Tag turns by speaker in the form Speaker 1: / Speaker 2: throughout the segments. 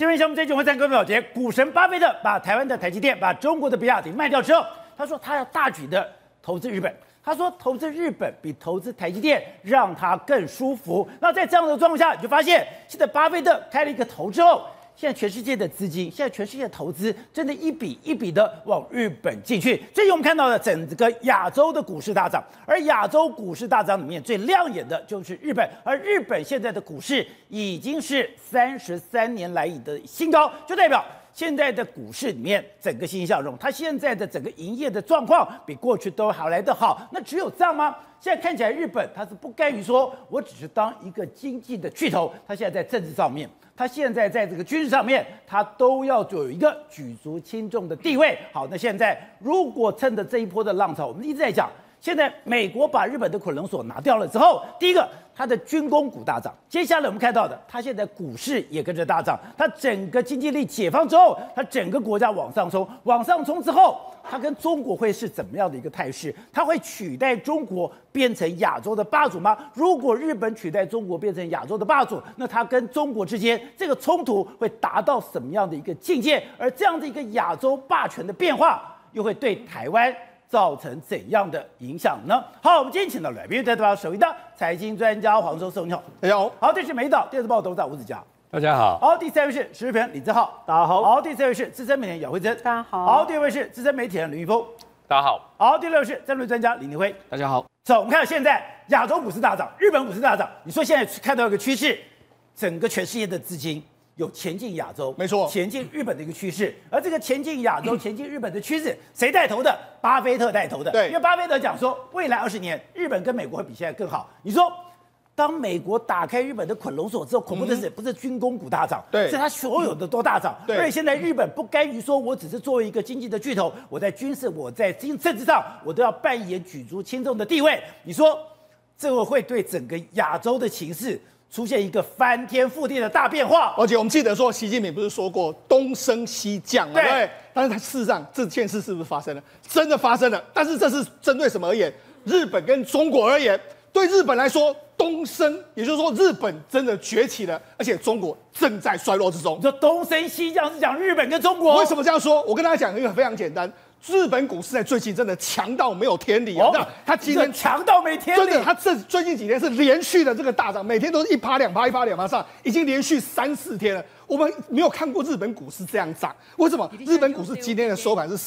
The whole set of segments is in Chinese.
Speaker 1: 天项目这一集会在各位了解，股神巴菲特把台湾的台积电、把中国的比亚迪卖掉之后，他说他要大举的投资日本。他说投资日本比投资台积电让他更舒服。那在这样的状况下，你就发现现在巴菲特开了一个头之后，现在全世界的资金，现在全世界的投资真的一笔一笔的往日本进去。最近我们看到的整个亚洲的股市大涨，而亚洲股市大涨里面最亮眼的就是日本，而日本现在的股市已经是33年来以的新高，就代表现在的股市里面整个欣欣向荣，它现在的整个营业的状况比过去都还来得好。那只有这样吗？现在看起来日本它是不甘于说我只是当一个经济的巨头，它现在在政治上面，它现在在这个军事上面，它都要有一个举足轻重的地位。好，那现在如果趁着这一波的浪潮，我们一直在讲，现在美国把日本的捆龙锁拿掉了之后，第一个，它的军工股大涨，接下来我们看到的，它现在股市也跟着大涨，它整个经济力解放之后，它整个国家往上冲，往上冲之后，它跟中国会是怎么样的一个态势？它会取代中国变成亚洲的霸主吗？如果日本取代中国变成亚洲的霸主，那它跟中国之间这个冲突会达到什么样的一个境界？而这样的一个亚洲霸权的变化，又会对台湾造成怎样的影响呢？好，我们今天请到来宾，在对方首位的财经专家黄寿松，你好。
Speaker 2: 大家好。
Speaker 1: 好，这是美岛电视报董事长吴子嘉。
Speaker 3: 大家好。
Speaker 1: 好，第三位是时事评论李志浩。
Speaker 2: 大家好。
Speaker 1: 好，第四位是资深媒体人姚慧珍。
Speaker 4: 大家好。
Speaker 1: 好，第二位是资深媒体人林玉峰。
Speaker 3: 大家好。
Speaker 1: 好，第六位是战略专家李宁辉。
Speaker 2: 大家好。
Speaker 1: 走，我们看到现在亚洲股市大涨，日本股市大涨。你说现在看到一个趋势，整个全世界的资金有前进亚洲，
Speaker 2: 没错，
Speaker 1: 前进日本的一个趋势。而这个前进亚洲、前进日本的趋势，谁带头的？巴菲特带头的。
Speaker 2: 对，
Speaker 1: 因为巴菲特讲说，未来20年，日本跟美国会比现在更好。你说，当美国打开日本的捆龙锁之后，恐怖的是不是军工股大涨？
Speaker 2: 对，
Speaker 1: 是它所有的都大涨。
Speaker 2: 对，
Speaker 1: 而且现在日本不甘于说我只是作为一个经济的巨头，我在军事、我在政治上，我都要扮演举足轻重的地位。你说，这个会对整个亚洲的情势出现一个翻天覆地的大变化。
Speaker 2: 而且我们记得说，习近平不是说过东升西降嘛，对不对？但是它事实上这件事是不是发生了？真的发生了。但是这是针对什么而言？日本跟中国而言，对日本来说，东升，也就是说日本真的崛起了，而且中国正在衰落之中。
Speaker 1: 你说东升西降是讲日本跟中国？
Speaker 2: 为什么这样说？我跟大家讲一个非常简单。日本股市在最近真的强到没有天理啊！它今天
Speaker 1: 强到没天理，
Speaker 2: 真的，它最近几天是连续的这个大涨，每天都是1%、2%、1%、2%上，已经连续3、4天了。我们没有看过日本股市这样涨，为什么？日本股市今天的收盘是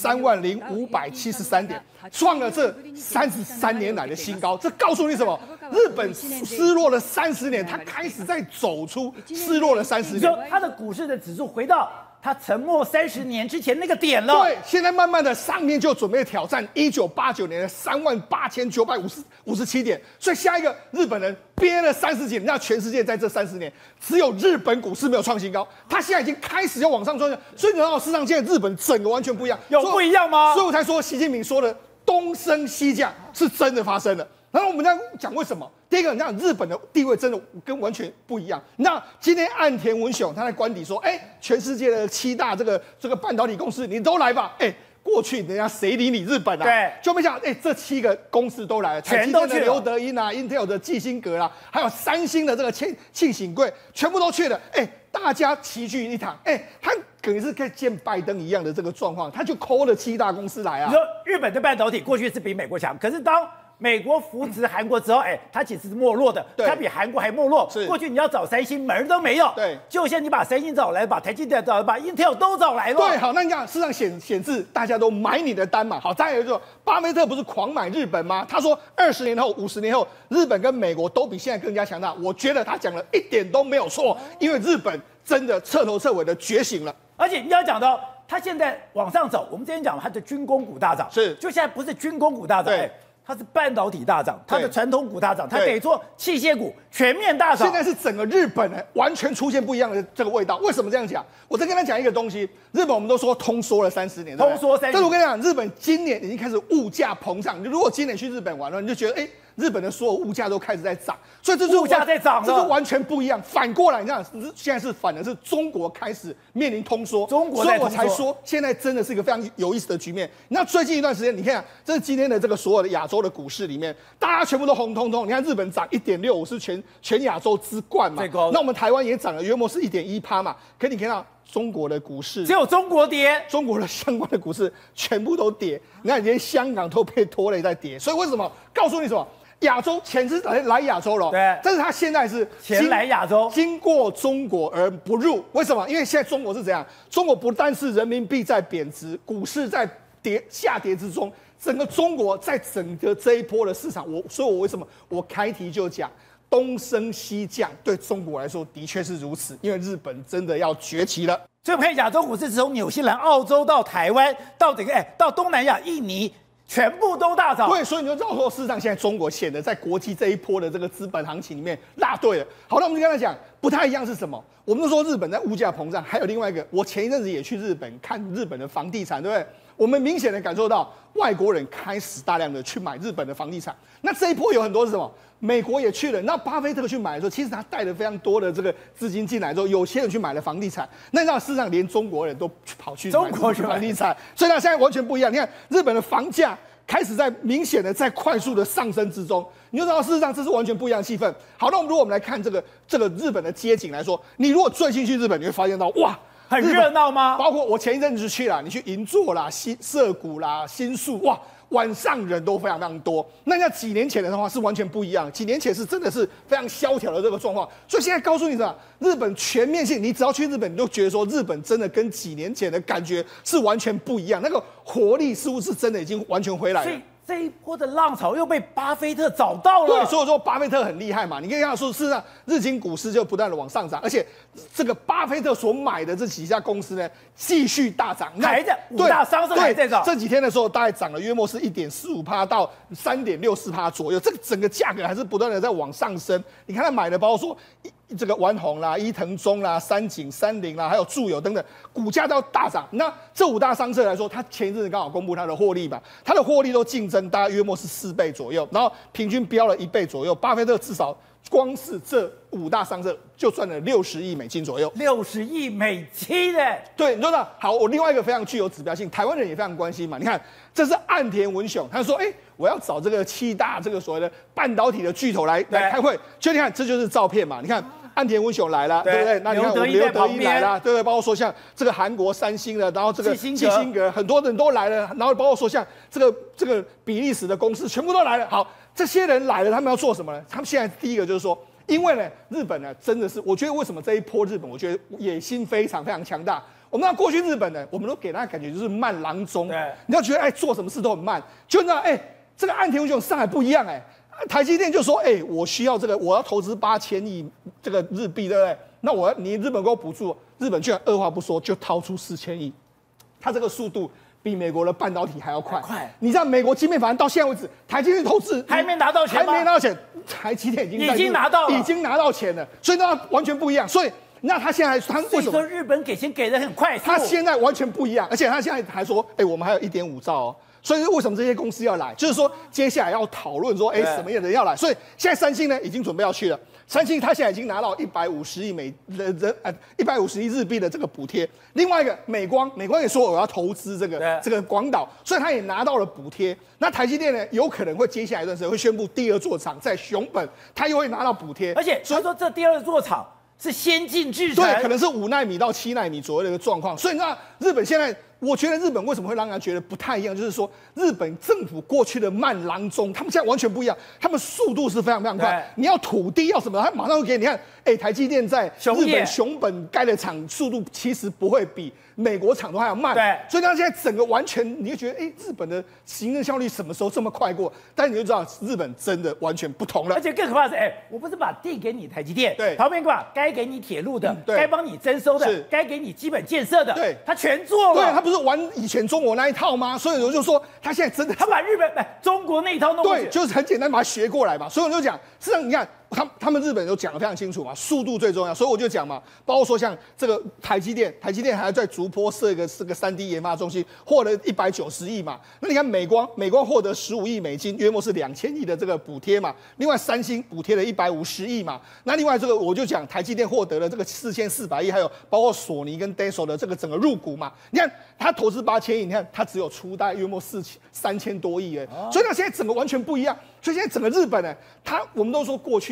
Speaker 2: 30573点，创了这33年来的新高。这告诉你什么？日本失落了30年，它开始在走出失落了30年。
Speaker 1: 你说它的股市的指数回到他沉没30年之前那个点了。
Speaker 2: 对，现在慢慢的上面就准备挑战1989年的38957点，所以下一个日本人憋了30几年，那全世界在这30年只有日本股市没有创新高，他现在已经开始要往上冲了，所以你知道市场现在日本整个完全不一样，
Speaker 1: 有不一样吗？
Speaker 2: 所以我才说习近平说的东升西降是真的发生了。然后我们要讲为什么？第一个，你看日本的地位真的跟完全不一样。那今天岸田文雄他在官邸说，全世界的7大这个半导体公司你都来吧，过去人家谁理你日本啊？
Speaker 1: 对，
Speaker 2: 就没想到，这7个公司都来了，
Speaker 1: 全都去了。
Speaker 2: 刘德音啊 ，Intel 的基辛格啦，还有三星的这个庆醒贵，全部都去了。大家齐聚一堂，他可能是跟见拜登一样的这个状况，他就抠了7大公司来啊。
Speaker 1: 你说日本的半导体过去是比美国强，可是当美国扶植韩国之后，它其实是没落的，它比韩国还没落。过去你要找三星门都没有，
Speaker 2: 对，
Speaker 1: 就现在你把三星找来，把台积电找来，把 Intel 都找来了。
Speaker 2: 对，好，那你讲市场显示大家都买你的单嘛。好，再有就是巴菲特不是狂买日本吗？他说20年后、50年后，日本跟美国都比现在更加强大。我觉得他讲了一点都没有错，因为日本真的彻头彻尾的觉醒了。
Speaker 1: 而且你要讲到，他现在往上走，我们之前讲他的军工股大涨，
Speaker 2: 是，
Speaker 1: 就现在不是军工股大涨，它是半导体大涨，它的传统股大涨，它得做器械股全面大涨。
Speaker 2: 现在是整个日本完全出现不一样的这个味道。为什么这样讲？我再跟他讲一个东西，日本我们都说通缩了30年，
Speaker 1: 通缩30年。
Speaker 2: 但是我跟你讲，日本今年已经开始物价膨胀。你如果今年去日本玩了，你就觉得日本的所有物价都开始在涨，所以这是
Speaker 1: 物价在涨了，
Speaker 2: 这是完全不一样。反过来，你看现在反而是中国开始面临通缩，
Speaker 1: 中国在通缩，
Speaker 2: 所以我才说现在真的是一个非常有意思的局面。那最近一段时间，你看这是今天的这个所有的亚洲的股市里面，大家全部都红彤彤。你看日本涨1.65是全亚洲之冠嘛，
Speaker 1: 最高。
Speaker 2: 那我们台湾也涨了约莫是1.1%嘛。可你看到中国的股市
Speaker 1: 只有中国跌，
Speaker 2: 中国的相关的股市全部都跌，你看连香港都被拖累在跌，所以为什么？告诉你什么？亚洲钱是来亚洲了，
Speaker 1: 对，
Speaker 2: 但是他现在是
Speaker 1: 钱来亚洲，
Speaker 2: 经过中国而不入，为什么？因为现在中国是怎样？中国不但是人民币在贬值，股市在下跌之中，整个中国在整个这一波的市场，所以我为什么我开题就讲东升西降，对中国来说的确是如此，因为日本真的要崛起了。
Speaker 1: 所以我们看亚洲股市，从纽西兰、澳洲到台湾，到到东南亚、印尼。全部都大涨，
Speaker 2: 对，所以你就知道说，事实上现在中国显得在国际这一波的这个资本行情里面落对了。好，那我们就跟他讲，不太一样是什么？我们都说日本在物价膨胀，还有另外一个，我前一阵子也去日本看日本的房地产，对不对？我们明显的感受到外国人开始大量的去买日本的房地产。那这一波有很多是什么？美国也去了，那巴菲特去买的时候，其实他带了非常多的这个资金进来之后，有些人去买了房地产，那事实上连中国人都跑去买房地产，所以呢，现在完全不一样。你看日本的房价开始在明显的在快速的上升之中，你就知道事实上这是完全不一样的气氛。好，那如果我们来看这个日本的街景来说，你如果最近去日本，你会发现到哇。
Speaker 1: 很热闹吗？
Speaker 2: 包括我前一阵子去了，你去银座啦、涩谷啦、新宿，哇，晚上人都非常非常多。那像几年前的话是完全不一样，几年前是真的是非常萧条的这个状况。所以现在告诉你什么？日本全面性，你只要去日本，你都觉得说日本真的跟几年前的感觉是完全不一样，那个活力似乎是真的已经完全回来了。
Speaker 1: 这一波的浪潮又被巴菲特找到了，
Speaker 2: 对，所以说巴菲特很厉害嘛。你可以看到说，事实上日经股市就不断的往上涨，而且这个巴菲特所买的这几家公司呢，继续大涨，
Speaker 1: 还在五大商社还在涨。
Speaker 2: 这几天的时候，大概涨了约莫是1.45%到3.64%左右，这个整个价格还是不断的在往上升。你看他买的，包括说这个丸红啦、伊藤忠啦、三井、三菱啦，还有住友等等，股价都要大涨。那这五大商社来说，它前一阵子刚好公布它的获利嘛，它的获利都竞争大概约莫是4倍左右，然后平均飙了1倍左右。巴菲特至少光是这五大商社就赚了60亿美金左右
Speaker 1: ，60亿美金的。
Speaker 2: 对，你知道好，我另外一个非常具有指标性，台湾人也非常关心嘛。你看，这是岸田文雄，他说，我要找这个7大这个所谓的半导体的巨头来开会，就你看，这就是照片嘛，你看。岸田文雄来了，对不对？那你看我们刘德一来了，对不对？包括说像这个韩国三星的，然后这个基辛格，很多人都来了，然后包括说像这个比利时的公司全部都来了。好，这些人来了，他们要做什么呢？他们现在第一个就是说，因为呢，日本呢真的是，我觉得为什么这一波日本，我觉得野心非常非常强大。我们那过去日本呢，我们都给他感觉就是慢郎中，你要觉得做什么事都很慢，就那这个岸田文雄上海不一样台积电就说，我需要这个，我要投资8000亿这个日币，对不对？那你日本给我补助，日本居然二话不说就掏出4000亿，它这个速度比美国的半导体还要快。你知道美国晶片法案到现在为止，台积电投资
Speaker 1: 还没拿到钱吗？
Speaker 2: 还没拿到钱，台积电已经拿到钱了，所以那完全不一样。所以那他现在他为什么？
Speaker 1: 所以说日本给钱给得很快速，
Speaker 2: 他现在完全不一样，而且他现在还说，我们还有1.5兆哦。所以为什么这些公司要来？就是说接下来要讨论说，什么样的人要来？所以现在三星呢已经准备要去了。三星它现在已经拿到150亿日币的这个补贴。另外一个美光也说我要投资这个广岛，所以它也拿到了补贴。那台积电呢有可能会接下来一段时间会宣布第2座厂在熊本，它又会拿到补贴。
Speaker 1: 而且他说这第2座厂是先进制程，
Speaker 2: 对，可能是5奈米到7奈米左右的一个状况。所以那日本现在。我觉得日本为什么会让人觉得不太一样，就是说日本政府过去的慢郎中，他们现在完全不一样，他们速度是非常非常快。你要土地要什么，他马上就给你看。台积电在日本熊本盖的厂速度其实不会比美国厂都还要慢。
Speaker 1: 对，
Speaker 2: 所以它现在整个完全，你就觉得日本的行政效率什么时候这么快过？但是你就知道日本真的完全不同了。
Speaker 1: 而且更可怕的是，我不是把地给你台积电，
Speaker 2: 对，
Speaker 1: 旁边该给你铁路的，该帮你征收的，该给你基本建设的，
Speaker 2: 对，
Speaker 1: 他全做了。
Speaker 2: 对，他不是玩以前中国那一套吗？所以我就说他现在真的，
Speaker 1: 他把日本中国那一套弄过去，
Speaker 2: 对，就是很简单把它学过来嘛。所以我就讲，事实上你看。他们日本都讲得非常清楚嘛，速度最重要，所以我就讲嘛，包括说像这个台积电还要在竹坡设一个3D 研发中心，获得190亿嘛。那你看美光获得15亿美金，约莫是2000亿的这个补贴嘛。另外三星补贴了150亿嘛。那另外这个我就讲台积电获得了这个4400亿，还有包括索尼跟 Dassault 的这个整个入股嘛。你看他投资8000亿，你看他只有出大概约莫3000多亿所以呢现在整个完全不一样。所以现在整个日本呢，我们都说过去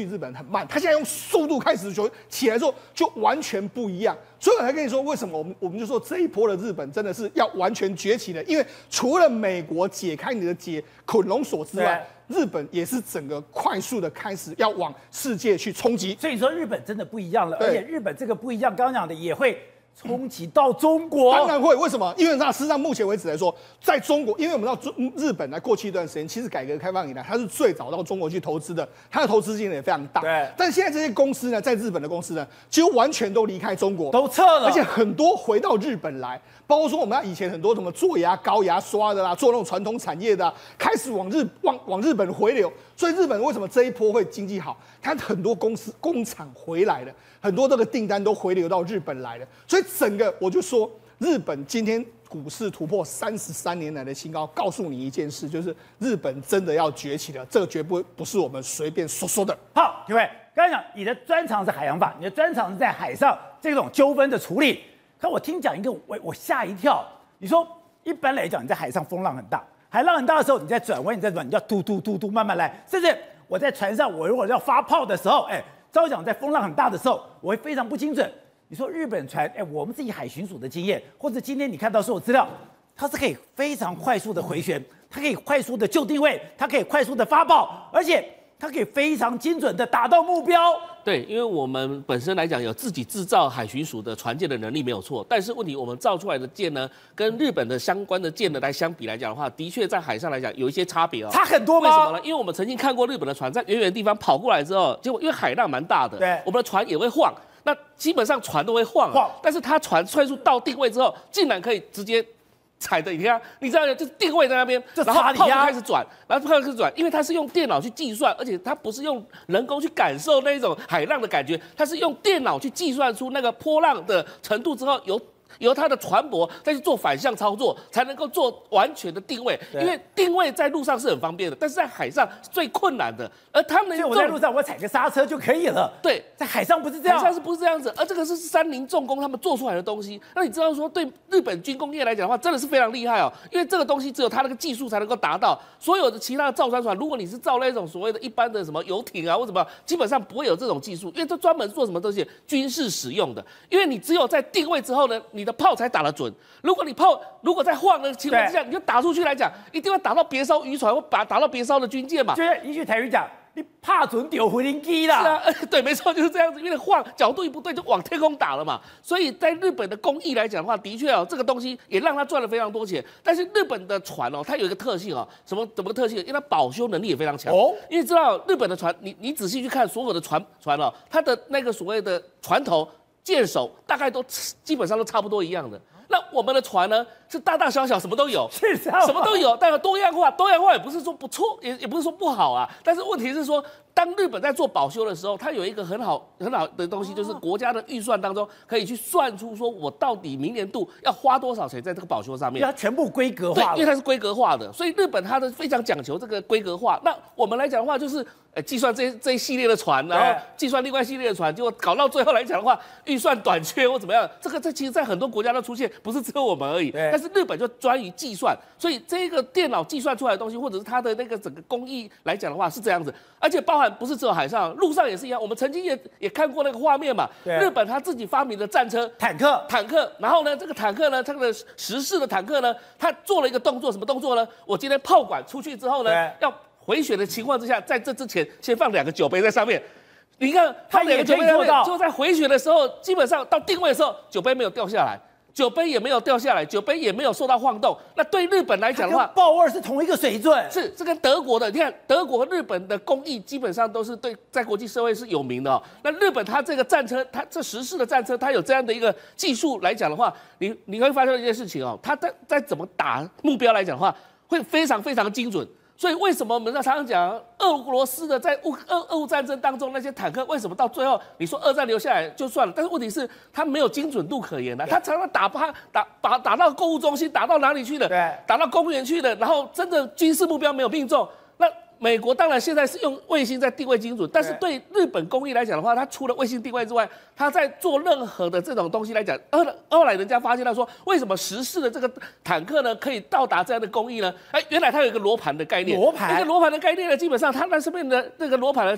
Speaker 2: 日本很慢，他现在用速度开始起来之后就完全不一样。所以我才跟你说，为什么我们就说这一波的日本真的是要完全崛起的，因为除了美国解开你的捆龙锁之外，日本也是整个快速的开始要往世界去冲击。
Speaker 1: 所以说日本真的不一样了，而且日本这个不一样，刚刚讲的也会冲击到中国，
Speaker 2: 当然会。为什么？因为事实上目前为止来说，在中国，因为我们知道日本在过去一段时间，其实改革开放以来，它是最早到中国去投资的，它的投资金额也非常大。
Speaker 1: 对。
Speaker 2: 但现在这些公司呢，在日本的公司呢，几乎完全都离开中国，
Speaker 1: 都撤了，
Speaker 2: 而且很多回到日本来，包括说我们以前很多什么做牙膏、牙刷的啦，做那种传统产业的，开始往日本回流。所以日本为什么这一波会经济好？它很多工厂回来了，很多这个订单都回流到日本来了。所以整个我就说，日本今天股市突破33年来的新高，告诉你一件事，就是日本真的要崛起了，这个绝不是我们随便说的。
Speaker 1: 好，各位，刚才讲你的专长是海洋法，你的专长是在海上这种纠纷的处理。可我听讲一个，我吓一跳。你说一般来讲，你在海上风浪很大。海浪很大的时候，你在转弯，你要嘟嘟嘟嘟慢慢来。甚至我在船上，我如果要发炮的时候，照讲在风浪很大的时候，我会非常不精准。你说日本船，我们自己海巡署的经验，或者今天你看到所有资料，它是可以非常快速的回旋，它可以快速的就定位，它可以快速的发炮，而且它可以非常精准的达到目标。
Speaker 3: 对，因为我们本身来讲有自己制造海巡署的船舰的能力没有错，但是问题我们造出来的舰呢，跟日本的相关的舰呢来相比来讲的话，的确在海上来讲有一些差别哦。
Speaker 1: 差很多吗？
Speaker 3: 为什么呢？因为我们曾经看过日本的船在远远的地方跑过来之后，结果因为海浪蛮大的，
Speaker 1: 对，
Speaker 3: 我们的船也会晃，那基本上船都会晃，但是它船快速到定位之后，竟然可以直接踩的，你看，你知道，就是定位在那边，然后炮就开始转，因为它是用电脑去计算，而且它不是用人工去感受那种海浪的感觉，它是用电脑去计算出那个波浪的程度之后，由它的船舶再去做反向操作，才能够做完全的定位。因为定位在路上是很方便的，但是在海上是最困难的。而他们，
Speaker 1: 所以我在路上我踩个刹车就可以了。
Speaker 3: 对，
Speaker 1: 在海上不是这样，
Speaker 3: 海上是不是这样子？而这个是三菱重工他们做出来的东西。那你知道说，对日本军工业来讲的话，真的是非常厉害哦。因为这个东西只有它那个技术才能够达到。所有的其他的造船船，如果你是造那种所谓的一般的什么游艇啊或什么，基本上不会有这种技术，因为这专门做什么东西军事使用的。因为你只有在定位之后呢，你的炮才打得准。如果你炮如果在晃的情况之下，你就打出去来讲，一定会打到别艘渔船或打到别艘的军舰嘛。
Speaker 1: 就是一句台语讲，你怕准丢回零机啦。
Speaker 3: 是啊，对，没错，就是这样子。因为晃角度一不对，就往天空打了嘛。所以在日本的工艺来讲的话，的确哦，这个东西也让他赚了非常多钱。但是日本的船哦，它有一个特性哦，怎么特性？因为它保修能力也非常强。哦，因为知道日本的船，你仔细去看所有的船哦，它的那个所谓的船头、舰首，大概都基本上都差不多一样的。那我们的船呢，是大大小小什么都有，
Speaker 1: 是这样，
Speaker 3: 什么都有，但多样化也不是说不错，也不是说不好啊。但是问题是说，当日本在做保修的时候，它有一个很好的东西，就是国家的预算当中可以去算出说我到底明年度要花多少钱在这个保修上面。
Speaker 1: 它全部规格化了，
Speaker 3: 对，因为它是规格化的，所以日本它的非常讲求这个规格化。那我们来讲的话，就是计算这一系列的船，然后计算另外一系列的船，结果搞到最后来讲的话，预算短缺或怎么样，这其实在很多国家都出现，不是只有我们而已。但是日本就专于计算，所以这个电脑计算出来的东西，或者是它的那个整个工艺来讲的话是这样子，而且包含不是只有海上，路上也是一样。我们曾经也看过那个画面嘛，日本他自己发明的战车、坦克，然后呢，这个坦克呢，这个时式的坦克呢，它做了一个动作，什么动作呢？我今天炮管出去之后呢，要回旋的情况之下，在这之前先放2个酒杯在上面。你看，放2个酒杯在上面，就在回旋的时候，基本上到定位的时候，酒杯没有掉下来。酒杯也没有掉下来，酒杯也没有受到晃动。那对日本来讲的话，
Speaker 1: 跟豹2是同一个水准。
Speaker 3: 是跟德国的，你看德国和日本的工艺基本上都是在国际社会是有名的哦。那日本它这个战车，它这时式的战车，它有这样的一个技术来讲的话，你会发现一件事情哦，它在怎么打目标来讲的话，会非常非常精准。所以为什么我们常常讲俄罗斯的在俄乌战争当中那些坦克为什么到最后你说二战留下来就算了，但是问题是它没有精准度可言的，它常常打到购物中心，打到哪里去的，打到公园去的，然后真的军事目标没有命中。那美国当然现在是用卫星在定位精准，但是对日本工艺来讲的话，它除了卫星定位之外，它在做任何的这种东西来讲，后来人家发现到说，为什么时式的这个坦克呢可以到达这样的工艺呢？原来它有一个罗盘的概念，一个罗盘的概念呢，基本上它那上面的那个罗盘呢是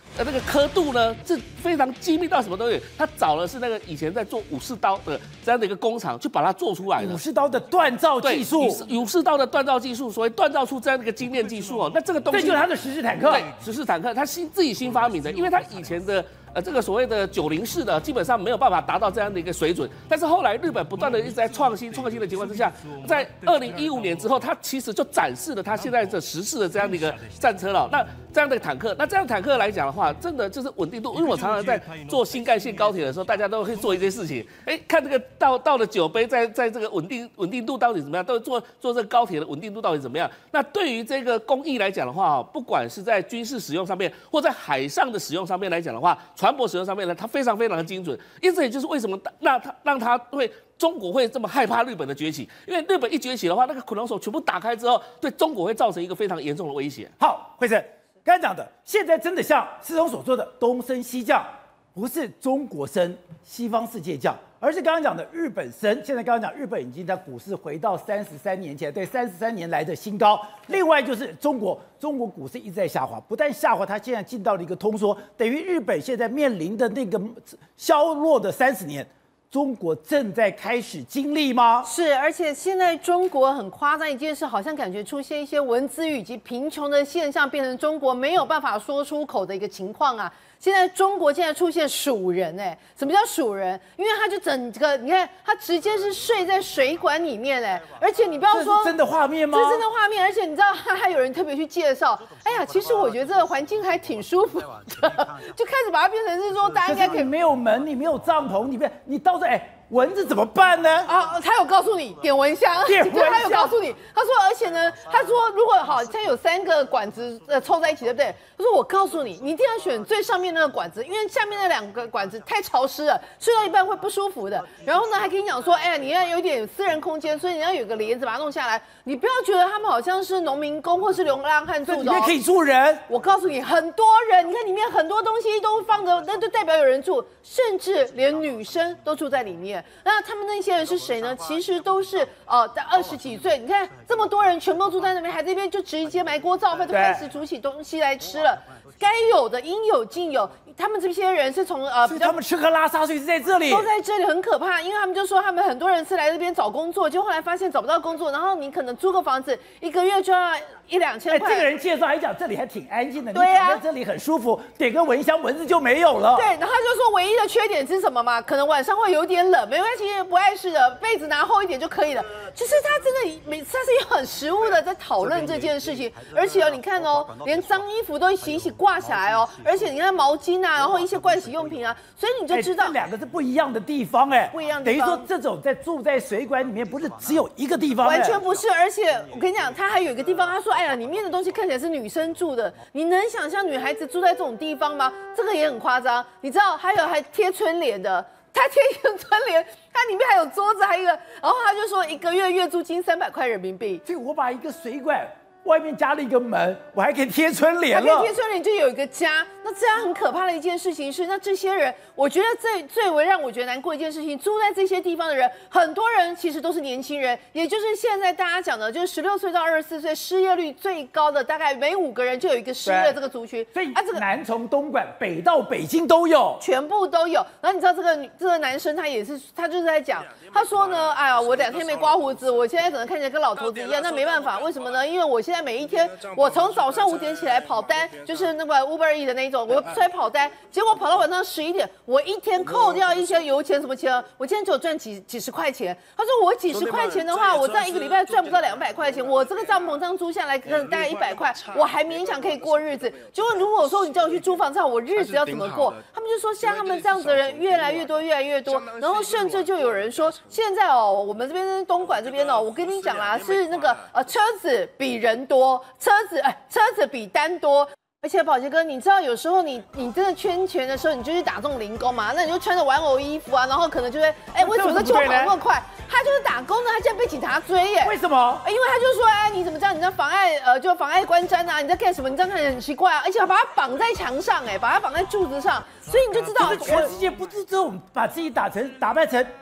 Speaker 3: 那个刻度呢是非常精密到什么东西？他找的是那个以前在做武士刀的这样的一个工厂，去把它做出来的。
Speaker 1: 武士刀的锻造技术，
Speaker 3: 武士刀的锻造技术，所谓锻造出这样的一个精炼技术哦。那这个东西，
Speaker 1: 这就是他的十式坦克。
Speaker 3: 对，十式坦克，他自己新发明的，因为他以前的。这个所谓的90式的基本上没有办法达到这样的一个水准，但是后来日本不断的一直在创新的情况之下，在2015年之后，它其实就展示了它现在这10式的这样的一个战车了。那这样的坦克，那这样的坦克来讲的话，真的就是稳定度。因为我常常在做新干线高铁的时候，大家都会做一件事情，看这个到了酒杯在这个稳定度到底怎么样，都做这个高铁的稳定度到底怎么样。那对于这个工艺来讲的话，不管是在军事使用上面，或在海上的使用上面来讲的话，船舶使用上面呢，它非常的精准，因此也就是为什么让它中国会这么害怕日本的崛起，因为日本一崛起的话，那个恐龙手全部打开之后，对中国会造成一个非常严重的威胁。
Speaker 1: 好，慧生刚才讲的，现在真的像世聪所说的东升西降，不是中国升，西方世界降，而是刚刚讲的日本升。现在刚刚讲日本已经在股市回到33年前，对33年来的新高。另外就是中国股市一直在下滑，不但下滑，它现在进到了一个通缩，等于日本现在面临的那个消落的30年。中国正在开始经历吗？
Speaker 4: 是，而且现在中国很夸张一件事，好像感觉出现一些文字狱以及贫穷的现象，变成中国没有办法说出口的一个情况啊。现在中国现在出现鼠人，什么叫鼠人？因为他就整个，你看他直接是睡在水管里面，而且你不要说
Speaker 1: 这是真的画面吗？
Speaker 4: 这是真的画面，而且你知道还有人特别去介绍，哎呀，其实我觉得这个环境还挺舒服的，就开始把它变成是说大家应该可以。
Speaker 1: 你没有门，你没有帐篷，你到时候蚊子怎么办呢？
Speaker 4: 啊，他有告诉你点蚊香，对，他有告诉你，他说，而且呢，他说如果好，现在有3个管子凑在一起，对不对？他说我告诉你，你一定要选最上面那个管子，因为下面那2个管子太潮湿了，睡到一半会不舒服的。然后呢，还跟你讲说，哎呀，你要有点私人空间，所以你要有个帘子把它弄下来。你不要觉得他们好像是农民工或是流浪汉住的，
Speaker 1: 里面可以住人。
Speaker 4: 我告诉你，很多人，你看里面很多东西都放着，那就代表有人住，甚至连女生都住在里面。那他们那些人是谁呢？其实都是在20几岁。你看这么多人全部都住在那边，还在那边就直接埋锅造饭，就开始煮起东西来吃了。该有的应有尽有。他们这些人是从
Speaker 1: 他们吃喝拉撒睡是在这里，
Speaker 4: 都在这里，很可怕。因为他们就说他们很多人是来这边找工作，就后来发现找不到工作，然后你可能租个房子1个月就要1-2千块。
Speaker 1: 这个人介绍还讲这里还挺安静的，
Speaker 4: 对呀，
Speaker 1: 你在这里很舒服，点个蚊香，蚊子就没有了。
Speaker 4: 对，然后他就说唯一的缺点是什么嘛？可能晚上会有点冷，没关系，不碍事的，被子拿厚一点就可以了。就是他真的每次他是很实务的在讨论这件事情，而且你看连脏衣服都洗一洗挂起来而且你看毛巾啊，然后一些盥洗用品啊，所以你就知道
Speaker 1: 这2个是不一样的地方
Speaker 4: 不一样的地方。
Speaker 1: 等于说这种住在水管里面，不是只有一个地方，
Speaker 4: 完全不是。而且我跟你讲，他还有一个地方，他说，哎呀，里面的东西看起来是女生住的，你能想象女孩子住在这种地方吗？这个也很夸张。你知道还贴春联的。他贴一个春联，它里面还有桌子，还有一个，然后他就说1个月月租金300块人民币。
Speaker 1: 所以我把一个水管外面加了一个门，我还可以贴春联了。
Speaker 4: 还可以贴春联，就有一个家。那这样很可怕的一件事情是，那这些人，我觉得最为让我觉得难过的一件事情，住在这些地方的人，很多人其实都是年轻人，也就是现在大家讲的，就是16岁到24岁失业率最高的，大概每5个人就有一个失业的这个族群。
Speaker 1: 所以这个南从东莞北到北京都有，
Speaker 4: 全部都有。然后你知道这个男生他就是在讲，他说呢，哎呀，我2天没刮胡子，我现在可能看起来跟老头子一样。那没办法，为什么呢？因为我现在每一天，我从早上5点起来跑单，就是那个 Uber E 的那种，我出来跑单，结果跑到晚上11点，我一天扣掉一些油钱什么钱，我今天只有赚几十块钱。他说我几十块钱的话，我这样1个礼拜赚不到200块钱，我这个帐篷这样租下来可能大概100块，我还勉强可以过日子。结果如果说你叫我去租房子，我日子要怎么过？他们就说像他们这样子的人越来越多，然后甚至就有人说，现在我们这边东莞这边我跟你讲啦，是那个车子比人多，车子比单多。而且宝杰哥，你知道有时候你真的圈钱的时候，你就去打这种零工嘛，那你就穿着玩偶衣服啊，然后可能就会为什么这球跑那么快？他就是打工的，他竟然被警察追耶！
Speaker 1: 为什么？
Speaker 4: 因为他就说你怎么这样？你在妨碍观瞻啊？你在干什么？你这样看起来很奇怪啊！而且把他绑在墙上把他绑在柱子上，所以你就知道
Speaker 1: 全世界不是这种把自己打扮成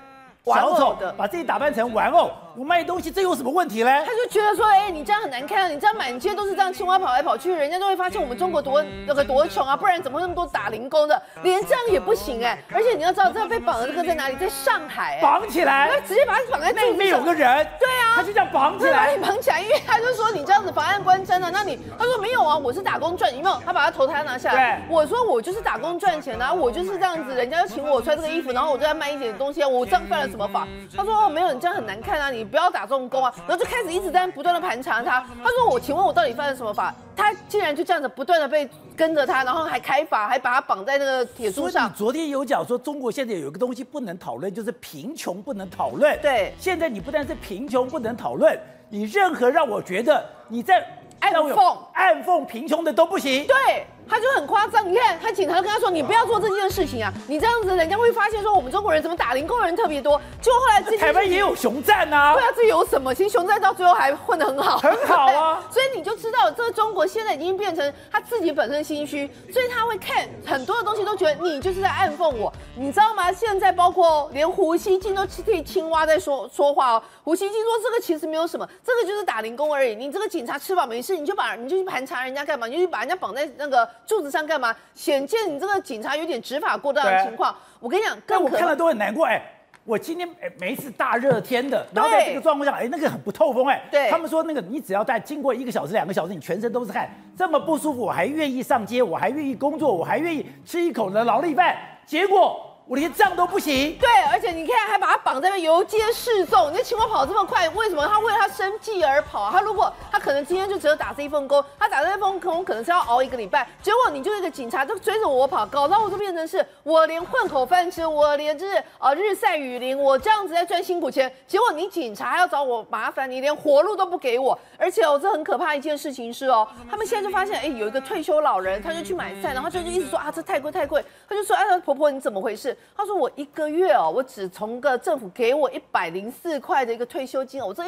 Speaker 1: 小丑的，把自己打扮成玩偶，我卖东西，这有什么问题嘞？
Speaker 4: 他就觉得说，你这样很难看啊，你这样满街都是这样青蛙跑来跑去，人家都会发现我们中国多穷啊，不然怎么会那么多打零工的？连这样也不行而且你要知道，这被绑的这个在哪里？在上海
Speaker 1: 绑起来，
Speaker 4: 他直接把你绑在
Speaker 1: 那里面有个人，
Speaker 4: 对啊，
Speaker 1: 他就这样绑起来，
Speaker 4: 把你绑起来，因为他就说你这样子妨碍观瞻啊，他说没有啊，我是打工赚，有没有？他把他头套拿下来，我说我就是打工赚钱啊，我就是这样子，人家就请我穿这个衣服，然后我就在卖一点东西啊，我这样犯了什么法？他说没有，你这样很难看啊，你不要打这种工啊，然后就开始一直在不断的盘查他。他说请问我到底犯了什么法？他竟然就这样子不断的被跟着他，然后还开罚，还把他绑在那个铁柱上。
Speaker 1: 你昨天有讲说，中国现在有一个东西不能讨论，就是贫穷不能讨论。
Speaker 4: 对，
Speaker 1: 现在你不但是贫穷不能讨论，你任何让我觉得你在
Speaker 4: 暗
Speaker 1: 讽贫穷的都不行。
Speaker 4: 对。他就很夸张，你看他警察跟他说：“你不要做这件事情啊，你这样子人家会发现说我们中国人怎么打零工人特别多。”结果后来
Speaker 1: 台湾也有熊战啊。
Speaker 4: 对啊，这有什么？其实熊战到最后还混得很好，
Speaker 1: 很好啊。
Speaker 4: 所以你就知道，这个中国现在已经变成他自己本身心虚，所以他会看很多的东西都觉得你就是在暗讽我，你知道吗？现在包括连胡锡进都替青蛙在说话哦。胡锡进说这个其实没有什么，这个就是打零工而已。你这个警察吃饱没事，你就去盘查人家干嘛？你就去把人家绑在那个柱子上干嘛？显见你这个警察有点执法过当的情况。我跟你讲，
Speaker 1: 但我看了都很难过。我今天每一次大热天的，然后在这个状况下，那个很不透风。
Speaker 4: 对，
Speaker 1: 他们说那个你只要在经过1个小时、2个小时，你全身都是汗，这么不舒服，我还愿意上街，我还愿意工作，我还愿意吃一口的劳力饭，结果我连这样都不行。
Speaker 4: 对，而且你看还把他绑在那游街示众，你这青蛙跑这么快，为什么？他为了他生计而跑啊！他可能今天就只有打这一份工，他打这一份工可能是要熬1个礼拜，结果你就一个警察就追着我跑，搞到我就变成是我连混口饭吃，我连就是日晒雨淋，我这样子在赚辛苦钱，结果你警察还要找我麻烦，你连活路都不给我，而且这很可怕一件事情是他们现在就发现有一个退休老人，他就去买菜，然后就一直说这太贵，他就说婆婆你怎么回事？他说我1个月我只从个政府给我104块的一个退休金，我这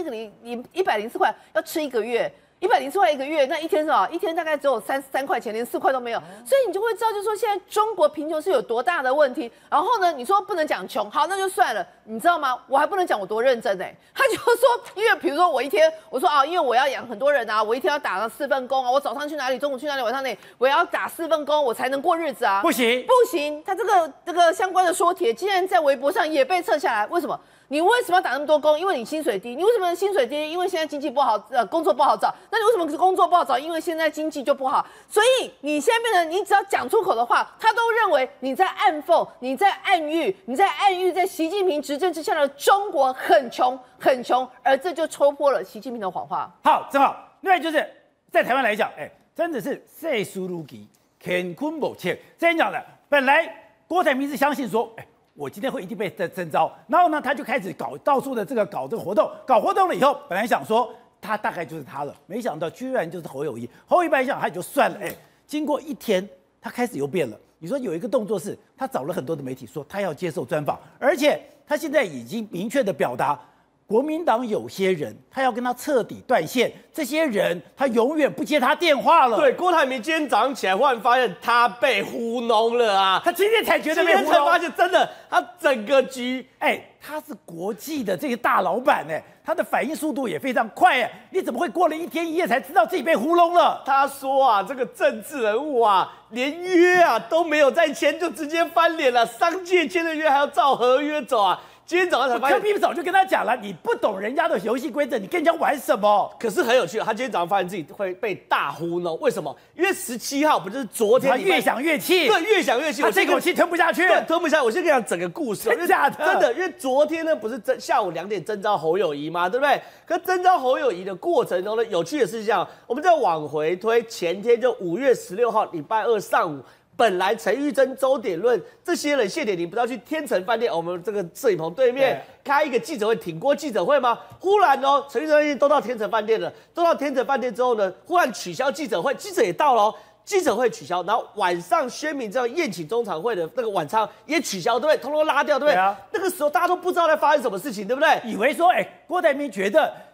Speaker 4: 104块要吃1个月。104块1个月，那一天是吧？一天大概只有3块钱，连4块都没有。所以你就会知道，就是说现在中国贫穷是有多大的问题。然后呢，你说不能讲穷，好，那就算了。你知道吗？我还不能讲我多认真他就说，因为比如说我一天，我说因为我要养很多人啊，我一天要打了4份工啊，我早上去哪里，中午去哪里，晚上哪里，我要打4份工，我才能过日子啊。
Speaker 1: 不行，
Speaker 4: 不行，他这个相关的说帖，竟然在微博上也被撤下来，为什么？你为什么要打那么多工？因为你薪水低。你为什么薪水低？因为现在经济不好，工作不好找。那你为什么工作不好找？因为现在经济就不好。所以你现在变成，你只要讲出口的话，他都认为你在暗讽，你在暗喻，在习近平执政之下的中国很穷，而这就戳破了习近平的谎话。
Speaker 1: 好，正好。另外就是在台湾来讲，真的是世事如棋，乾坤某切。这样讲的，本来郭台铭是相信说，我今天会一定被征召，然后呢，他就开始到处的搞这个活动，搞活动了以后，本来想说他大概就是他了，没想到居然就是侯友宜。侯友宜本来想他也就算了，经过1天，他开始又变了。你说有一个动作是，他找了很多的媒体说他要接受专访，而且他现在已经明确的表达，国民党有些人他要跟他彻底断线，这些人他永远不接他电话了。
Speaker 5: 对，郭台铭今天早上起来忽然发现他被糊弄了啊！
Speaker 1: 他今天才觉得被糊弄，
Speaker 5: 今天才发现真的，他整个局，
Speaker 1: 他是国际的这个大老板他的反应速度也非常快你怎么会过了1天1夜才知道自己被糊弄了？
Speaker 5: 他说这个政治人物连约都没有再签，就直接翻脸了，商界签的约还要照合约走啊！今天早上才发现，
Speaker 1: 柯 P 早就跟他讲了，你不懂人家的游戏规则，你跟人家玩什么？
Speaker 5: 可是很有趣，他今天早上发现自己会被大糊弄，为什么？因为17号不就是昨天？
Speaker 1: 他越想越气，
Speaker 5: 对，越想越气，
Speaker 1: 他这口气吞不下去，
Speaker 5: 对，吞不下。我先跟你讲整个故事，
Speaker 1: 真假的？
Speaker 5: 真的，因为昨天呢不是下午2点征召侯友宜嘛，对不对？可征召侯友宜的过程中呢，有趣的是这样，我们再往回推，前天就5月16号礼拜2上午。本来陈玉珍、周典论这些人，谢点玲不是要去天成饭店，我们这个摄影棚对面开一个记者会，挺郭记者会吗？忽然陈玉珍都到天成饭店了，都到天成饭店之后呢，忽然取消记者会，记者也到了记者会取消，然后晚上宣明这样宴请中常会的那个晚餐也取消，对不对？通通拉掉，对不对？那个时候大家都不知道在发生什么事情，对不对？
Speaker 1: 以为说，郭台铭觉得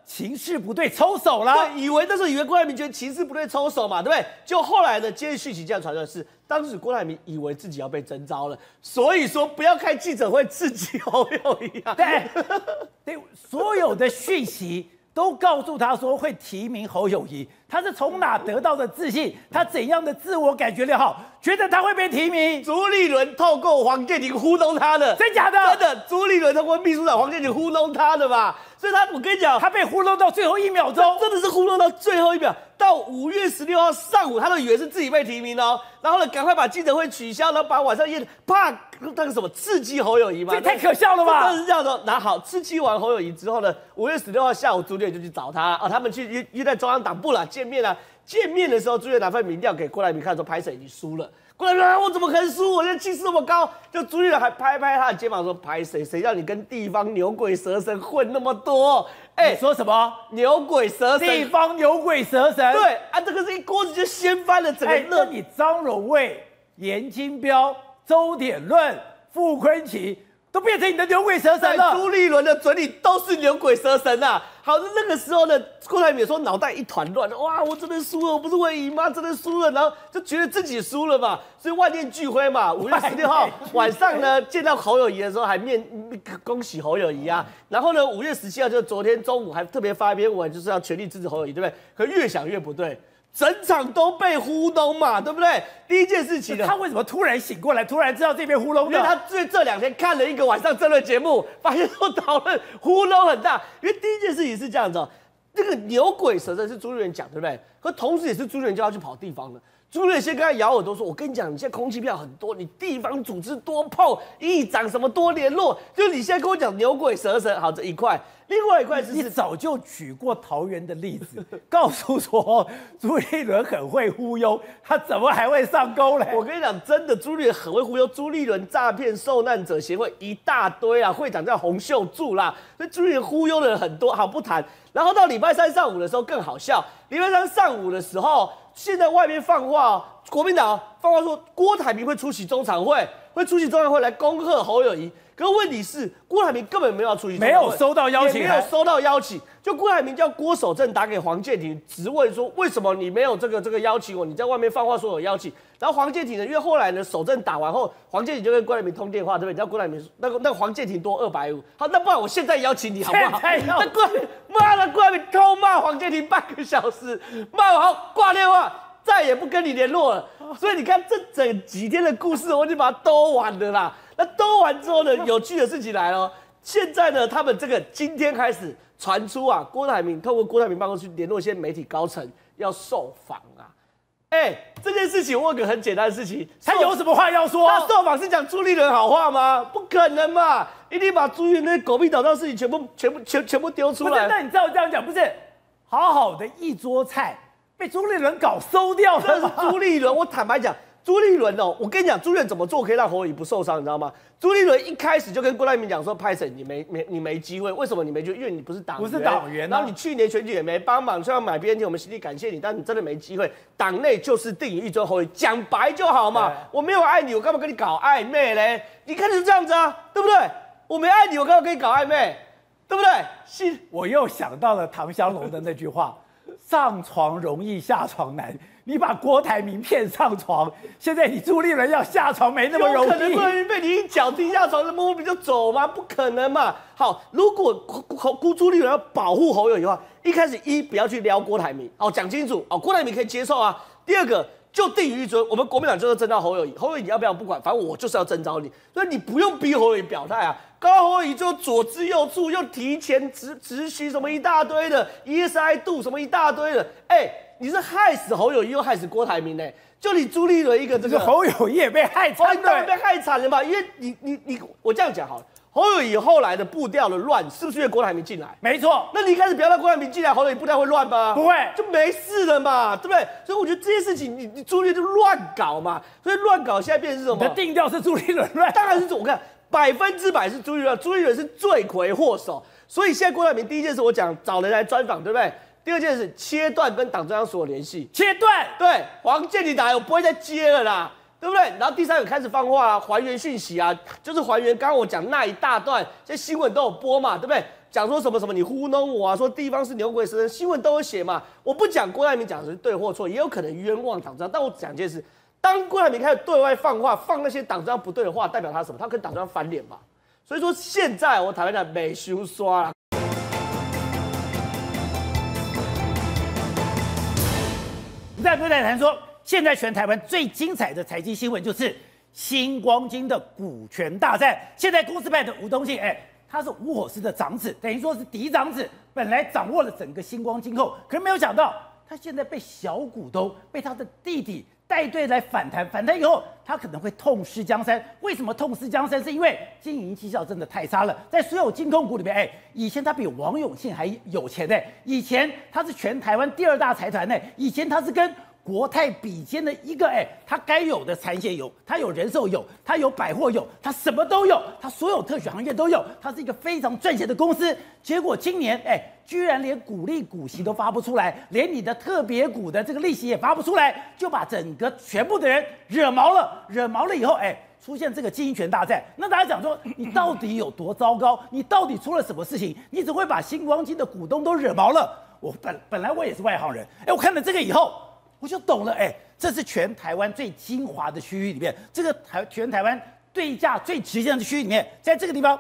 Speaker 1: 情势不对，抽手了。
Speaker 5: 对，那时候以为郭台铭觉得情势不对，抽手嘛，对不对？就后来呢，接着讯息这样传出来是，当时郭台铭以为自己要被征召了，所以说不要开记者会刺激侯友宜啊。
Speaker 1: 对，所有的讯息都告诉他说会提名侯友宜，他是从哪得到的自信？他怎样的自我感觉良好，觉得他会被提名？
Speaker 5: 朱立伦透过黄健庭糊弄他的，
Speaker 1: 真假的？
Speaker 5: 真的，朱立伦透过秘书长黄健庭糊弄他的嘛。所以我跟你讲，
Speaker 1: 他被糊弄到最后1秒钟，
Speaker 5: 真的是糊弄到最后1秒。到5月16号上午，他都以为是自己被提名哦，然后呢，赶快把记者会取消，然后把晚上夜怕那个什么刺激侯友宜嘛，
Speaker 1: 这太可笑了吧？
Speaker 5: 真的是这样的。那好，刺激完侯友宜之后呢，5月16号下午，朱立伦就去找他他们去约在中央党部啦见面啦。见面的时候，朱立伦拿份民调给郭台铭看，说拍谁你输了。郭台铭说：“我怎么可能输？我现在气势那么高。”就朱立伦还拍他的肩膀说：“拍谁？谁让你跟地方牛鬼蛇神混那么多？”
Speaker 1: 你说什么？
Speaker 5: 牛鬼蛇神？
Speaker 1: 地方牛鬼蛇神？
Speaker 5: 对啊，这个是一锅子就掀翻了整个热。
Speaker 1: 那你张荣卫、严金彪、周典论、傅崐萁都变成你的牛鬼蛇神了。
Speaker 5: 朱立伦的嘴里都是牛鬼蛇神啊！好，那个时候呢，郭台铭说脑袋一团乱，哇，我真的输了，我不是会赢吗？真的输了，然后就觉得自己输了嘛，所以万念俱灰嘛。5月16号晚上呢，见到侯友宜的时候还恭喜侯友宜啊。然后呢，5月17号就是昨天中午还特别发一篇文，就是要全力支持侯友宜，对不对？可越想越不对。整场都被糊弄嘛，对不对？第一件事情呢，
Speaker 1: 他为什么突然醒过来，突然知道这边糊弄的？
Speaker 5: 因为他这2天看了一个晚上政论节目，发现说讨论糊弄很大。因为第一件事情是这样子，这个牛鬼蛇神是朱立伦讲，对不对？可同时也是朱立伦叫他去跑地方的。朱立伦先跟他咬耳朵说：“我跟你讲，你现在空气票很多，你地方组织多碰，议长什么多联络，就你现在跟我讲牛鬼蛇神，好这一块。”另外一块是
Speaker 1: 你早就举过桃园的例子，告诉说朱立伦很会忽悠，他怎么还会上钩嘞？
Speaker 5: 我跟你讲，真的朱立伦很会忽悠，朱立伦诈骗受难者协会一大堆啊，会长叫洪秀柱啦，所以朱立伦忽悠的人很多，好不谈。然后到礼拜3上午的时候更好笑，礼拜3上午的时候，现在外面放话，国民党放话说郭台铭会出席中常会，来恭贺侯友宜。可问题是，郭台铭根本没有要出席，
Speaker 1: 没有收到邀请，
Speaker 5: 也没有收到邀请。就郭台铭叫郭守正打给黄健庭，质问说为什么你没有这个邀请我？你在外面放话说有邀请。然后黄健庭呢，因为后来呢，守正打完后，黄健庭就跟郭台铭通电话，对不对？你知道郭台铭那个黄健庭多250，好，那不然我现在邀请你好不好？那郭台铭偷骂黄健庭半个小时，骂完后挂电话。再也不跟你联络了，所以你看这整几天的故事，我已经把它兜完了啦。那兜完之后呢，有趣的事情来了。现在呢，他们这个今天开始传出啊，郭台铭透过郭台铭办公室联络一些媒体高层要受访啊。这件事情我有个很简单的事情，
Speaker 1: 他有什么话要说？
Speaker 5: 他受访是讲朱立伦好话吗？不可能嘛，一定把朱立伦那狗屁倒灶的事情全部丢出来。
Speaker 1: 不是，那你知道这样讲不是？好好的一桌菜。被朱立伦搞馊掉了。
Speaker 5: 这是朱立伦，我坦白讲，朱立伦哦，我跟你讲，朱立伦怎么做可以让侯友宜不受伤，你知道吗？朱立伦一开始就跟郭台铭讲说，拍谁你没机会，为什么你没机会？因为你不是党员，然后你去年选举也没帮忙，虽然买 BNT 我们心里感谢你，但你真的没机会。党内就是定于一尊侯友宜，讲白就好嘛。我没有爱你，我干嘛跟你搞暧昧嘞？你看就是这样子啊，对不对？我没爱你，我干嘛跟你搞暧昧？对不对？
Speaker 1: 我又想到了唐湘龙的那句话。上床容易下床难，你把郭台铭骗上床，现在你朱立伦要下床没那么容易。
Speaker 5: 有可能郭台铭被你一脚踢下床，摸摸鼻就走吗？不可能嘛！好，如果朱立伦要保护侯友宜的话，一开始不要去撩郭台铭，讲清楚，郭台铭可以接受啊。第二个就定于一尊，我们国民党就是征召侯友宜，侯友宜要不要不管，反正我就是要征召你，所以你不用逼侯友宜表态啊。高侯友宜就左支右绌，又提前质询什么一大堆的 ESI 度什么一大堆的，你是害死侯友宜又害死郭台铭呢？就你朱立伦一个这个
Speaker 1: 侯友宜也被害惨
Speaker 5: 了，被害惨了嘛？因为你我这样讲好了。侯友宜后来的步调的乱，是不是因为郭台铭进来？
Speaker 1: 没错。
Speaker 5: 那你一开始不要让郭台铭进来，侯友宜步调会乱吗？
Speaker 1: 不会，
Speaker 5: 就没事了嘛，对不对？所以我觉得这些事情，你朱立伦就乱搞嘛。所以乱搞现在变成是什么？
Speaker 1: 你的定调是朱立伦乱，
Speaker 5: 当然是我看100%是朱立伦，朱立伦是罪魁祸首。所以现在郭台铭第一件事我讲找人来专访，对不对？第二件事切断跟党中央所有联系，
Speaker 1: 切断。
Speaker 5: 对，黄健庭打来我不会再接了啦。对不对？然后第三个开始放话啊，还原讯息啊，就是还原刚刚我讲那一大段，这新闻都有播嘛，对不对？ 讲说什么你糊弄我啊，说地方是牛鬼蛇神，新闻都有写嘛。我不讲郭台铭讲的是对或错，也有可能冤枉党中央，但我讲一件事。当郭台铭开始对外放话，放那些党中央不对的话，代表他什么？他跟党中央翻脸嘛。所以说现在我台湾讲没修刷了。
Speaker 1: 我们在不在谈说，现在全台湾最精彩的财经新闻就是新光金的股权大战。现在公司派的吴东进，他是吴火狮的长子，等于说是嫡长子，本来掌握了整个新光金后，可是没有想到他现在被小股东，被他的弟弟带队来反弹，反弹以后，他可能会痛失江山。为什么痛失江山？是因为经营绩效真的太差了。在所有金控股里面，以前他比王永庆还有钱呢。以前他是全台湾第2大财团呢。以前他是跟国泰比肩的一个，他该有的产险有，他有人寿有，他有百货有，他什么都有，他所有特许行业都有，他是一个非常赚钱的公司。结果今年，居然连股利股息都发不出来，连你的特别股的这个利息也发不出来，就把整个全部的人惹毛了。惹毛了以后，出现这个经营权大战。那大家讲说，你到底有多糟糕？你到底出了什么事情？你怎么会把新光金的股东都惹毛了？我本来我也是外行人，我看了这个以后，我就懂了。这是全台湾最精华的区域里面，这个全台湾对价最直线的区域里面，在这个地方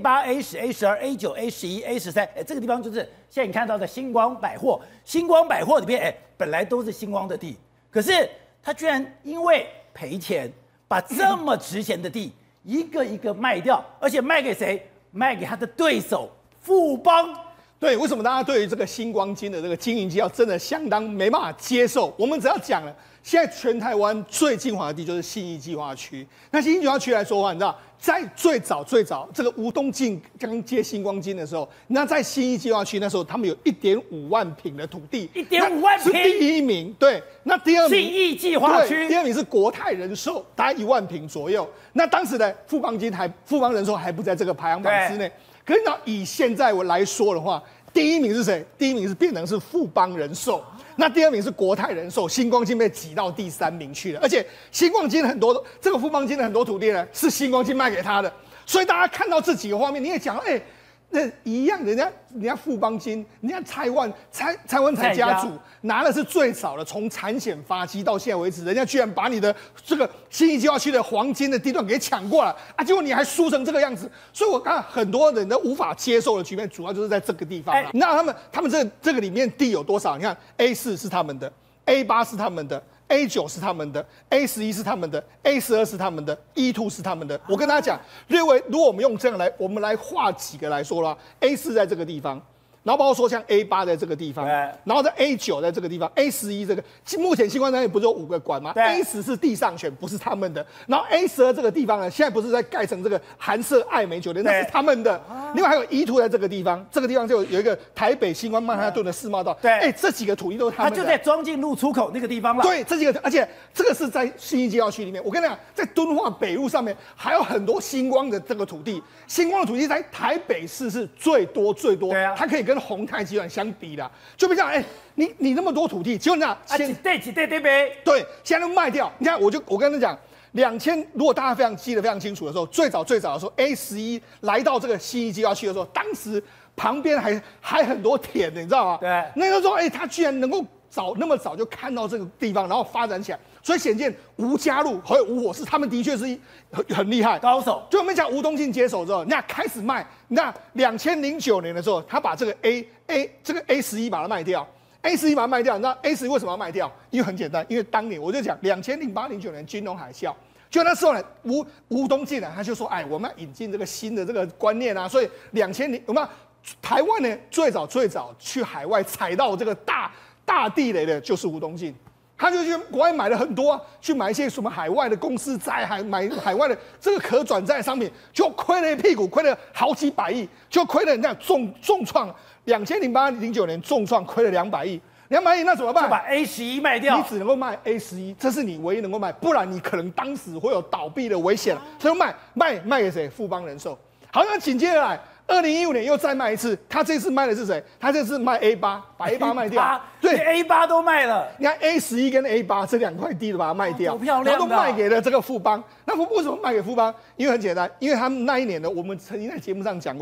Speaker 1: A8、A10、A12、A9、A11、A13，这个地方就是现在你看到的星光百货。星光百货里面，本来都是星光的地，可是他居然因为赔钱，把这么值钱的地一个一个卖掉，而且卖给谁？卖给他的对手富邦。
Speaker 2: 对，为什么大家对于这个新光金的这个经营绩效真的相当没办法接受？我们只要讲了，现在全台湾最精华的地就是信义计划区。那信义计划区来说的话，你知道，在最早这个吴东进刚接新光金的时候，那在信义计划区那时候，他们有1.5万坪的土地
Speaker 1: ，1.5万坪
Speaker 2: 是第1名。对，那第2名
Speaker 1: 信义计划区，
Speaker 2: 第2名是国泰人寿，大概1万坪左右。那当时的富邦人寿还不在这个排行榜之内。可是以现在我来说的话，第1名是谁？第1名是变成是富邦人寿，那第2名是国泰人寿，新光金被挤到第3名去了。而且新光金很多这个富邦金的很多土地呢，是新光金卖给他的，所以大家看到这几个画面，你也讲，那一样，人家富邦金，人家蔡万才家族拿的是最少的，从产险发迹到现在为止，人家居然把你的这个信义计划区的黄金的地段给抢过来啊！结果你还输成这个样子，所以我看很多人都无法接受的局面，主要就是在这个地方。那他们这个里面地有多少？你看 A4是他们的 ，A8是他们的。A9是他们的 ，A11是他们的 ，A12是他们的 ，E2是他们的。我跟大家讲，如果我们用这样来，我们来画几个来说啦 ，A4在这个地方，然后包括说像 A8在这个地方，然后在 A9在这个地方 ，A11这个，目前新光三越不是有5个馆吗 ？A10是地上权，不是他们的。然后 A12这个地方呢，现在不是在盖成这个韩舍爱美酒店，那是他们的。另外还有E2在这个地方，这个地方就有一个台北星光曼哈顿的世贸道，这几个土地都是他们的。
Speaker 1: 他就在庄敬路出口那个地方了。
Speaker 2: 对，这几个，而且这个是在信义计划区里面。我跟你讲，在敦化北路上面还有很多星光的这个土地，星光的土地在台北市是最多，对啊，它可以跟宏泰集团相比的。就比如讲，你那么多土地，结果你
Speaker 1: 几对呗？
Speaker 2: 对，现在都卖掉。你看，我跟你讲。2000，如果大家记得非常清楚的时候，最早的时候 ，A11来到这个信义计划区的时候，当时旁边还很多田的，你知道吗？
Speaker 1: 对，
Speaker 2: 那个时候，他居然能够那么早就看到这个地方，然后发展起来，所以显见吴家路还有吴火狮，他们的确是很厉害
Speaker 1: 高手。
Speaker 2: 就我们讲吴东进接手之后，那开始卖，那2009年的时候，他把这个这个 A11把它卖掉。A11把它卖掉，那 A11为什么要卖掉？因为很简单，因为当年我就讲2008、09年金融海啸，就那时候呢，吴东进他就说，我们要引进这个新的这个观念啊，所以我们台湾呢最早去海外采到这个大地雷的就是吴东进。他就去国外买了很多去买一些什么海外的公司债，买海外的这个可转债商品，就亏了一屁股，亏了好几百亿，就亏了人家重创2008、09年重创亏了200亿，200亿那怎么办？
Speaker 1: 就把 A11卖掉，
Speaker 2: 你只能够卖 A11，这是你唯一能够卖，不然你可能当时会有倒闭的危险，所以卖给谁？富邦人寿。好，那紧接着来。2015年又再卖一次，他这次卖的是谁？他这次卖 A8，把 A8 卖掉。
Speaker 1: 对 ，A8 都卖了。
Speaker 2: 你看 A11跟 A8这2块地都把它卖掉，
Speaker 1: 漂亮，
Speaker 2: 然后都卖给了这个富邦。那为什么卖给富邦？因为很简单，因为他们那一年呢，我们曾经在节目上讲过，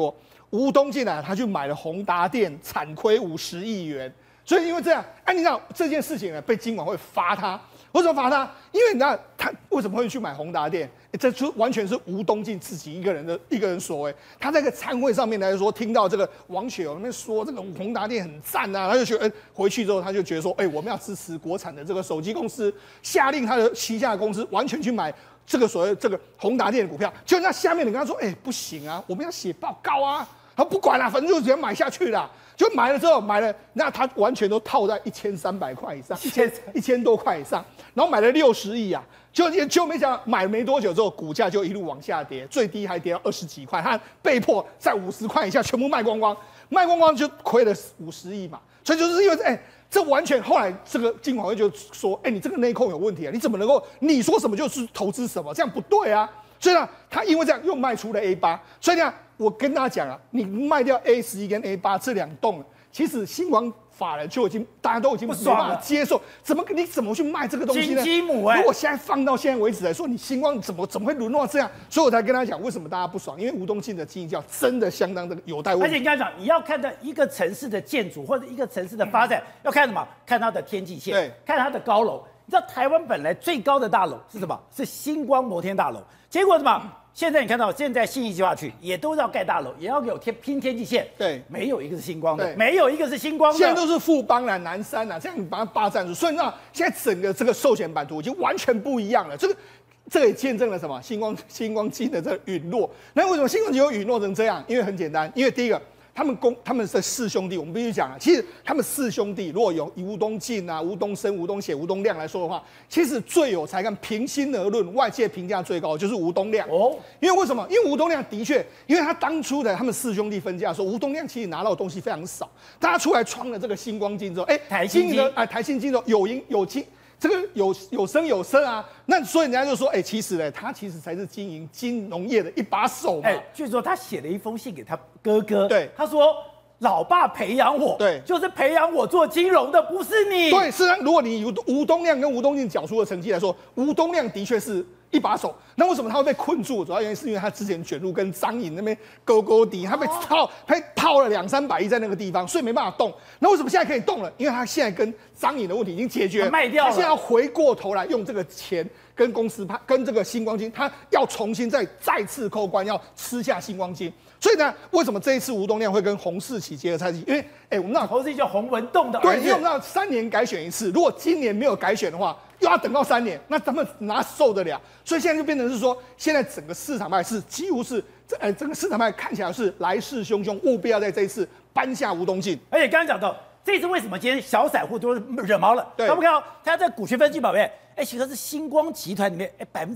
Speaker 2: 吴东进啊，他去买了宏达电，惨亏50亿元。所以因为这样，你知道这件事情呢，被金管会罚他。为什么罚他？因为你知道他为什么会去买宏达电？这就完全是吴东进自己一个人所为。他在一个参会上面来说，听到这个王雪友那边说这个宏达电很赞啊，他就觉得，回去之后他就觉得说，我们要支持国产的这个手机公司，下令他的旗下的公司完全去买这个所谓这个宏达电的股票。就那下面你跟他说，不行啊，我们要写报告啊。他不管了，反正就直接买下去了。就买了之后，那他完全都套在1300块以上，1000多块以上，然后买了60亿啊，就没想到买没多久之后，股价就一路往下跌，最低还跌到20几块，他被迫在50块以下全部卖光光，卖光光就亏了50亿嘛，所以就是因为这完全后来这个金管会就说，你这个内控有问题啊，你怎么能够你说什么就是投资什么，这样不对啊，所以呢，他因为这样又卖出了 A8，所以呢。我跟大家讲啊，你卖掉 A11跟 A8这2栋，其实星光法人就大家都已经没办法接受，你怎么去卖这个东西呢？
Speaker 1: 金鸡母
Speaker 2: 如果现在放到现在为止来说，你星光怎么会沦落这样？所以我才跟他讲，为什么大家不爽？因为吴东进的经营教真的相当的有待问题。
Speaker 1: 而且你刚才讲，你要看到一个城市的建筑或者一个城市的发展，要看什么？看它的天际线，
Speaker 2: 对，
Speaker 1: 看它的高楼。你知道台湾本来最高的大楼是什么？是星光摩天大楼。结果什么？现在你看到，现在信义计划区也都要盖大楼，也要有拼天际线，
Speaker 2: 对，
Speaker 1: 没有一个是星光的，没有一个是星光的，
Speaker 2: 现在都是富邦啦、南山啦，这样你把它霸占住，所以呢，现在整个这个寿险版图已经完全不一样了。这个也见证了什么？星光金的这个陨落。那为什么星光金会陨落成这样？因为很简单，因为第一个。他们是4兄弟，我们必须讲啊，其实他们4兄弟，如果以吴东进啊、吴东升、吴东协、吴东亮来说的话，其实最有才干，平心而论，外界评价最高的就是吴东亮哦。因为为什么？因为吴东亮的确，因为他当初的他们4兄弟分家的时候，吴东亮其实拿到的东西非常少，大家出来创了这个星光金之后，
Speaker 1: 台新
Speaker 2: 金之后有赢有金。这个有声有色啊，那所以人家就说，其实呢，他其实才是经营金融业的一把手嘛。
Speaker 1: 据说他写了一封信给他哥哥，
Speaker 2: 对，
Speaker 1: 他说老爸培养我，
Speaker 2: 对，
Speaker 1: 就是培养我做金融的，不是你。
Speaker 2: 对，是啊，如果你吴东亮跟吴东进缴出的成绩来说，吴东亮的确是一把手。那为什么他会被困住？主要原因是因为他之前卷入跟张颖那边勾底，他被套了200-300亿在那个地方，所以没办法动。那为什么现在可以动了？因为他现在跟张颖的问题已经解决了，
Speaker 1: 卖掉了。
Speaker 2: 他现在要回过头来用这个钱跟公司跟这个星光金，他要重新再次扣关，要吃下星光金。所以呢，为什么这一次吴东亮会跟洪世奇结合在一起？因为我们知道
Speaker 1: 洪世奇叫洪文栋的儿子，
Speaker 2: 对，因为我们知道3年改选一次，如果今年没有改选的话，又要等到3年，那咱们哪受得了？所以现在就变成是说，现在整个市场派是几乎是整个市场派看起来是来势汹汹，务必要在这一次搬下吴东进。
Speaker 1: 而且刚刚讲到这次为什么今天小散户都惹毛了？
Speaker 2: 对，
Speaker 1: 看不看到他在股权分析宝贝？其实是星光集团里面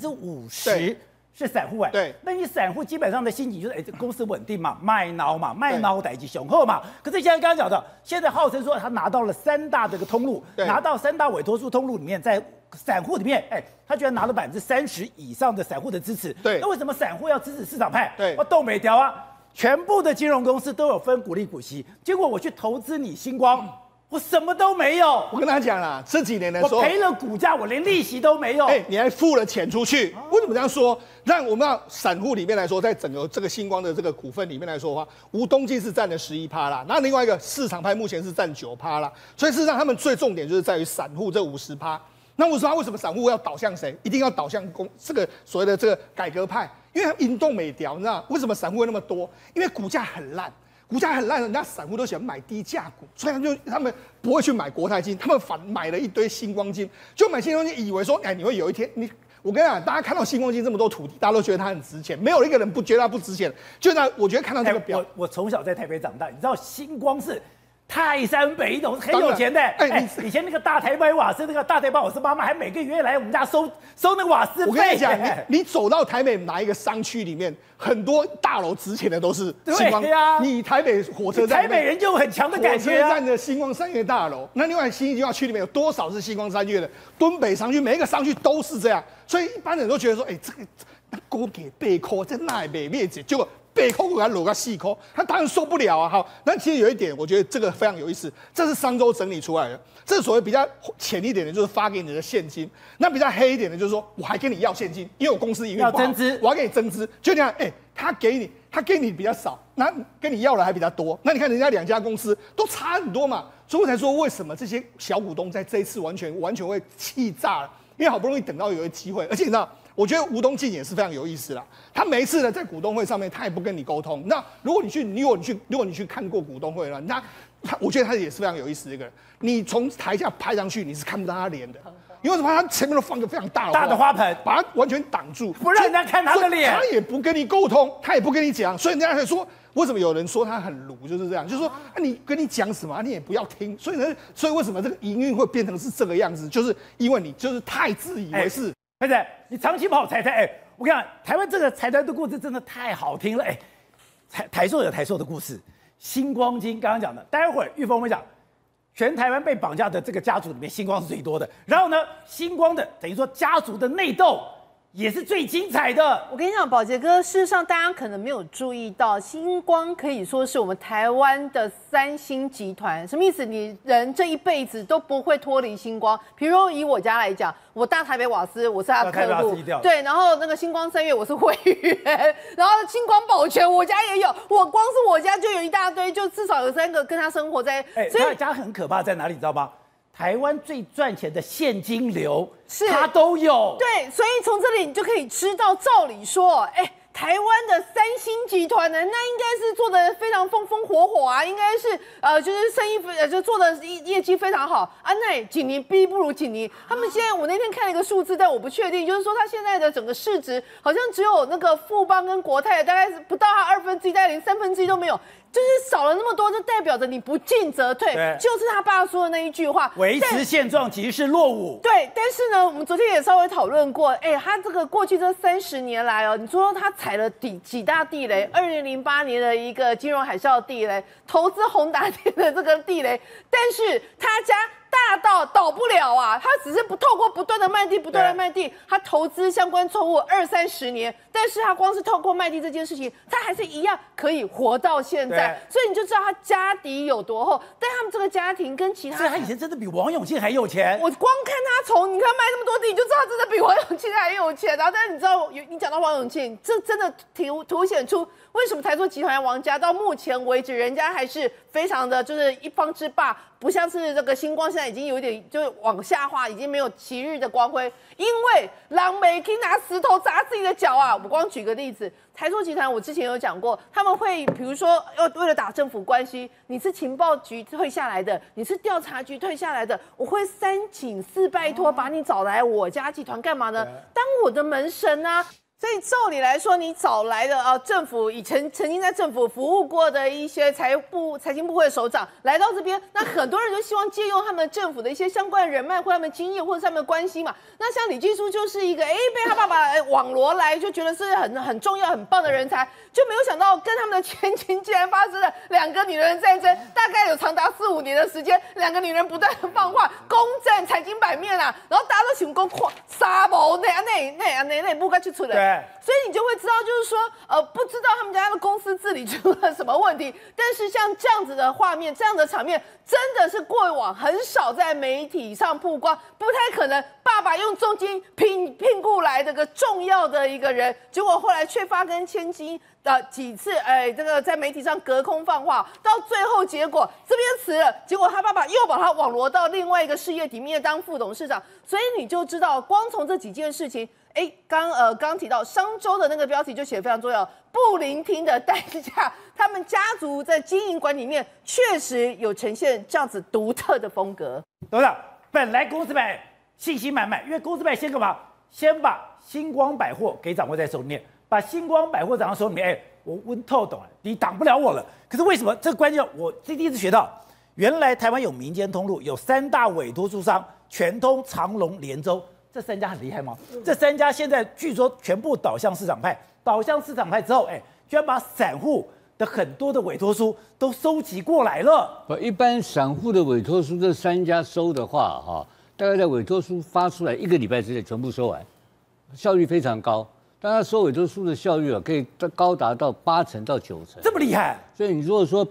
Speaker 1: 50%。是散户
Speaker 2: 对，
Speaker 1: 那你散户基本上的心情就是这公司稳定嘛，卖孬代级雄厚嘛。可是现在刚刚讲的，现在号称说他拿到了3大这个通路，拿到3大委托书通路里面，在散户里面，他居然拿了30%以上的散户的支持。
Speaker 2: 对，
Speaker 1: 那为什么散户要支持市场派？
Speaker 2: 对，
Speaker 1: 我动没掉啊，全部的金融公司都有分股利股息，结果我去投资你星光。我什么都没有，
Speaker 2: 我跟他讲啦，这几年来说，
Speaker 1: 我赔了股价，我连利息都没有。
Speaker 2: 你还付了钱出去，为什么这样说？让我们要散户里面来说，在整个这个星光的这个股份里面来说的话，吴东进是占了11%啦，那另外一个市场派目前是占9%啦，所以事实上他们最重点就是在于散户这50%。那50%为什么散户要导向谁？一定要导向这个所谓的这个改革派，因为他们引动美调，你知道为什么散户会那么多？因为股价很烂。股价很烂，人家散户都喜欢买低价股，所以他们不会去买国泰金，他们反买了一堆星光金，就买星光金，以为说，你会有一天，我跟你讲，大家看到星光金这么多土地，大家都觉得它很值钱，没有一个人不觉得它不值钱。就那，我觉得看到这个表，
Speaker 1: 我从小在台北长大，你知道星光是泰山北斗是很有钱的。以前那个大台北瓦斯，那个大台北瓦斯妈妈还每个月来我们家收那个瓦斯费。
Speaker 2: 我跟你讲，你走到台北哪一个商区里面，很多大楼值钱的都是星光。你台北火车站，
Speaker 1: 台北人就有很强的感觉。
Speaker 2: 火车站的星光三越大楼，那另外新义计划区里面有多少是星光三越的？敦北商区每一个商区都是这样，所以一般人都觉得说，这个锅给8块，这那也没面子，结果。8块给他搂个4块，他当然受不了啊！好，那其实有一点，我觉得这个非常有意思，这是商周整理出来的。这所谓比较浅一点的，就是发给你的现金；那比较黑一点的，就是说我还跟你要现金，因为我公司营运不好，
Speaker 1: 要增资，
Speaker 2: 我要给你增资。就这样，他给你， 他给你比较少，那跟你要的还比较多，那你看人家2家公司都差很多嘛，所以我才说为什么这些小股东在这一次完全会气炸了，因为好不容易等到有一个机会，而且你知道，我觉得吴东进也是非常有意思啦。他每一次呢在股东会上面，他也不跟你沟通。那如果你去看过股东会了，我觉得他也是非常有意思的一个人。你从台下拍上去，你是看不到他脸的。因为什么？他前面都放个非常大的
Speaker 1: 花盆，
Speaker 2: 把他完全挡住，
Speaker 1: 不让人家看他的脸。
Speaker 2: 他也不跟你沟通，他也不跟你讲，所以人家才说，为什么有人说他很鲁，就是这样，就是说，你跟你讲什么，你也不要听。所以为什么这个营运会变成是这个样子？就是因为你就是太自以为是。
Speaker 1: 而且你长期跑财团，我跟你讲，台湾这个财团的故事真的太好听了，台塑有台塑的故事，星光金刚刚讲的，待会儿玉峰会讲。全台湾被绑架的这个家族里面，星光是最多的。然后呢，星光的等于说家族的内斗也是最精彩的。
Speaker 4: 我跟你讲，宝杰哥，事实上大家可能没有注意到，星光可以说是我们台湾的3星集团。什么意思？你人这一辈子都不会脱离星光。比如以我家来讲，我大台北瓦斯我是他的客户，对，然后那个星光三月我是会员，然后星光保全我家也有，光是我家就有一大堆，就至少有3个跟他生活在。
Speaker 1: 所以他家很可怕在哪里？你知道吗？台湾最赚钱的现金流，
Speaker 4: 是
Speaker 1: 它都有。
Speaker 4: 对，所以从这里你就可以知道，照理说，台湾的3星集团呢，那应该是做的非常风风火火啊，应该是就是生意就做的业绩非常好啊。那景尼逼不如景尼，他们现在我那天看了一个数字，但我不确定，就是说他现在的整个市值好像只有那个富邦跟国泰大概是不到它1/2，大概连1/3都没有。就是少了那么多，就代表着你不进则退，就是他爸说的那一句话：
Speaker 1: 维持现状即是落伍。
Speaker 4: 对，但是呢，我们昨天也稍微讨论过，他这个过去这30年来你说他踩了几大地雷，2008年的一个金融海啸地雷，投资宏达电的这个地雷，但是他家大到倒不了啊，他只是透过不断的卖地，他投资相关错误20-30年，但是他光是透过卖地这件事情，他还是一样可以活到现在，所以你就知道他家底有多厚。但他们这个家庭跟其他，
Speaker 1: 所以他以前真的比王永庆还有钱。
Speaker 4: 我光看他你看卖那么多地，你就知道他真的比王永庆还有钱。然后，但是你知道，你讲到王永庆，这真的凸显出为什么台塑集团王家到目前为止，人家还是非常的就是一方之霸。不像是这个星光，现在已经有点就是往下滑，已经没有昔日的光辉。因为狼没可以拿石头砸自己的脚啊！我光举个例子，台塑集团我之前有讲过，他们会比如说为了打政府关系，你是情报局退下来的，你是调查局退下来的，我会3请4拜托把你找来我家集团干嘛呢？当我的门神啊！所以照理来说，你找来的政府曾经在政府服务过的一些财经部会的首长来到这边，那很多人就希望借用他们政府的一些相关的人脉或他们经验或者他们的关系嘛。那像李继书就是一个被他爸爸网罗来，就觉得是很重要很棒的人才，就没有想到跟他们的前妻竟然发生了2个女人战争，大概有长达4-5年的时间，2个女人不断的放话攻占财经版面啊，然后大家都想说杀谋那不该去出人。所以你就会知道，就是说，不知道他们家的公司治理出了什么问题。但是像这样子的画面，这样的场面，真的是过往很少在媒体上曝光，不太可能。爸爸用重金聘雇来这个重要的一个人，结果后来却发跟千金几次，这个在媒体上隔空放话，到最后结果这边辞了，结果他爸爸又把他网罗到另外一个事业体面当副董事长，所以你就知道，光从这几件事情。刚提到商周的那个标题就写得非常重要，不聆听的代价。他们家族在经营管理面确实有呈现这样子独特的风格。
Speaker 1: 董事长，本来公司派信心满满，因为公司派先干嘛？先把星光百货给掌握在手里面，把星光百货掌握手里面，我温透懂了，你挡不了我了。可是为什么这个关键？我第一次学到，原来台湾有民间通路，有3大委托书商，全通、长隆、联州。这3家很厉害吗？这3家现在据说全部倒向市场派，倒向市场派之后，居然把散户的很多的委托书都收集过来了。
Speaker 6: 一般散户的委托书这3家收的话，大概在委托书发出来1个礼拜之内全部收完，效率非常高。但他收委托书的效率可以高达到80%到90%，
Speaker 1: 这么厉害。
Speaker 6: 所以你如果说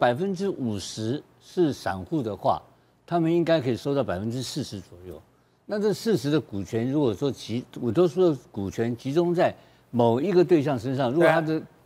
Speaker 6: 50%是散户的话，他们应该可以收到40%左右。那这40%的股权，如果说委托书的股权集中在某一个对象身上，如果他的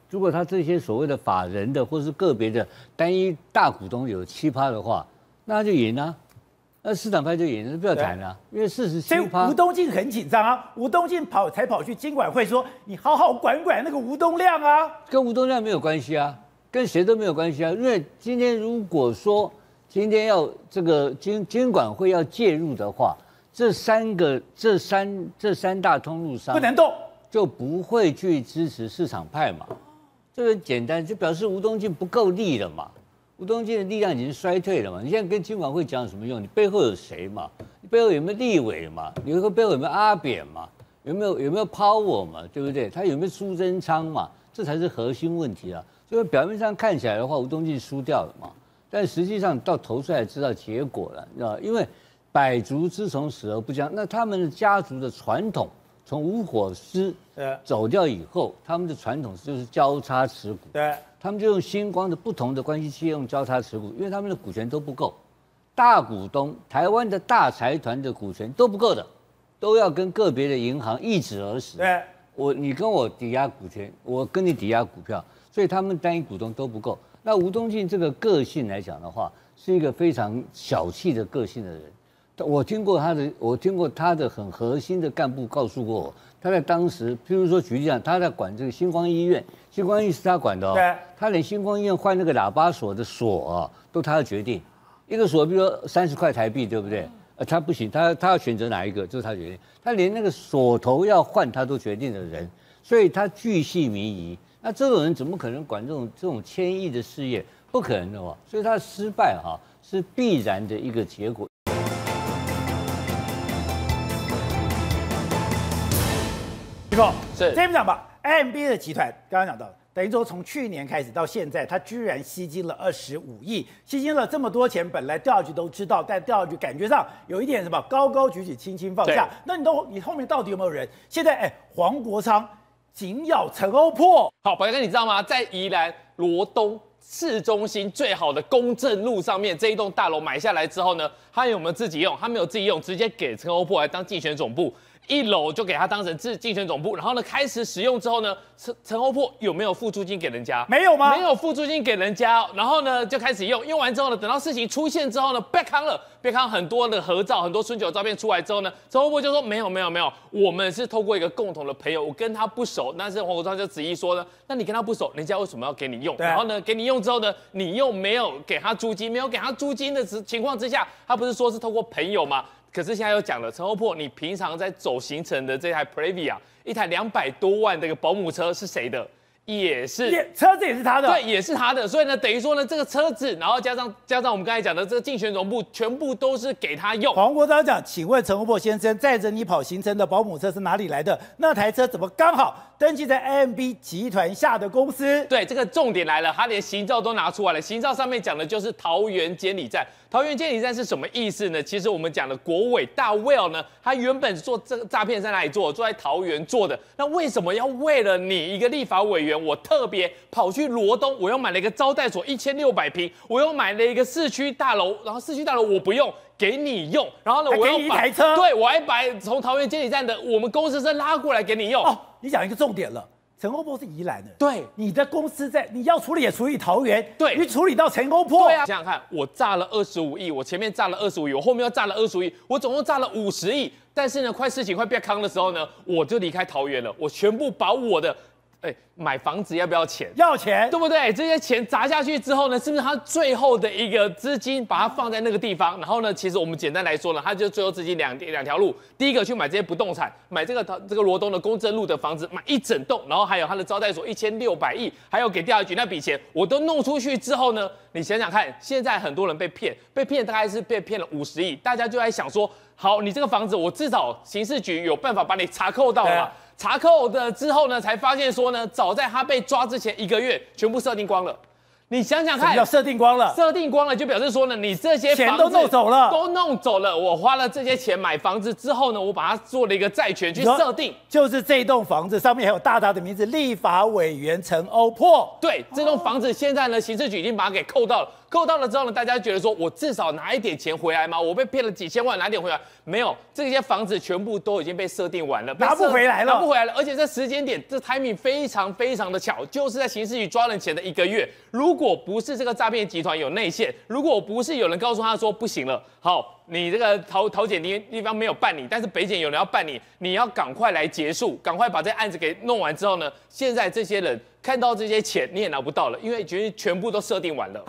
Speaker 6: 如果他这些所谓的法人的或是个别的单一大股东有7%的话，那他就赢啊。那市场派就赢了，不要谈了，因为47%。
Speaker 1: 所以吴东进很紧张啊，吴东进跑去金管会说，你好好管那个吴东亮啊，
Speaker 6: 跟吴东亮没有关系啊，跟谁都没有关系啊。因为今天如果说今天要这个金管会要介入的话，这三大通路商
Speaker 1: 不能动，
Speaker 6: 就不会去支持市场派嘛。这个简单，就表示吴东进不够力了嘛。吴东进的力量已经衰退了嘛？你现在跟金管会讲有什么用？你背后有谁嘛？你背后有没有立委嘛？你背后有没有阿扁嘛？有没有power嘛？对不对？他有没有苏贞昌嘛？这才是核心问题啊！所以表面上看起来的话，吴东进输掉了嘛，但实际上到投出来知道结果了，你知道？因为百足之虫，死而不僵。那他们的家族的传统，从吴火狮走掉以后，他们的传统就是交叉持股。
Speaker 1: 对。
Speaker 6: 他们就用星光的不同的关系企业用交叉持股，因为他们的股权都不够，大股东台湾的大财团的股权都不够的，都要跟个别的银行一指而使。
Speaker 1: 对，
Speaker 6: 你跟我抵押股权，我跟你抵押股票，所以他们单一股东都不够。那吴东进这个个性来讲的话，是一个非常小气的个性的人。我听过他的很核心的干部告诉过我，他在当时，譬如说举例讲，他在管这个星光医院，星光医院是他管的哦，
Speaker 1: 对，
Speaker 6: 他连星光医院换那个喇叭锁的锁啊，都他要决定，一个锁比如说30块台币，对不对？他不行，他要选择哪一个，就是他决定，他连那个锁头要换他都决定的人，所以他巨细靡遗。那这种人怎么可能管这种千亿的事业？不可能的哦，所以他的失败是必然的一个结果。
Speaker 1: 是这边讲吧 ，IMB 的集团刚刚讲到，等于说从去年开始到现在，它居然吸金了25亿，吸金了这么多钱，本来调查局都知道，但调查局感觉上有一点什么高高举起，轻轻放下。那你后面到底有没有人？现在黄国昌紧咬陈欧珀。
Speaker 7: 好，宝哥，你知道吗？在宜兰罗东市中心最好的公正路上面这一栋大楼买下来之后呢，他有没有自己用？他没有自己用，直接给陈欧珀来当竞选总部。1楼就给他当成竞选总部，然后呢，开始使用之后呢，陈欧珀有没有付租金给人家？
Speaker 1: 没有吗？
Speaker 7: 没有付租金给人家，然后呢就开始用，用完之后呢，等到事情出现之后呢，被康了，被康很多的合照，很多春酒照片出来之后呢，陈欧珀就说没有，我们是透过一个共同的朋友，我跟他不熟，但是黄国昌就质疑说呢，那你跟他不熟，人家为什么要给你用？然后呢，给你用之后呢，你又没有给他租金，没有给他租金的情况之下，他不是说是透过朋友吗？可是现在又讲了，陈欧珀，你平常在走行程的这台 Previa， 一台200多万的一个保姆车是谁的？车
Speaker 1: 子也是他的，
Speaker 7: 对，也是他的。所以呢，等于说呢，这个车子，然后加上我们刚才讲的这个竞选总部，全部都是给他用。
Speaker 1: 黄国昌讲，请问陈欧珀先生，载着你跑行程的保姆车是哪里来的？那台车怎么刚好登记在 IMB 集团下的公司？
Speaker 7: 对，这个重点来了，他连行照都拿出来了。行照上面讲的就是桃园监理站。桃园监理站是什么意思呢？其实我们讲的国伟大 Well 呢，他原本做这个诈骗在哪里做？做在桃园做的。那为什么要为了你一个立法委员，我特别跑去罗东，我又买了一个招待所1600平，我又买了一个市区大楼，然后市区大楼我不用。给你用，然后呢，我
Speaker 1: 给你一台车，
Speaker 7: 对我还把从桃园监理站的我们公司车拉过来给你用。
Speaker 1: 哦，你讲一个重点了。陈欧珀是宜兰的，
Speaker 7: 对，
Speaker 1: 你的公司你要处理也处理桃园，
Speaker 7: 对，
Speaker 1: 你处理到陈欧珀，
Speaker 7: 对啊，想想看，我炸了25亿，我前面炸了25亿，我后面又炸了25亿，我总共炸了50亿，但是呢，事情快变康的时候呢，我就离开桃园了，我全部把我的。买房子要不要钱？
Speaker 1: 要钱，
Speaker 7: 对不对？这些钱砸下去之后呢，是不是他最后的一个资金把它放在那个地方？然后呢，其实我们简单来说呢，他就最后资金两条路。第一个去买这些不动产，买这个罗东的公正路的房子，买一整栋，然后还有他的招待所1600亿，还有给调查局那笔钱，我都弄出去之后呢，你想想看，现在很多人被骗大概是被骗了50亿，大家就在想说，好，你这个房子我至少刑事局有办法把你查扣到了嘛？查扣的之后呢，才发现说呢，早在他被抓之前1个月，全部设定光了。你想想看，
Speaker 1: 什么叫设定光了？
Speaker 7: 设定光了就表示说呢，你这些
Speaker 1: 钱都弄走了，
Speaker 7: 都弄走了。我花了这些钱买房子之后呢，我把它做了一个债权去设定，
Speaker 1: 就是这栋房子上面还有大大的名字，立法委员陈欧珀。
Speaker 7: 对，这栋房子现在呢，刑事局已经把它给扣到了。 扣到了之后呢，大家觉得说我至少拿一点钱回来嘛，我被骗了几千万，拿点回来没有？这些房子全部都已经被设定完了，
Speaker 1: 拿不回来了，
Speaker 7: 拿不回来了。而且这时间点，这 timing 非常非常的巧，就是在刑事局抓人前的1个月。如果不是这个诈骗集团有内线，如果不是有人告诉他说不行了，好，你这个桃检地方没有办理，但是北检有人要办理，你要赶快来结束，赶快把这案子给弄完之后呢，现在这些人看到这些钱你也拿不到了，因为全部都设定完了。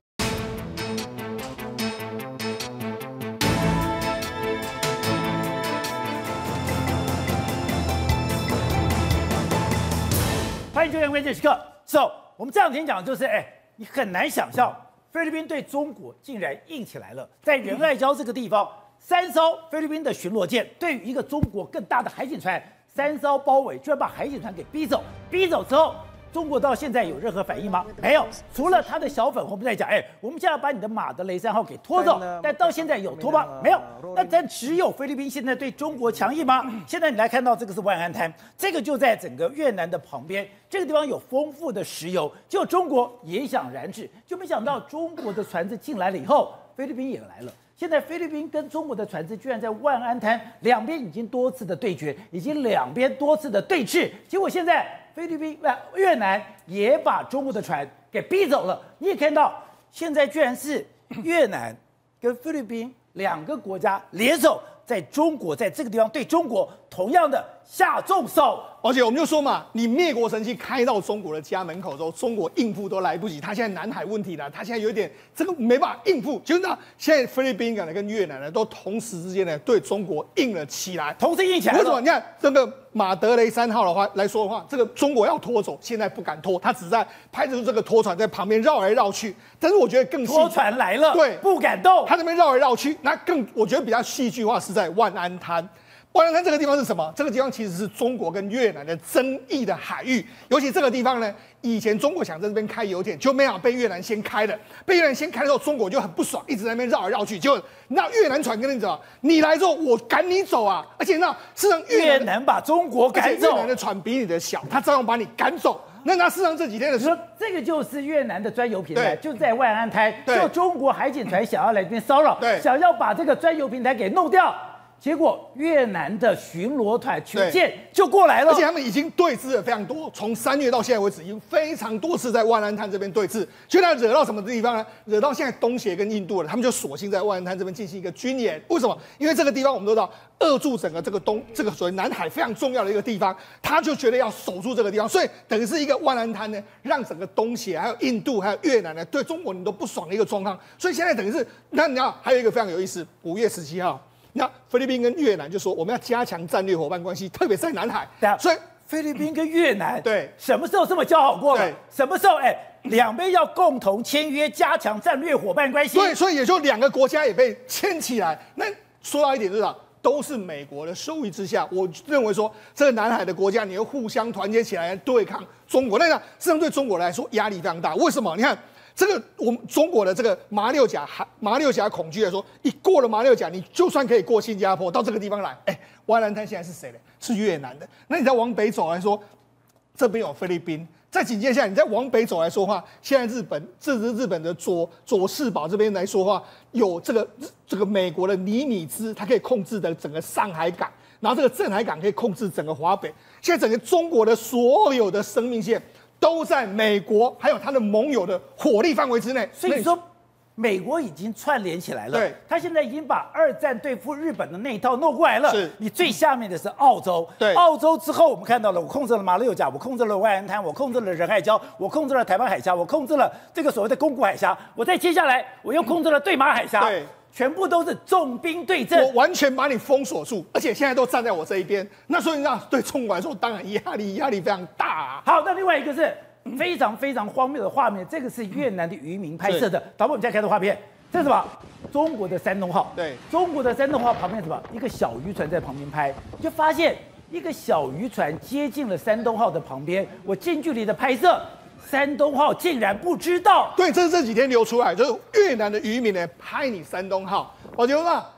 Speaker 1: 欢迎收看《关键时刻》。So， 我们这两天讲的就是，你很难想象菲律宾对中国竟然硬起来了。在仁爱礁这个地方，3艘菲律宾的巡逻舰对于一个中国更大的海警船，3艘包围，居然把海警船给逼走。逼走之后，中国到现在有任何反应吗？没有，除了他的小粉红在讲，我们现在要把你的马德雷3号给拖走，但到现在有拖吗？没有。那但只有菲律宾现在对中国强硬吗？现在你来看到这个是万安滩，这个就在整个越南的旁边，这个地方有丰富的石油，就中国也想染指，就没想到中国的船只进来了以后，菲律宾也来了。现在菲律宾跟中国的船只居然在万安滩两边已经多次的对决，已经两边多次的对峙，结果现在越南也把中国的船给逼走了。你也看到，现在居然是越南跟菲律宾2个国家联手，在中国在这个地方对中国同样的下重手。
Speaker 2: 而且我们就说嘛，你灭国神器开到中国的家门口之后，中国应付都来不及。他现在南海问题呢，他现在有点这个没办法应付，就是呢，现在菲律宾跟越南呢都同时之间呢对中国硬了起来，
Speaker 1: 同时硬起来了。
Speaker 2: 为什么？你看这个马德雷3号的话来说的话，这个中国要拖走，现在不敢拖，他只在拍出这个拖船在旁边绕来绕去。但是我觉得更
Speaker 1: 拖船来了，
Speaker 2: 对，
Speaker 1: 不敢动，
Speaker 2: 他那边绕来绕去。那我觉得比较戏剧化是在万安滩。万安滩这个地方是什么？这个地方其实是中国跟越南的争议的海域，尤其这个地方呢，以前中国想在这边开油田，就没想到被越南先开了。被越南先开的时候，中国就很不爽，一直在那边绕来绕去。结果那越南船跟你走，你来之后我赶你走啊！而且那事实上
Speaker 1: 越南把中国赶走，
Speaker 2: 越南的船比你的小，他照样把你赶走。那事实上这几天的时候，
Speaker 1: 这个就是越南的专油平台，就在万安滩，就中国海警船想要来这边骚扰，想要把这个专油平台给弄掉。结果越南的巡逻团全舰就过来了，
Speaker 2: 而且他们已经对峙了非常多，从3月到现在为止，已经非常多次在万安滩这边对峙。就他惹到什么地方呢？惹到现在东协跟印度了，他们就索性在万安滩这边进行一个军演。为什么？因为这个地方我们都知道，扼住整个这个所谓南海非常重要的一个地方，他就觉得要守住这个地方，所以等于是一个万安滩呢，让整个东协还有印度还有越南呢，对中国人都不爽的一个状况。所以现在等于是，那你要还有一个非常有意思，5月17号。那菲律宾跟越南就说我们要加强战略伙伴关系，特别是在南海。所以
Speaker 1: 菲律宾跟越南
Speaker 2: 对
Speaker 1: 什么时候这么交好过了？什么时候两边要共同签约加强战略伙伴关系？
Speaker 2: 对，所以也就2个国家也被牵起来。那说到一点就是都是美国的收益之下，我认为说这个南海的国家你要互相团结起来对抗中国，那实际上对中国来说压力非常大。为什么？你看。这个我们中国的这个马六甲恐惧来说，一过了马六甲，你就算可以过新加坡到这个地方来，万安滩现在是谁呢？是越南的。那你再往北走来说，这边有菲律宾。再紧接下来，你再往北走来说话，现在日本的佐世保这边来说话，有这个美国的尼米兹，它可以控制的整个上海港，然后这个镇海港可以控制整个华北。现在整个中国的所有的生命线。都在美国还有他的盟友的火力范围之内，
Speaker 1: 所以说美国已经串联起来了。
Speaker 2: 对，
Speaker 1: 他现在已经把2战对付日本的那一套弄过来了。
Speaker 2: 是，
Speaker 1: 你最下面的是澳洲。
Speaker 2: 对，
Speaker 1: 澳洲之后我们看到了，我控制了马六甲，我控制了万安滩，我控制了仁爱礁，我控制了台湾海峡，我控制了这个所谓的宫古海峡，我再接下来我又控制了对马海峡。
Speaker 2: 对。
Speaker 1: 全部都是重兵对阵，
Speaker 2: 我完全把你封锁住，而且现在都站在我这一边。那所以对中国来说，当然压力非常大啊。
Speaker 1: 好，那另外一个是非常非常荒谬的画面，这个是越南的渔民拍摄的。导播，我们现在看到画面，这是什么？中国的山东号。
Speaker 2: 对，
Speaker 1: 中国的山东号旁边什么？一个小渔船在旁边拍，你就发现一个小渔船接近了山东号的旁边，我近距离的拍摄。山东号竟然不知道，
Speaker 2: 对，这是这几天流出来，就是越南的渔民呢拍你山东号，我觉得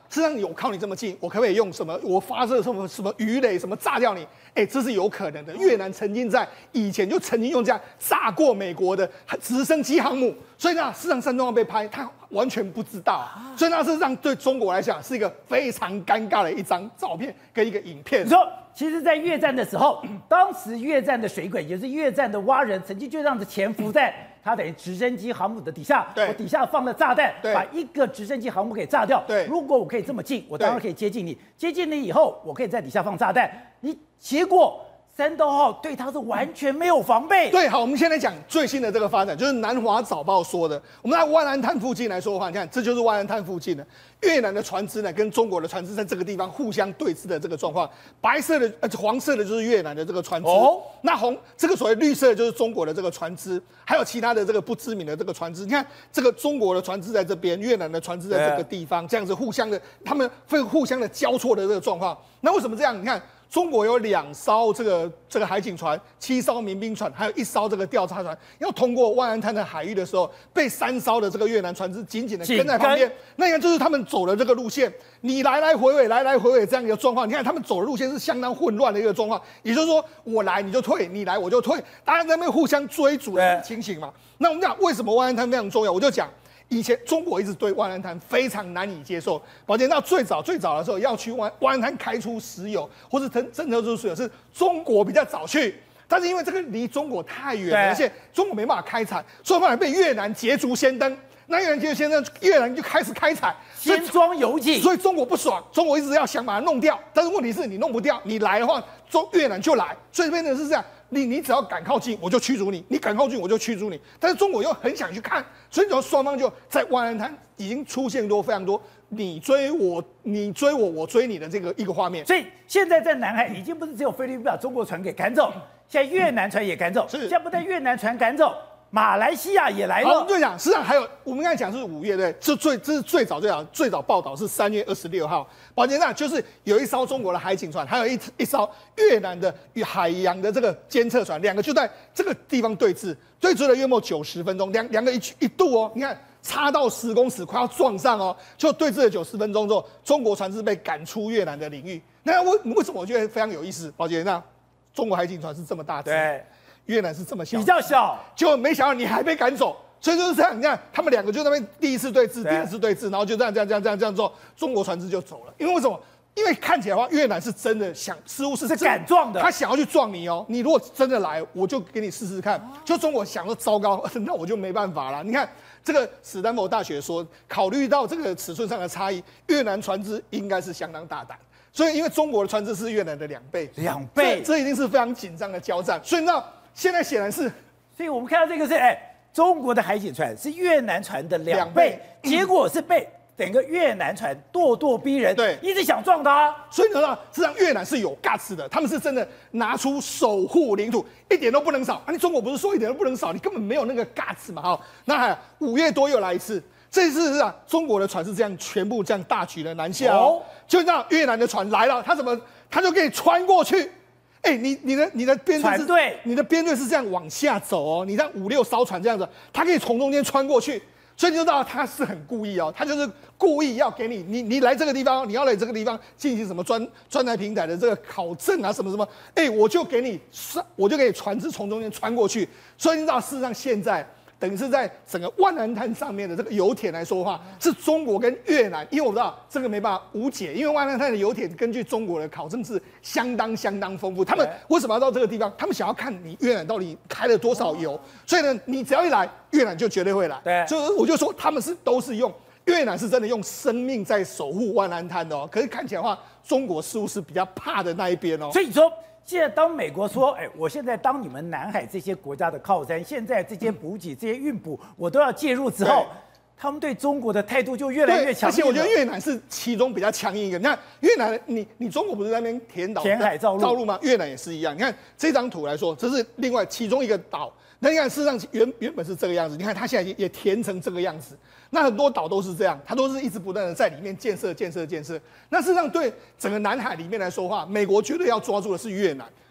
Speaker 2: 事实上有靠你这么近，我可不可以用什么？我发射什么鱼雷，什么炸掉你？这是有可能的。越南曾经在以前就曾经用这样炸过美国的直升机航母，所以呢，事实上山东号被拍，他完全不知道，所以那是让对中国来讲是一个非常尴尬的一张照片跟一个影片。
Speaker 1: 你说，其实，在越战的时候，当时越战的水鬼，也是越战的蛙人，曾经就这样子潜伏在他等于直升机航母的底下，我底下放了炸弹，把一个直升机航母给炸掉。
Speaker 2: 对，
Speaker 1: 如果我可以这么近，我当然可以接近你，接近你以后，我可以在底下放炸弹。结果山东号对他是完全没有防备。
Speaker 2: 对，好，我们先来讲最新的这个发展，就是南华早报说的。我们在湾安滩附近来说的话，你看，这就是湾安滩附近的越南的船只呢，跟中国的船只在这个地方互相对峙的这个状况。白色的、黄色的就是越南的这个船只，那这个所谓绿色的就是中国的这个船只，还有其他的这个不知名的这个船只。你看，这个中国的船只在这边，越南的船只在这个地方，这样子互相的，他们会互相的交错的这个状况。那为什么这样？你看。中国有2艘这个海警船，7艘民兵船，还有1艘这个调查船，要通过湾安滩的海域的时候，被3艘的这个越南船只紧紧的跟在旁边。那你看，就是他们走的这个路线，你来来回回这样一个状况。你看他们走的路线是相当混乱的一个状况，也就是说，我来你就退，你来我就退，大家在那边互相追逐的情形嘛。那我们讲为什么湾安滩非常重要，我就讲。以前中国一直对湾安滩非常难以接受，宝剑到最早的时候要去湾安滩开出石油或是征收出石油，是中国比较早去，但是因为这个离中国太远了，而且中国没办法开采，所以后来被越南捷足先登。那越南捷足先登，越南就开始开采，
Speaker 1: 先装油井，
Speaker 2: 所以中国不爽，中国一直要想把它弄掉，但是问题是你弄不掉，你来的话，越南就来，所以变成是这样。你只要敢靠近，我就驱逐你；你敢靠近，我就驱逐你。但是中国又很想去看，所以双方就在湾安滩已经出现非常多你追我，我追你的这个一个画面。
Speaker 1: 所以现在在南海已经不是只有菲律宾把中国船给赶走，现在越南船也赶走。现在不但越南船赶走，马来西亚也来了。
Speaker 2: 我们就讲，实际上还有我们刚才讲是5月对，这是最早报道是3月26号。宝剑上就是有一艘中国的海警船，还有一艘越南的海洋的这个监测船，两个就在这个地方对峙了约莫90分钟，两个一度哦，你看差到10公尺，快要撞上哦，就对峙了90分钟之后，中国船只被赶出越南的领域。那为什么我觉得非常有意思？宝剑上，中国海警船是这么大只，
Speaker 1: 对，
Speaker 2: 越南是这么小，
Speaker 1: 比较小，
Speaker 2: 就没想到你还被赶走。所以就是这样，你看他们两个就在那边第一次对峙，然后就这样之后，中国船只就走了。因为为什么？因为看起来的话，越南是真的似乎是
Speaker 1: 敢撞的，
Speaker 2: 他想要去撞你哦。你如果真的来，我就给你试试看。就中国想说糟糕，那我就没办法了。你看这个史丹佛大学说，考虑到这个尺寸上的差异，越南船只应该是相当大胆。所以因为中国的船只是越南的2倍，这一定是非常紧张的交战。所以你知道现在显然是，
Speaker 1: 所以我们看到这个是中国的海警船是越南船的2倍，结果是被整个越南船咄逼人，
Speaker 2: 对，
Speaker 1: 一直想撞他。所以
Speaker 2: 你知道，实际上越南是有 guts 的，他们是真的拿出守护领土，一点都不能少。你中国不是说一点都不能少，你根本没有那个 guts 嘛？好，那5月多又来一次，这次是中国的船是这样全部这样大举的南下哦，就让越南的船来了，他就可以穿过去。你的编队你的编队是这样往下走哦，你让5、6艘船这样子，他可以从中间穿过去，所以你就知道他是很故意哦，他就是故意要给你来这个地方，你要来这个地方进行什么专台平台的这个考证啊，什么，我就给你船只从中间穿过去，所以你知道事实上现在。等于是在整个湾安滩上面的这个油田来说的话，是中国跟越南，因为我知道这个没办法无解，因为湾安滩的油田根据中国的考证是相当丰富。他们为什么要到这个地方？他们想要看你越南到底开了多少油，所以呢，你只要一来，越南就绝对会来。
Speaker 1: 对，
Speaker 2: 就是我就说他们都是用越南是真的用生命在守护湾安滩的哦。可是看起来的话，中国似乎是比较怕的那一边哦。
Speaker 1: 所以你说。现在当美国说，我现在当你们南海这些国家的靠山，现在这些补给、这些运补，我都要介入之后，他们对中国的态度就越来越强硬。
Speaker 2: 而且我觉得越南是其中比较强硬一个。你看越南，你中国不是在那边填
Speaker 1: 海造陆
Speaker 2: 吗？越南也是一样。你看这张图来说，这是另外其中一个岛。那你看，事实上原本是这个样子，你看它现在也填成这个样子。那很多岛都是这样，它都是一直不断的在里面建设。那事实上对整个南海里面来说的话，美国绝对要抓住的是越南。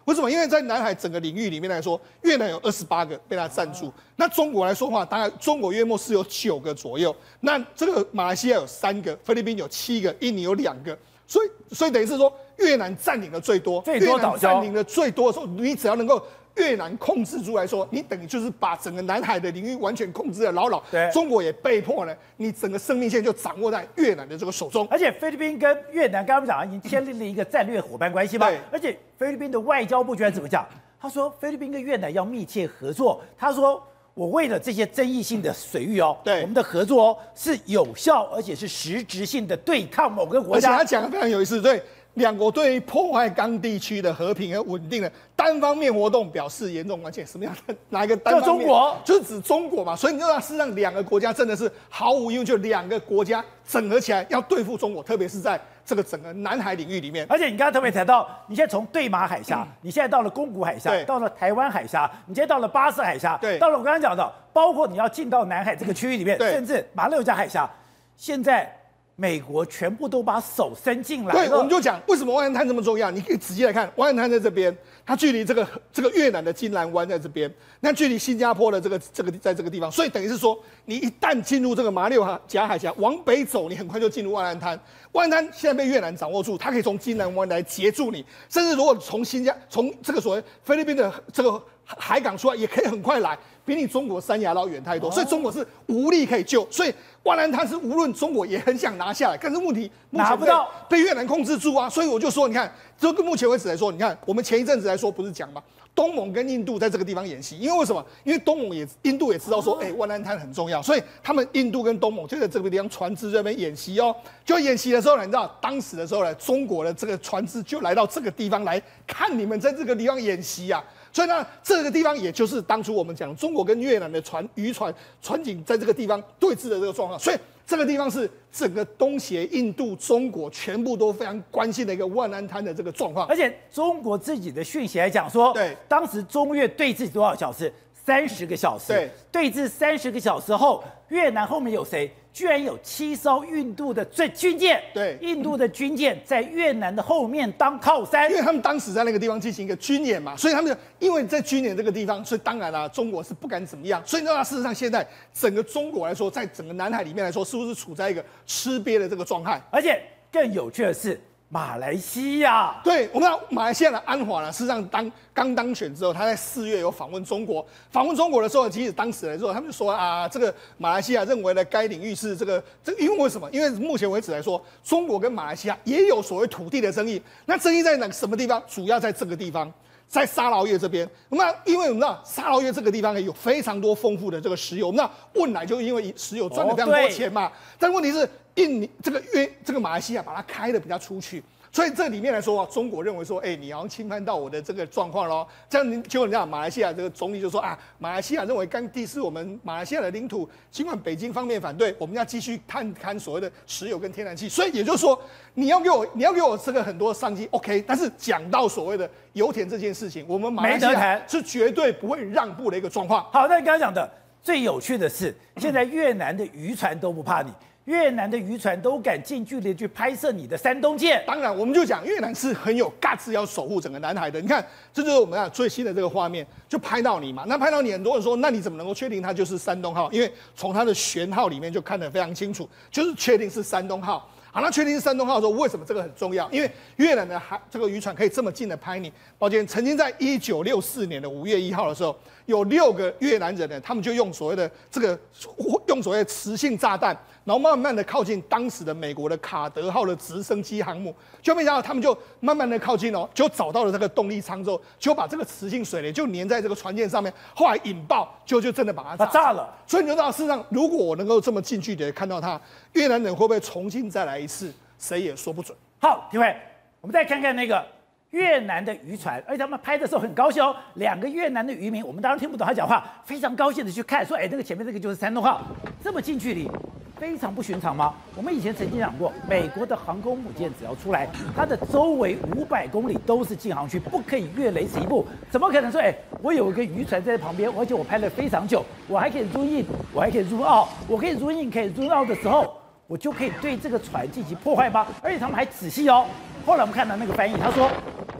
Speaker 2: 为什么？因为在南海整个领域里面来说，越南有28个被它占住。那中国来说的话，大概中国约莫是有9个左右。那这个马来西亚有3个，菲律宾有7个，印尼有2个。所以等于是说，越南占领的最多，越南占领的最多的时候，你只要能够越南控制住来说，你等于就是把整个南海的领域完全控制得牢牢。
Speaker 1: 对，
Speaker 2: 中国也被迫呢，你整个生命线就掌握在越南的这个手中。
Speaker 1: 而且菲律宾跟越南刚刚讲已经签订了一个战略伙伴关系嘛。而且菲律宾的外交部居然怎么讲？他说菲律宾跟越南要密切合作。他说我为了这些争议性的水域哦，我们的合作哦是有效而且是实质性的对抗某个国家。
Speaker 2: 而且他讲的非常有意思，对。两国对于破坏港地区的和平和稳定的单方面活动表示严重关切。什么样的哪一个单方面？
Speaker 1: 就中国，
Speaker 2: 就是指中国嘛。所以你知道，事实上两个国家真的是毫无疑问，就2个国家整合起来要对付中国，特别是在这个整个南海领域里面。
Speaker 1: 而且你刚刚特别谈到，你现在从对马海峡，你现在到了宫古海峡，到了台湾海峡，你现在到了巴士海峡，到了我刚刚讲的，包括你要进到南海这个区域里面，甚至马六甲海峡，现在。美国全部都把手伸进来了。
Speaker 2: 对，我们就讲为什么万安滩这么重要。你可以仔细来看，万安滩在这边，它距离这个越南的金兰湾在这边，那距离新加坡的这个在这个地方，所以等于是说，你一旦进入这个马六甲海峡往北走，你很快就进入万安滩。万安滩现在被越南掌握住，它可以从金兰湾来截住你，甚至如果从这个所谓菲律宾的这个海港出来，也可以很快来。比你中国三亚捞远太多，所以中国是无力可以救，所以万安滩是无论中国也很想拿下来，但是问题
Speaker 1: 拿不到，
Speaker 2: 被越南控制住啊，所以我就说，你看，就跟目前为止来说，你看我们前一阵子来说不是讲吗？东盟跟印度在这个地方演习，因为为什么？因为印度也知道说，万安滩很重要，所以他们印度跟东盟就在这个地方船只这边演习哦。就演习的时候呢，你知道当时的时候呢，中国的这个船只就来到这个地方来看你们在这个地方演习啊。所以呢，这个地方也就是当初我们讲中国跟越南的渔船警在这个地方对峙的这个状况，所以这个地方是整个东协、印度、中国全部都非常关心的一个万安滩的这个状况。
Speaker 1: 而且中国自己的讯息来讲说，对，当时中越对峙多少小时？30个小时。对峙30个小时后，越南后面有谁？居然有7艘印度的军舰，印度的军舰在越南的后面当靠山，
Speaker 2: 因为他们当时在那个地方进行一个军演嘛，所以他们因为在军演这个地方，所以当然啦，中国是不敢怎么样。所以呢，事实上现在整个中国来说，在整个南海里面来说，是不是处在一个吃瘪的这个状态？
Speaker 1: 而且更有趣的是。马来西亚，
Speaker 2: 对，我们知道马来西亚的安华呢，事实上刚当选之后，他在4月有访问中国。访问中国的时候，其实当时来说，他们就说啊，这个马来西亚认为呢，该领域是这个，因为什么？因为目前为止来说，中国跟马来西亚也有所谓土地的争议。那争议在什么地方？主要在这个地方。在沙劳越这边，那因为我们知道沙劳越这个地方有非常多丰富的这个石油，那汶莱就因为石油赚了非常多钱嘛。但问题是这个马来西亚把它开的比较出去，所以这里面来说，中国认为说，你好像侵犯到我的这个状况咯。这样结果你知道，马来西亚这个总理就说啊，马来西亚认为甘地是我们马来西亚的领土，尽管北京方面反对，我们要继续探勘所谓的石油跟天然气。所以也就是说，你要给我这个很多商机 ，OK。但是讲到所谓的油田这件事情，我们马来西亚是绝对不会让步的一个状况。
Speaker 1: 好，那你刚刚讲的最有趣的是，现在越南的渔船都不怕你。越南的渔船都敢近距离去拍摄你的山东舰。
Speaker 2: 当然，我们就讲越南是很有 guts 要守护整个南海的。你看，这就是我们最新的这个画面，就拍到你嘛。那拍到你，很多人说，那你怎么能够确定它就是山东号？因为从它的舷号里面就看得非常清楚，就是确定是山东号。好，那确定是山东号的时候，为什么这个很重要？因为越南的这个渔船可以这么近的拍你。抱歉，曾经在1964年的5月1号的时候，有6个越南人呢，他们就用所谓的磁性炸弹，然后慢慢的靠近当时的美国的卡德号的直升机航母，就没想到他们就慢慢的靠近哦，就找到了这个动力舱之后，就把这个磁性水雷就粘在这个船舰上面，后来引爆，就真的把它炸了。所以你就知道，事实上，如果我能够这么近距离的看到它，越南人会不会重新再来一次，谁也说不准。
Speaker 1: 好，廷伟，我们再看看那个越南的渔船，而且他们拍的时候很高兴哦。2个越南的渔民，我们当然听不懂他讲话，非常高兴的去看，说，那个前面这个就是山东号，这么近距离，非常不寻常吗？我们以前曾经讲过，美国的航空母舰只要出来，它的周围500公里都是禁航区，不可以越雷池一步。怎么可能说，我有一个渔船在旁边，而且我拍了非常久，我还可以入印，我还可以入澳，我可以入印，可以入澳的时候，我就可以对这个船进行破坏吗？而且他们还仔细哦。后来我们看到那个翻译，他说他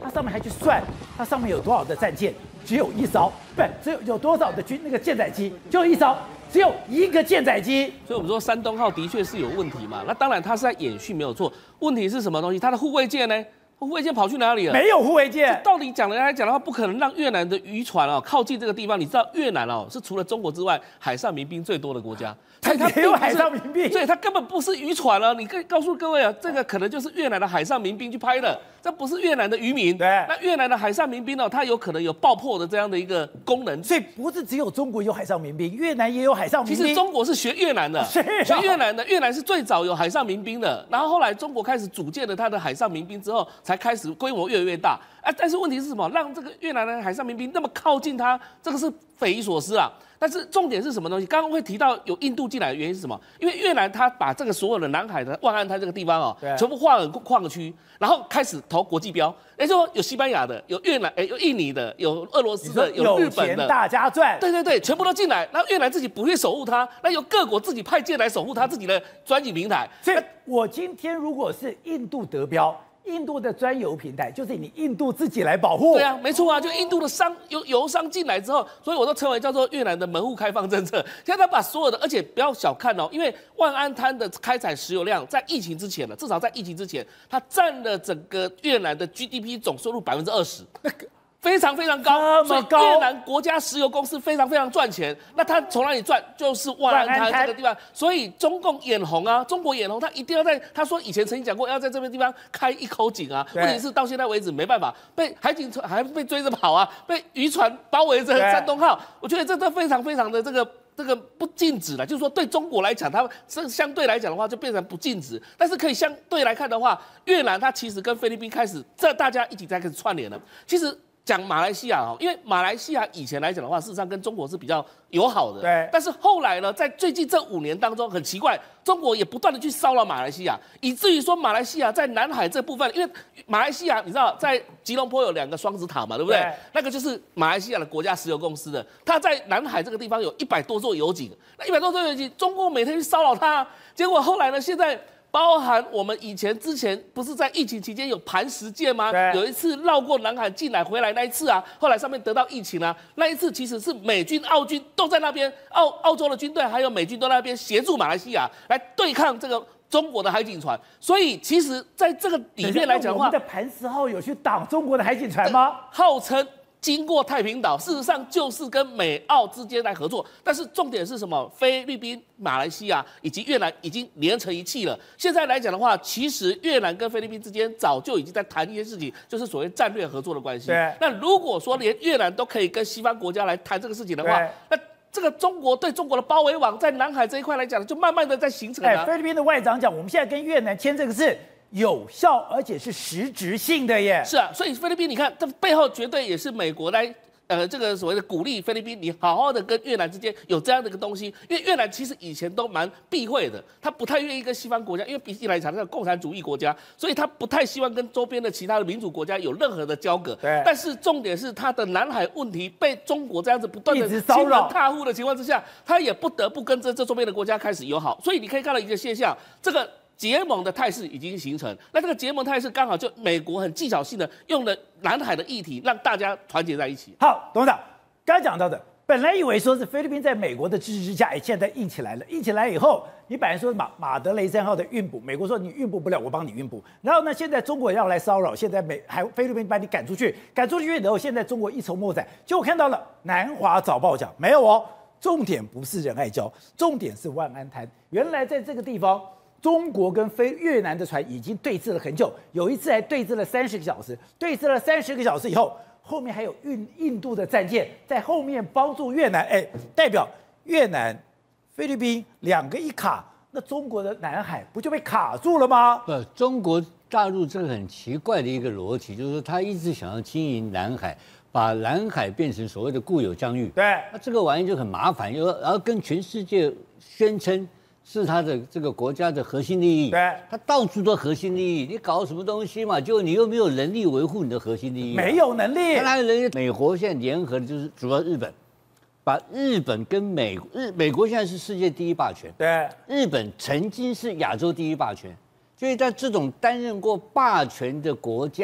Speaker 1: 它上面还去算，它上面有多少的战舰，只有1艘，不，只有多少的那个舰载机，就1艘。只有1个舰载机，
Speaker 3: 所以我们说山东号的确是有问题嘛。那当然它是在演训没有错，问题是什么东西？它的护卫舰呢？护卫舰跑去哪里了？
Speaker 1: 没有护卫舰。
Speaker 3: 道理讲来讲的话，不可能让越南的渔船哦靠近这个地方。你知道越南哦是除了中国之外海上民兵最多的国家，
Speaker 1: 它也有海上民兵，
Speaker 3: 所以它根本不是渔船了。你可以告诉各位啊，这个可能就是越南的海上民兵去拍的，这不是越南的渔民。
Speaker 1: 对，
Speaker 3: 那越南的海上民兵哦，它有可能有爆破的这样的一个功能。
Speaker 1: 所以不是只有中国有海上民兵，越南也有海上民兵。
Speaker 3: 其实中国是学越南的，学越南的，越南是最早有海上民兵的。然后后来中国开始组建了它的海上民兵之后，才开始规模越来越大。但是问题是什么？让这个越南的海上民兵那么靠近它，这个是匪夷所思啊。但是重点是什么东西？刚刚会提到有印度进来的原因是什么？因为越南它把这个所有的南海的万安滩这个地方哦，全部划成矿区，然后开始投国际标。也就是说，有西班牙的，有越南，有印尼的，有俄罗斯的，有日本的，
Speaker 1: 有钱大家赚。
Speaker 3: 对，全部都进来。然后越南自己不会守护它，那由各国自己派舰来守护它自己的专营平台。
Speaker 1: 所以我今天如果是印度得标。印度的专油平台就是你印度自己来保护。
Speaker 3: 对啊，没错啊，就印度的油商进来之后，所以我都称为叫做越南的门户开放政策。现在他把所有的，而且不要小看哦，因为万安滩的开采石油量在疫情之前呢，至少在疫情之前，它占了整个越南的 GDP 总收入20%。非常非常高，所以越南国家石油公司非常非常赚钱。那他从哪里赚？就是万安滩这个地方。所以中共眼红啊，中国眼红，他一定要在他说以前曾经讲过要在这边地方开一口井啊。问题是到现在为止没办法，被海警船还被追着跑啊，被渔船包围着山东号。我觉得这都非常非常的这个不禁止了，就是说对中国来讲，它相对来讲的话就变成不禁止。但是可以相对来看的话，越南它其实跟菲律宾开始大家一起在开始串联了。其实。讲马来西亚哦，因为马来西亚以前来讲的话，事实上跟中国是比较友好的。
Speaker 1: 对。
Speaker 3: 但是后来呢，在最近这5年当中，很奇怪，中国也不断的去骚扰马来西亚，以至于说马来西亚在南海这部分，因为马来西亚你知道在吉隆坡有2个双子塔嘛，对不对？那个就是马来西亚的国家石油公司的，它在南海这个地方有100多座油井，那100多座油井，中国每天去骚扰它，结果后来呢，现在。包含我们之前不是在疫情期间有磐石舰吗？有一次绕过南海进来回来那一次啊，后来上面得到疫情啊，那一次其实是美军、澳军都在那边，澳洲的军队还有美军都在那边协助马来西亚来对抗这个中国的海警船，所以其实在这个里面来讲的话，
Speaker 1: 我们的磐石号有去挡中国的海警船吗？
Speaker 3: 号称。经过太平岛，事实上就是跟美澳之间来合作，但是重点是什么？菲律宾、马来西亚以及越南已经连成一气了。现在来讲的话，其实越南跟菲律宾之间早就已经在谈一些事情，就是所谓战略合作的关系。那如果说连越南都可以跟西方国家来谈这个事情的话，那这个中国对中国的包围网在南海这一块来讲，就慢慢的在形成了。
Speaker 1: 菲律宾的外长讲，我们现在跟越南签这个是。有效而且是实质性的耶。
Speaker 3: 是啊，所以菲律宾你看，这背后绝对也是美国来这个所谓的鼓励菲律宾，你好好的跟越南之间有这样的一个东西，因为越南其实以前都蛮避讳的，他不太愿意跟西方国家，因为比起来讲是共产主义国家，所以他不太希望跟周边的其他的民主国家有任何的交割。
Speaker 1: 对。
Speaker 3: 但是重点是他的南海问题被中国这样子不断的
Speaker 1: 骚扰、
Speaker 3: 踏户的情况之下，他也不得不跟这周边的国家开始友好。所以你可以看到一个现象，这个。结盟的态势已经形成，那这个结盟态势刚好就美国很技巧性的用了南海的议题，让大家团结在一起。
Speaker 1: 好，董事长刚才讲到的，本来以为说是菲律宾在美国的支持之下，现在硬起来了，硬起来以后，你本来说马德雷3号的运补，美国说你运补不了，我帮你运补，然后呢，现在中国要来骚扰，现在菲律宾把你赶出去以后，现在中国一筹莫展，结果看到了南华早报讲没有哦，重点不是仁爱礁，重点是万安滩，原来在这个地方。中国跟越南的船已经对峙了很久，有一次还对峙了30个小时，对峙了30个小时以后，后面还有印度的战舰在后面帮助越南，代表越南、菲律宾2个一卡，那中国的南海不就被卡住了吗？
Speaker 6: 不，中国大陆这个很奇怪的一个逻辑，就是说他一直想要经营南海，把南海变成所谓的固有疆域。
Speaker 1: 对，
Speaker 6: 那这个玩意就很麻烦，然后跟全世界宣称。是他的这个国家的核心利益，
Speaker 1: 对，
Speaker 6: 他到处都核心利益，你搞什么东西嘛？就你又没有能力维护你的核心利益，
Speaker 1: 没有能力。
Speaker 6: 他哪有能力？美国现在联合的就是主要日本，把日本跟美国现在是世界第1霸权，
Speaker 1: 对，
Speaker 6: 日本曾经是亚洲第1霸权，所以在这种担任过霸权的国家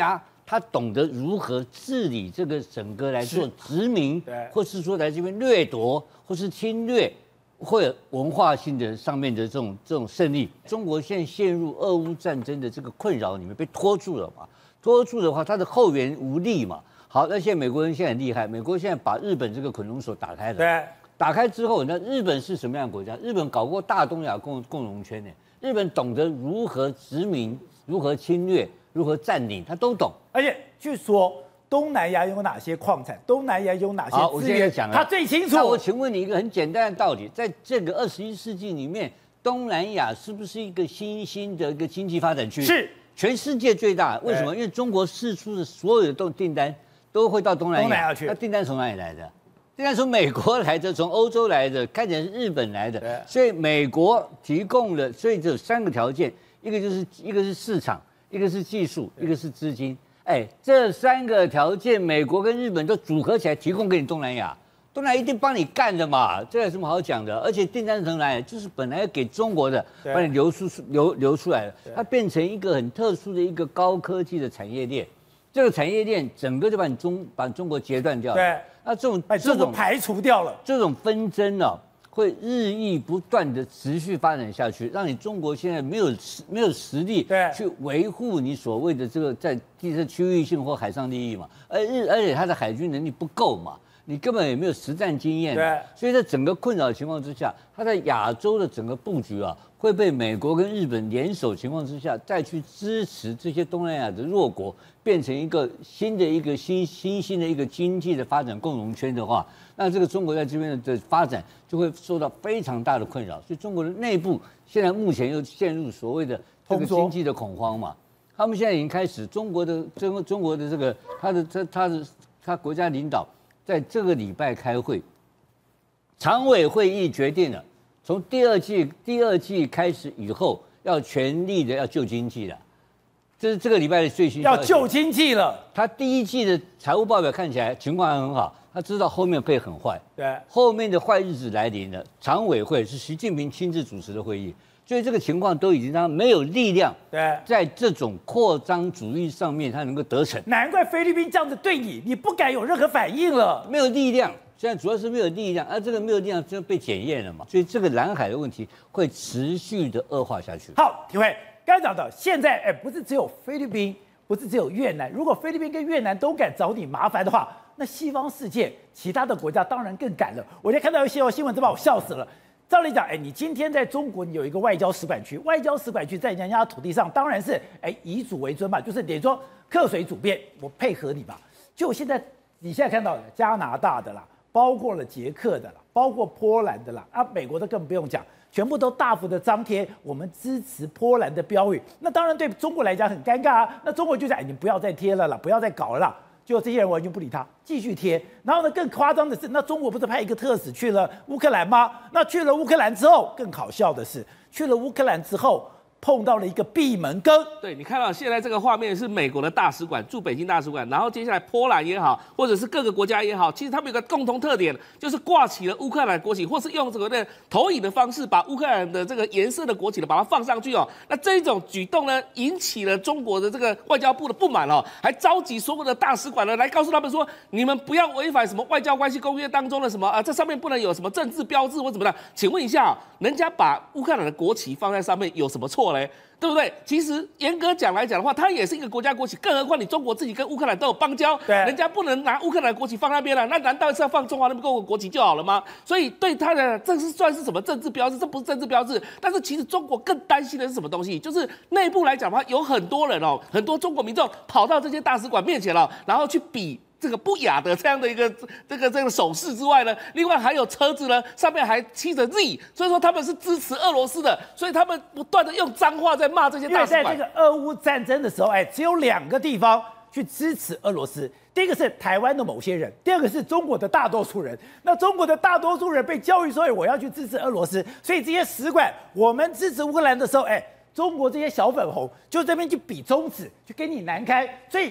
Speaker 6: 他懂得如何治理这个整个来做殖民，
Speaker 1: 对，
Speaker 6: 或是说来这边掠夺，或是侵略，或者文化性的上面的这种胜利。中国现在陷入俄乌战争的这个困扰里面，被拖住了嘛？拖住的话，它的后援无力嘛。好，那现在美国人现在很厉害，美国现在把日本这个捆龙锁打开了。
Speaker 1: 对，
Speaker 6: 打开之后，那日本是什么样的国家？日本搞过大东亚共荣圈呢。日本懂得如何殖民、如何侵略、如何占领，他都懂。
Speaker 1: 而且据说东南亚有哪些矿产，东南亚有哪些资源，他最清楚。
Speaker 6: 那我请问你一个很简单的道理，在这个21世纪里面，东南亚是不是一个新兴的一个经济发展区？
Speaker 1: 是，
Speaker 6: 全世界最大。为什么？因为中国释出的所有的订单都会到东南亚去。那订单从哪里来的？订单从美国来的，从欧洲来的，看起来是日本来的。所以美国提供了，所以这有3个条件，一个是市场，一个是技术，一个是资金。哎，这3个条件，美国跟日本都组合起来提供给你东南亚，东南亚一定帮你干的嘛，这有什么好讲的？而且订单从哪里？就是本来要给中国的，帮你流出来了，它变成一个很特殊的一个高科技的产业链。这个产业链整个就把中国截断掉了。对，那这种
Speaker 1: 排除掉了，
Speaker 6: 这种纷争呢，会日益不断的持续发展下去，让你中国现在没有实力去维护你所谓的这个在区域性或海上利益嘛，而且它的海军能力不够嘛。你根本也没有实战经验，对，所以在整个困扰的情况之下，它在亚洲的整个布局啊，会被美国跟日本联手情况之下，再去支持这些东南亚的弱国，变成一个新的一个新兴的一个经济的发展共荣圈的话，那这个中国在这边的发展就会受到非常大的困扰。所以中国的内部现在目前又陷入所谓的这个经济的恐慌嘛，他们现在已经开始中国的这个他国家领导。在这个礼拜开会，常委会议决定了，从第二季开始以后，要全力的要救经济了。这是这个礼拜的最新消息。
Speaker 1: 要救经济了。
Speaker 6: 他第1季的财务报表看起来情况还很好，他知道后面会很坏。
Speaker 1: 对，
Speaker 6: 后面的坏日子来临了。常委会是习近平亲自主持的会议，所以这个情况都已经让他没有力量。
Speaker 1: 对，
Speaker 6: 在这种扩张主义上面，他能够得逞。
Speaker 1: 难怪菲律宾这样子对你，你不敢有任何反应了。
Speaker 6: 没有力量，现在主要是没有力量，而这个没有力量就被检验了嘛。所以这个南海的问题会持续的恶化下去。
Speaker 1: 好，体会刚才讲的，现在不是只有菲律宾，不是只有越南。如果菲律宾跟越南都敢找你麻烦的话，那西方世界其他的国家当然更敢了。我今天看到一些新闻，都把我笑死了。照理讲，你今天在中国，你有一个外交使馆区，外交使馆区在人家土地上，当然是以主为尊嘛，就是等于说客随主便，我配合你吧。就现在你现在看到的加拿大的啦，包括了捷克的啦，包括波兰的啦，美国的更不用讲，全部都大幅的张贴我们支持波兰的标语。那当然对中国来讲很尴尬啊，那中国就讲，你不要再贴了啦，不要再搞了啦。结果这些人完全不理他，继续贴。然后呢，更夸张的是，那中国不是派一个特使去了乌克兰吗？那去了乌克兰之后，更好笑的是，去了乌克兰之后碰到了一个闭门羹。
Speaker 3: 对，你看到现在这个画面是美国的大使馆驻北京大使馆，然后接下来波兰也好，或者是各个国家也好，其实他们有个共同特点，就是挂起了乌克兰国旗，或是用这个的投影的方式把乌克兰的这个颜色的国旗呢把它放上去哦。那这一种举动呢，引起了中国的这个外交部的不满哦，还召集所有的大使馆呢来告诉他们说，你们不要违反什么外交关系公约当中的什么这上面不能有什么政治标志或怎么的。请问一下，人家把乌克兰的国旗放在上面有什么错嘞？对不对？其实严格讲来讲的话，它也是一个国家国旗，更何况你中国自己跟乌克兰都有邦交，人家不能拿乌克兰国旗放那边了，那难道是要放中华人民共和国国旗就好了吗？所以对他的这是算是什么政治标志？这不是政治标志。但是其实中国更担心的是什么东西？就是内部来讲的话，有很多人很多中国民众跑到这些大使馆面前然后去比这个不雅的这样的一个这个手势之外呢，另外还有车子呢，上面还漆着 Z， 所以说他们是支持俄罗斯的，所以他们不断的用脏话在骂这些大使馆。
Speaker 1: 因为在这个俄乌战争的时候，只有2个地方去支持俄罗斯，第一个是台湾的某些人，第二个是中国的大多数人。那中国的大多数人被教育说，我要去支持俄罗斯，所以这些使馆，我们支持乌克兰的时候，中国这些小粉红就这边去比中指，去跟你难堪，所以。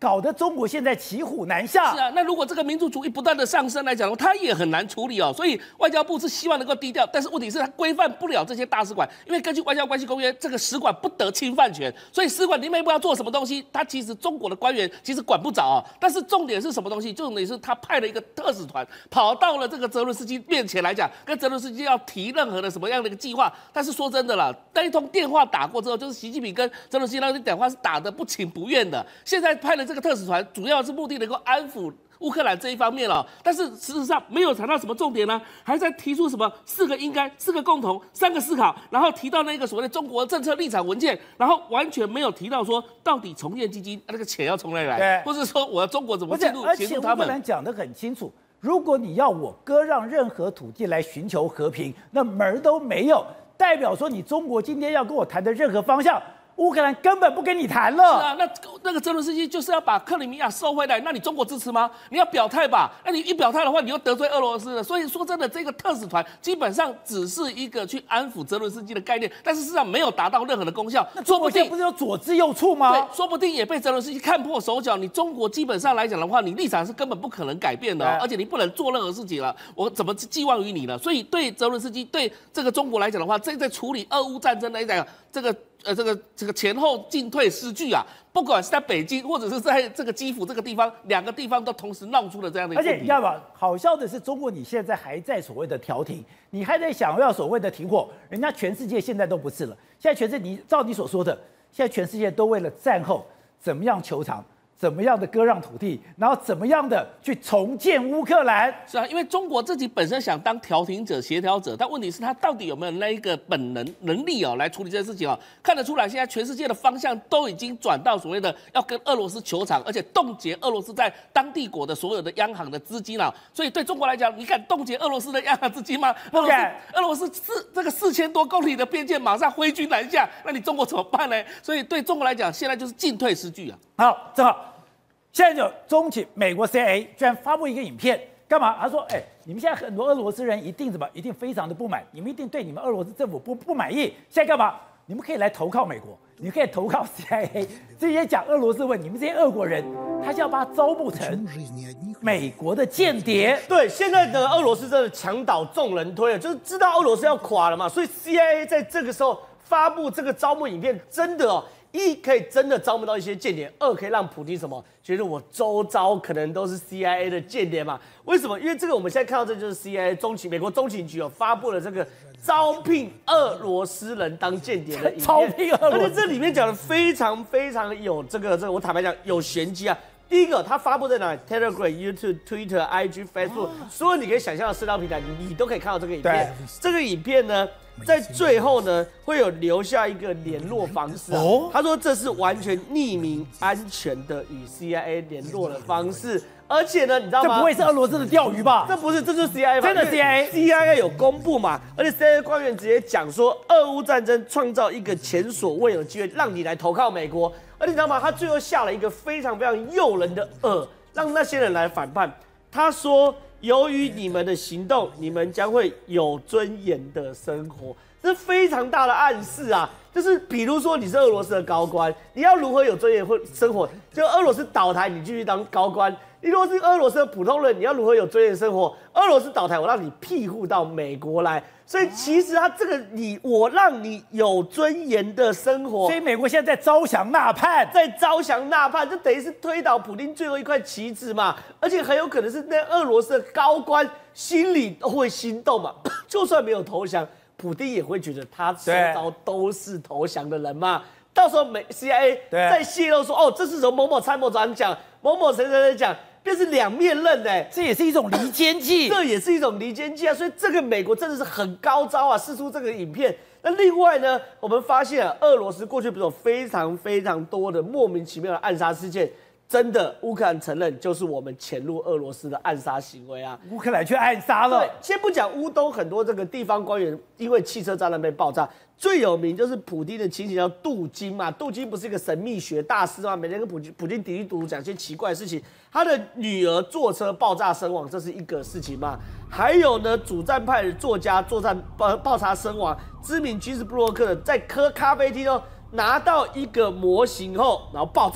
Speaker 1: 搞得中国现在骑虎难下。
Speaker 3: 是啊，那如果这个民族主义不断的上升来讲，它也很难处理哦。所以外交部是希望能够低调，但是问题是它规范不了这些大使馆，因为根据外交关系公约，这个使馆不得侵犯权，所以使馆里面不知道做什么东西，它其实中国的官员其实管不着哦。但是重点是什么东西？重点是他派了一个特使团跑到了这个泽伦斯基面前来讲，跟泽伦斯基要提任何的什么样的一个计划。但是说真的啦，那一通电话打过之后，就是习近平跟泽伦斯基那通电话是打得不情不愿的。现在派了这个特使团，主要是目的能够安抚乌克兰这一方面了，但是事实上没有谈到什么重点呢，还在提出什么4个应该、4个共同、3个思考，然后提到那个所谓的中国政策立场文件，然后完全没有提到说到底重建基金那个钱要从哪里来，或者说我要中国怎么进入协助他们。
Speaker 1: 而且乌克兰讲得很清楚，如果你要我割让任何土地来寻求和平，那门儿都没有，代表说你中国今天要跟我谈的任何方向，乌克兰根本不跟你谈了。
Speaker 3: 是啊，那个泽伦斯基就是要把克里米亚收回来，那你中国支持吗？你要表态吧。那你一表态的话，你又得罪俄罗斯了。所以说真的，这个特使团基本上只是一个去安抚泽伦斯基的概念，但是事实上没有达到任何的功效。
Speaker 1: 那中国现在不是有左支右绌吗？
Speaker 3: 对，说不定也被泽伦斯基看破手脚。你中国基本上来讲的话，你立场是根本不可能改变的，而且你不能做任何事情了。我怎么寄望于你呢？所以对泽伦斯基对这个中国来讲的话，在处理俄乌战争来讲，这个前后进退失据啊，不管是在北京或者是在这个基辅这个地方，2个地方都同时闹出了这样的一个问题。
Speaker 1: 而且你知道吗？好笑的是，中国你现在还在所谓的调停，你还在想要所谓的停火，人家全世界现在都不是了。现在全世界，你照你所说的，现在全世界都为了战后怎么样求偿，怎么样的割让土地，然后怎么样的去重建乌克兰。
Speaker 3: 是啊，因为中国自己本身想当调停者、协调者，但问题是他到底有没有那一个能力哦来处理这件事情哦？看得出来，现在全世界的方向都已经转到所谓的要跟俄罗斯求偿，而且冻结俄罗斯在当地国的所有的央行的资金了。所以对中国来讲，你敢冻结俄罗斯的央行资金吗？俄罗斯这个4000多公里的边界马上挥军南下，那你中国怎么办呢？所以对中国来讲，现在就是进退失据啊。
Speaker 1: 好，正好。现在就中情美国 CIA 居然发布一个影片，干嘛？他说：“你们现在很多俄罗斯人一定非常的不满，你们一定对你们俄罗斯政府不满意。现在干嘛？你们可以来投靠美国，你们可以投靠 CIA。这些讲俄罗斯问你们这些俄国人，他是要把他招募成美国的间谍。
Speaker 5: 对，现在的俄罗斯真的墙倒众人推了，就是知道俄罗斯要垮了嘛，所以 CIA 在这个时候发布这个招募影片，真的哦。”一可以真的招募到一些间谍，二可以让普丁什么觉得我周遭可能都是 CIA 的间谍嘛？为什么？因为这个我们现在看到这就是 CIA 美国中情局发布了这个招聘俄罗斯人当间谍的影片，
Speaker 1: 招聘俄罗斯，
Speaker 5: 而且这里面讲的非常非常有这个我坦白讲有玄机啊。第一个，它发布在哪里 ？Telegram、YouTube、Twitter、IG、Facebook，所有你可以想象的社交平台，你都可以看到这个影片。这个影片呢，在最后呢，会有留下一个联络方式啊。他说这是完全匿名、安全的与 CIA 联络的方式。而且呢，你知道吗？
Speaker 1: 这不会是俄罗斯的钓鱼吧？
Speaker 5: 这不是，这就是 CIA
Speaker 1: 真的
Speaker 5: CIA 有公布嘛？而且 CIA 官员直接讲说，俄乌战争创造一个前所未有的机会，让你来投靠美国。而且你知道吗？他最后下了一个非常非常诱人的饵，让那些人来反叛。他说，由于你们的行动，你们将会有尊严的生活。这是非常大的暗示啊！就是比如说你是俄罗斯的高官，你要如何有尊严生活？就俄罗斯倒台，你继续当高官；你如果是俄罗斯的普通人，你要如何有尊严生活？俄罗斯倒台，我让你庇护到美国来。所以其实他这个我让你有尊严的生活。
Speaker 1: 所以美国现在在招降纳叛，
Speaker 5: 就等于是推倒普丁最后一块棋子嘛。而且很有可能是那俄罗斯的高官心里都会心动嘛，就算没有投降。普丁也会觉得他周遭都是投降的人嘛，到时候CIA 再泄露说，这是从某某参谋长讲，某某谁讲，便是两面刃哎，
Speaker 1: 这也是一种离间计，
Speaker 5: 啊，所以这个美国真的是很高招啊，释出这个影片。那另外呢，我们发现俄罗斯过去不是有非常非常多的莫名其妙的暗杀事件。真的，乌克兰承认就是我们潜入俄罗斯的暗杀行为啊！
Speaker 1: 乌克兰去暗杀了。
Speaker 5: 对，先不讲乌东很多这个地方官员因为汽车炸弹被爆炸，最有名就是普丁的亲戚叫杜金嘛。杜金不是一个神秘学大师吗？每天跟普丁嘀嘀嘟嘟讲一些奇怪的事情。他的女儿坐车爆炸身亡，这是一个事情嘛？还有呢，主战派的作家作战爆炸身亡，知名军事部落客在咖啡厅拿到一个模型后，然后爆炸。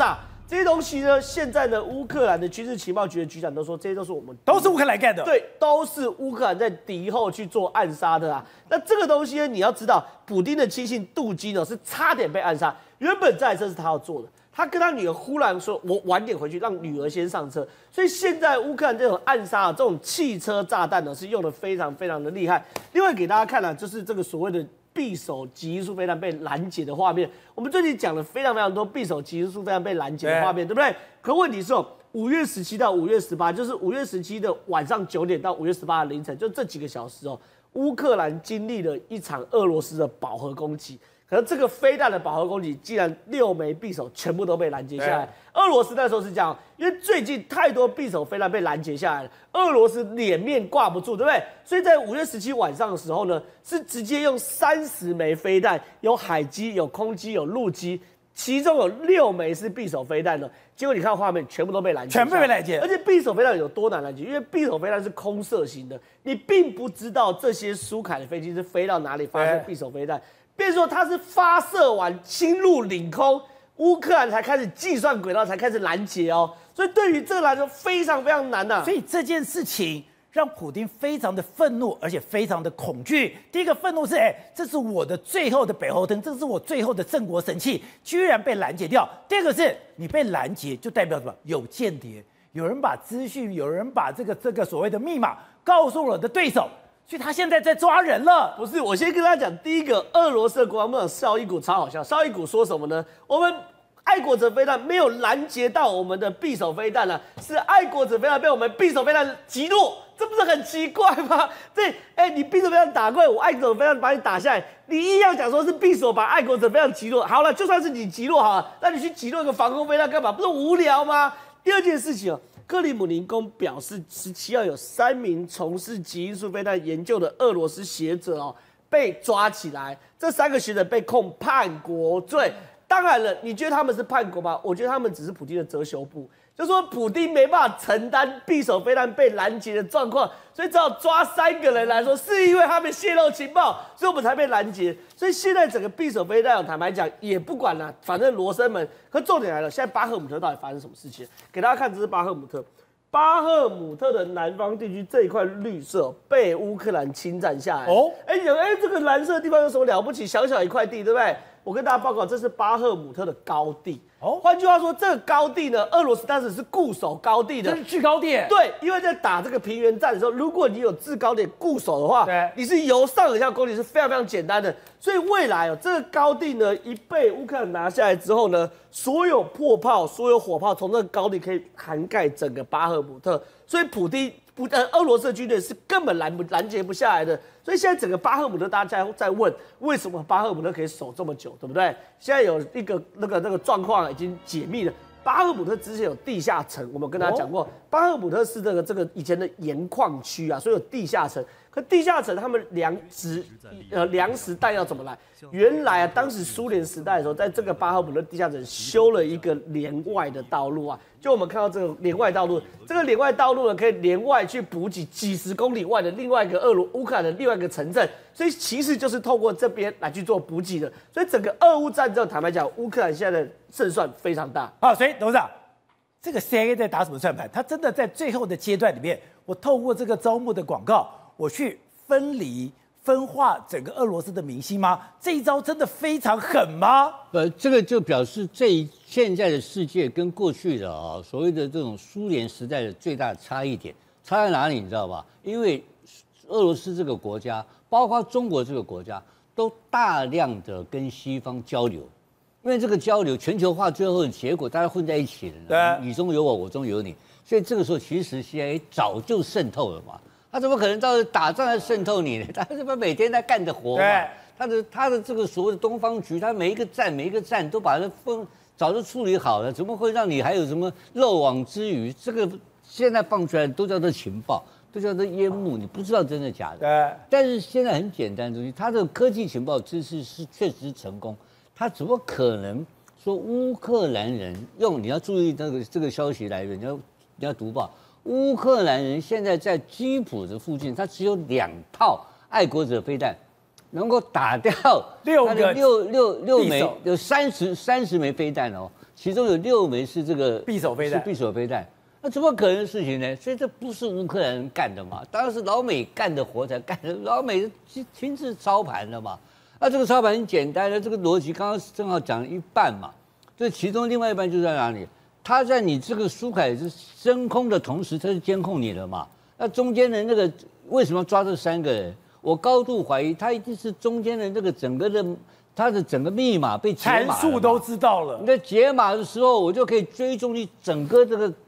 Speaker 5: 这些东西呢，现在呢，乌克兰的军事情报局的局长都说，这些都是我们
Speaker 1: 都是乌克兰干的。
Speaker 5: 对，都是乌克兰在敌后去做暗杀的啊。那这个东西呢，你要知道，普丁的亲信杜基呢是差点被暗杀，原本这台车是他要做的，他跟他女儿忽然说，我晚点回去，让女儿先上车。所以现在乌克兰这种暗杀啊，这种汽车炸弹呢，是用的非常非常的厉害。另外给大家看啊，就是这个所谓的匕首极音速飞弹被拦截的画面，我们最近讲了非常非常多匕首极音速飞弹被拦截的画面，对不对？可问题是哦，5月17到5月18，就是5月17的晚上9点到5月18的凌晨，就这几个小时哦，乌克兰经历了一场俄罗斯的饱和攻击。可是这个飞弹的饱和攻击，竟然6枚匕首全部都被拦截下来。俄罗斯那时候是这样，因为最近太多匕首飞弹被拦截下来了，俄罗斯脸面挂不住，对不对？所以在5月17晚上的时候呢，是直接用30枚飞弹，有海基、有空基、有陆基，其中有6枚是匕首飞弹的。结果你看画面，全部都被拦截，
Speaker 1: 全部被拦截。
Speaker 5: 而且匕首飞弹有多难拦截？因为匕首飞弹是空射型的，你并不知道这些苏凯的飞机是飞到哪里发射匕首飞弹。变成说它是发射完侵入领空，乌克兰才开始计算轨道，才开始拦截哦。所以对于这个来说非常非常难呐。
Speaker 1: 所以这件事情让普丁非常的愤怒，而且非常的恐惧。第一个愤怒是，这是我的最后的北后灯，这是我最后的镇国神器，居然被拦截掉。第二个是你被拦截，就代表什么？有间谍，有人把资讯，有人把这个所谓的密码告诉了我的对手。所以他现在在抓人了。
Speaker 5: 不是，我先跟大家讲，第一个，俄罗斯的国防部长绍伊古超好笑。绍伊古说什么呢？我们爱国者飞弹没有拦截到我们的匕首飞弹啊，是爱国者飞弹被我们匕首飞弹击落，这不是很奇怪吗？对，你匕首飞弹打过来，我爱国者飞弹把你打下来，你硬要讲说是匕首把爱国者飞弹击落，好了，就算是你击落好了，那你去击落一个防空飞弹干嘛？不是无聊吗？第二件事情哦。克里姆林宫表示，17号有3名从事极音速飞弹研究的俄罗斯学者哦被抓起来，这3个学者被控叛国罪。当然了，你觉得他们是叛国吗？我觉得他们只是普丁的遮羞布，就说普丁没办法承担匕首飞弹被拦截的状况，所以只好抓3个人来说，是因为他们泄露情报，所以我们才被拦截。所以现在整个匕首飞弹，坦白讲也不管了，反正罗生门。可重点来了，现在巴赫姆特到底发生什么事情？给大家看，这是巴赫姆特。巴赫姆特的南方地区这一块绿色被乌克兰侵占下来。哦，这个蓝色的地方有什么了不起？小小一块地，对不对？我跟大家报告，这是巴赫姆特的高地。哦，换句话说，这个高地呢，俄罗斯当时是固守高地的，
Speaker 1: 这是制高点。
Speaker 5: 对，因为在打这个平原战的时候，如果你有制高点固守的话，对，你是由上而下攻击是非常非常简单的。所以未来这个高地呢，一被乌克兰拿下来之后呢，所有破炮、所有火炮从这个高地可以涵盖整个巴赫姆特，所以俄罗斯的军队是根本拦截不下来的。所以现在整个巴赫姆特，大家在问为什么巴赫姆特可以守这么久，对不对？现在有一个那个状况已经解密了。巴赫姆特之前有地下城，我们跟大家讲过，巴赫姆特是这个以前的盐矿区啊，所以有地下城。可地下城他们粮食弹药怎么来？原来啊，当时苏联时代的时候，在这个巴赫姆特地下城修了一个连外的道路啊。就我们看到这个连外道路，这个连外道路呢，可以连外去补给几十公里外的另外一个乌克兰的另外一个城镇，所以其实就是透过这边来去做补给的。所以整个俄乌战争，坦白讲，乌克兰现在的胜算非常大。
Speaker 1: 好，所以董事长，这个 CIA 在打什么算盘？他真的在最后的阶段里面，我透过这个招募的广告，我去分化整个俄罗斯的民心吗？这一招真的非常狠吗？
Speaker 6: 这个就表示现在的世界跟过去的所谓的这种苏联时代的最大的差异点，差在哪里？你知道吧？因为俄罗斯这个国家，包括中国这个国家，都大量的跟西方交流。因为这个交流，全球化最后的结果，大家混在一起了，你中有我，我中有你，所以这个时候其实 CIA 早就渗透了嘛。他怎么可能到打仗来渗透你呢？他是不是每天在干的活嘛？他的这个所谓的东方局，他每一个站都把它早就处理好了，怎么会让你还有什么漏网之鱼？这个现在放出来都叫做情报，都叫做烟幕，你不知道真的假的。对。但是现在很简单的东西，他的科技情报知识是确实成功，他怎么可能说乌克兰人你要注意这个消息来源，你要读报。乌克兰人现在在基辅的附近，他只有2套爱国者飞弹，能够打掉
Speaker 1: 6枚，
Speaker 6: 有30枚飞弹哦。 其中有6枚是这个
Speaker 1: 匕首飞弹，
Speaker 6: 是匕首飞弹。那怎么可能的事情呢？所以这不是乌克兰人干的嘛，当然是老美干的活才干的，老美亲自操盘的嘛。那这个操盘很简单的，这个逻辑刚刚正好讲了一半嘛，这其中另外一半就在哪里？他在你这个苏凯是升空的同时，他是监控你的嘛。那中间的那个为什么要抓这3个人？我高度怀疑他一定是中间的这个整个的他的整个密码被解码了，
Speaker 1: 参数都知道了。
Speaker 6: 你在解码的时候，我就可以追踪你整个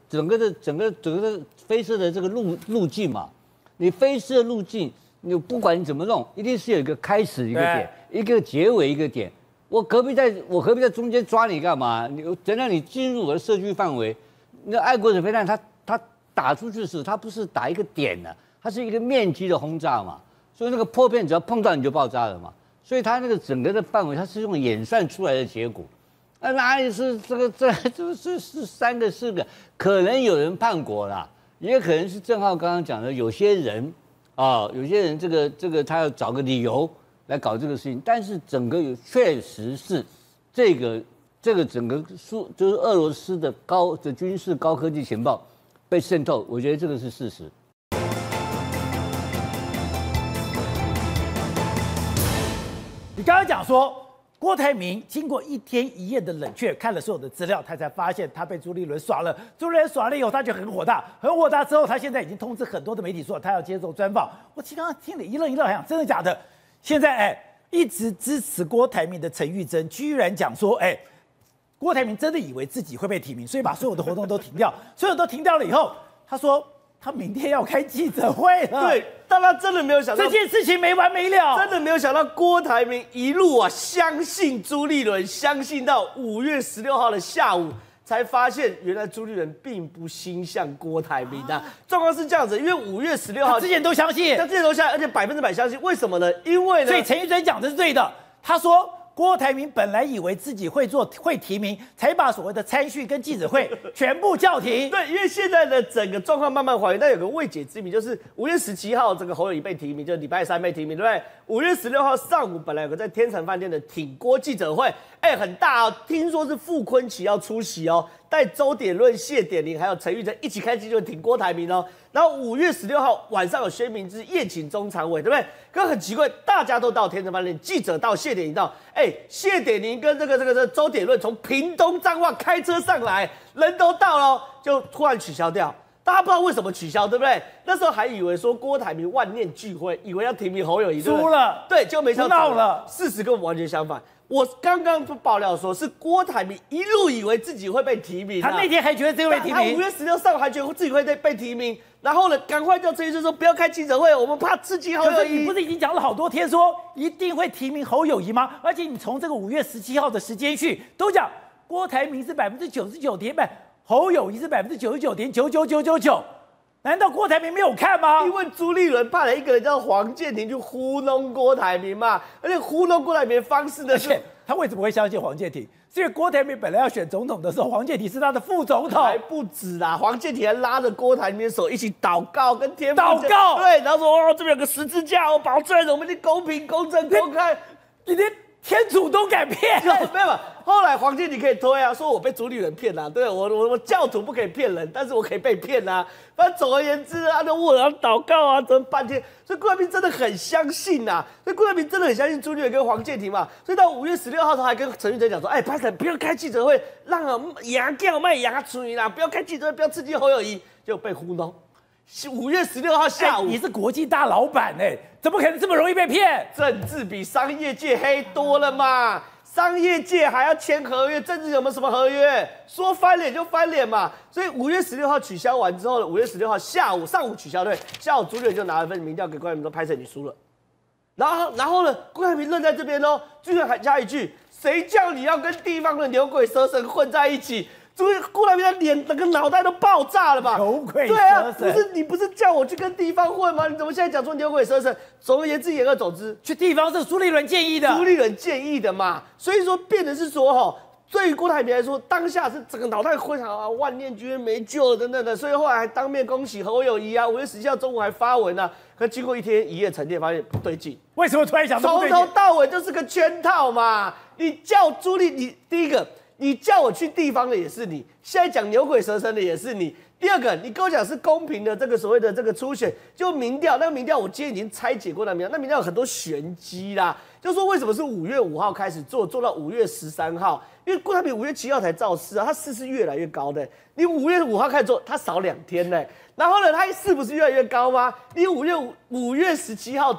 Speaker 6: 飞射的这个路径嘛。你飞射的路径，你不管你怎么弄，一定是有一个开始一个点，一个结尾一个点。我何必在中间抓你干嘛？等到你进入我的射距范围，那爱国者飞弹它打出去时，它不是打一个点的，它是一个面积的轰炸嘛。所以那个破片只要碰到你就爆炸了嘛。所以它那个整个的范围，它是用演算出来的结果。哪里是这是3个4个？可能有人叛国啦，也可能是正浩刚刚讲的，有些人这个他要找个理由来搞这个事情，但是整个确实是这个整个就是俄罗斯的军事高科技情报被渗透，我觉得这个是事实。
Speaker 1: 你刚刚讲说，郭台铭经过1天1夜的冷却，看了所有的资料，他才发现他被朱立伦耍了。朱立伦耍了以后，他就很火大，很火大之后，他现在已经通知很多的媒体说他要接受专访。我刚刚听了一愣，想真的假的？现在一直支持郭台铭的陈玉珍居然讲说，郭台铭真的以为自己会被提名，所以把所有的活动都停掉，所有都停掉了以后，他说他明天要开记者会了。
Speaker 5: 对，但他真的没有想到
Speaker 1: 这件事情没完没了，
Speaker 5: 真的没有想到郭台铭一路相信朱立伦，相信到5月16号的下午，才发现原来朱立伦并不心向郭台铭的。状况是这样子，因为5月16号
Speaker 1: 他之前都相信，
Speaker 5: 而且100%相信，为什么呢？因为呢，
Speaker 1: 所以陈玉珍讲的是对的，他说。郭台铭本来以为自己会提名，才把所谓的参叙跟记者会全部叫停。
Speaker 5: 对，因为现在的整个状况慢慢还原，但有个未解之谜，就是5月17号这个侯友宜被提名，就是礼拜3被提名，对不对？5月16号上午本来有个在天成饭店的挺郭记者会，很大哦，听说是傅崐萁要出席哦，带周典论、谢典林还有陈玉珍一起开记者会挺郭台铭哦。然后5月16号晚上有薛明之宴请中常委，对不对？可很奇怪，大家都到天成饭店，记者到，谢典林到，谢典林跟这个周典论从屏东彰化开车上来，人都到了，就突然取消掉。大家不知道为什么取消，对不对？那时候还以为说郭台铭万念俱灰，以为要提名侯友宜，
Speaker 1: 输了，
Speaker 5: 对，就没想到
Speaker 1: 闹了。
Speaker 5: 事实跟我们完全相反。我刚刚爆料说，是郭台铭一路以为自己会被提名，
Speaker 1: 他那天还觉得自己会被提名，
Speaker 5: 他5月16上午还觉得自己会被提名，然后呢，赶快叫陈玉珍说不要开记者会，我们怕刺激侯友宜。
Speaker 1: 你不是已经讲了好多天说一定会提名侯友宜吗？而且你从这个5月17号的时间序都讲郭台铭是99.9%，侯友宜是99.99999%。难道郭台铭没有看吗？
Speaker 5: 因为朱立伦派了一个人叫黄健庭去糊弄郭台铭嘛，而且糊弄郭台铭的方式呢，是
Speaker 1: 他为什么会相信黄健庭？是因为郭台铭本来要选总统的时候，黄健庭是他的副总统，
Speaker 5: 还不止啦，黄健庭还拉着郭台铭的手一起祷告，跟天父
Speaker 1: 祷告，
Speaker 5: 对，然后说这边有个十字架，我保证我们的公平、公正、公开，
Speaker 1: 你连天主都敢骗？
Speaker 5: 没有。后来黄健庭可以推啊，说我被朱立伦骗啦，对我教徒不可以骗人，但是我可以被骗啦。反正总而言之啊，就问我要祷告啊，怎么半天？所以郭台铭真的很相信呐，所以郭台铭真的很相信朱立伦跟黄健庭嘛。所以到5月16号，他还跟陈玉珍讲说，拍成不要开记者会，让牙叫卖牙嘴啦，不要开记者会，不要刺激侯友宜，就被糊弄。5月16号下午，
Speaker 1: 你是国际大老板怎么可能这么容易被骗？
Speaker 5: 政治比商业界黑多了嘛。商业界还要签合约，政治有没有什么合约？说翻脸就翻脸嘛。所以5月16号取消完之后呢，5月16号上午取消，对，下午朱立伦就拿了份民调给郭台铭说，拍摄你输了。然后呢，郭台铭愣在这边哦，居然还加一句：谁叫你要跟地方的牛鬼蛇神混在一起？郭台铭的脸整个脑袋都爆炸了吧？
Speaker 1: 牛鬼蛇神，
Speaker 5: 对啊，你不是叫我去跟地方混吗？你怎么现在讲说牛鬼蛇神？总而言之，言而总之，
Speaker 1: 去地方是朱立伦建议的，
Speaker 5: 朱立伦建议的嘛。所以说，变成是说对于郭台铭来说，当下是整个脑袋昏啊，万念俱灰没救了等等的。所以后来还当面恭喜侯友宜啊，5月17号中午还发文啊。可经过1天1夜沉淀，发现不对劲。
Speaker 1: 为什么突然想到不对劲？
Speaker 5: 从头到尾就是个圈套嘛。你叫朱立，你第一个。 你叫我去地方的也是你，现在讲牛鬼蛇神的也是你。第二个，你跟我讲是公平的这个所谓的这个初选，就民调，那个民调我今天已经拆解过那民调，那民调有很多玄机啦，就说为什么是5月5号开始做到5月13号，因为郭台铭5月7号才造势啊，他势是越来越高的，你5月5号开始做，他少2天呢，然后呢，他是不是越来越高吗？你5月17号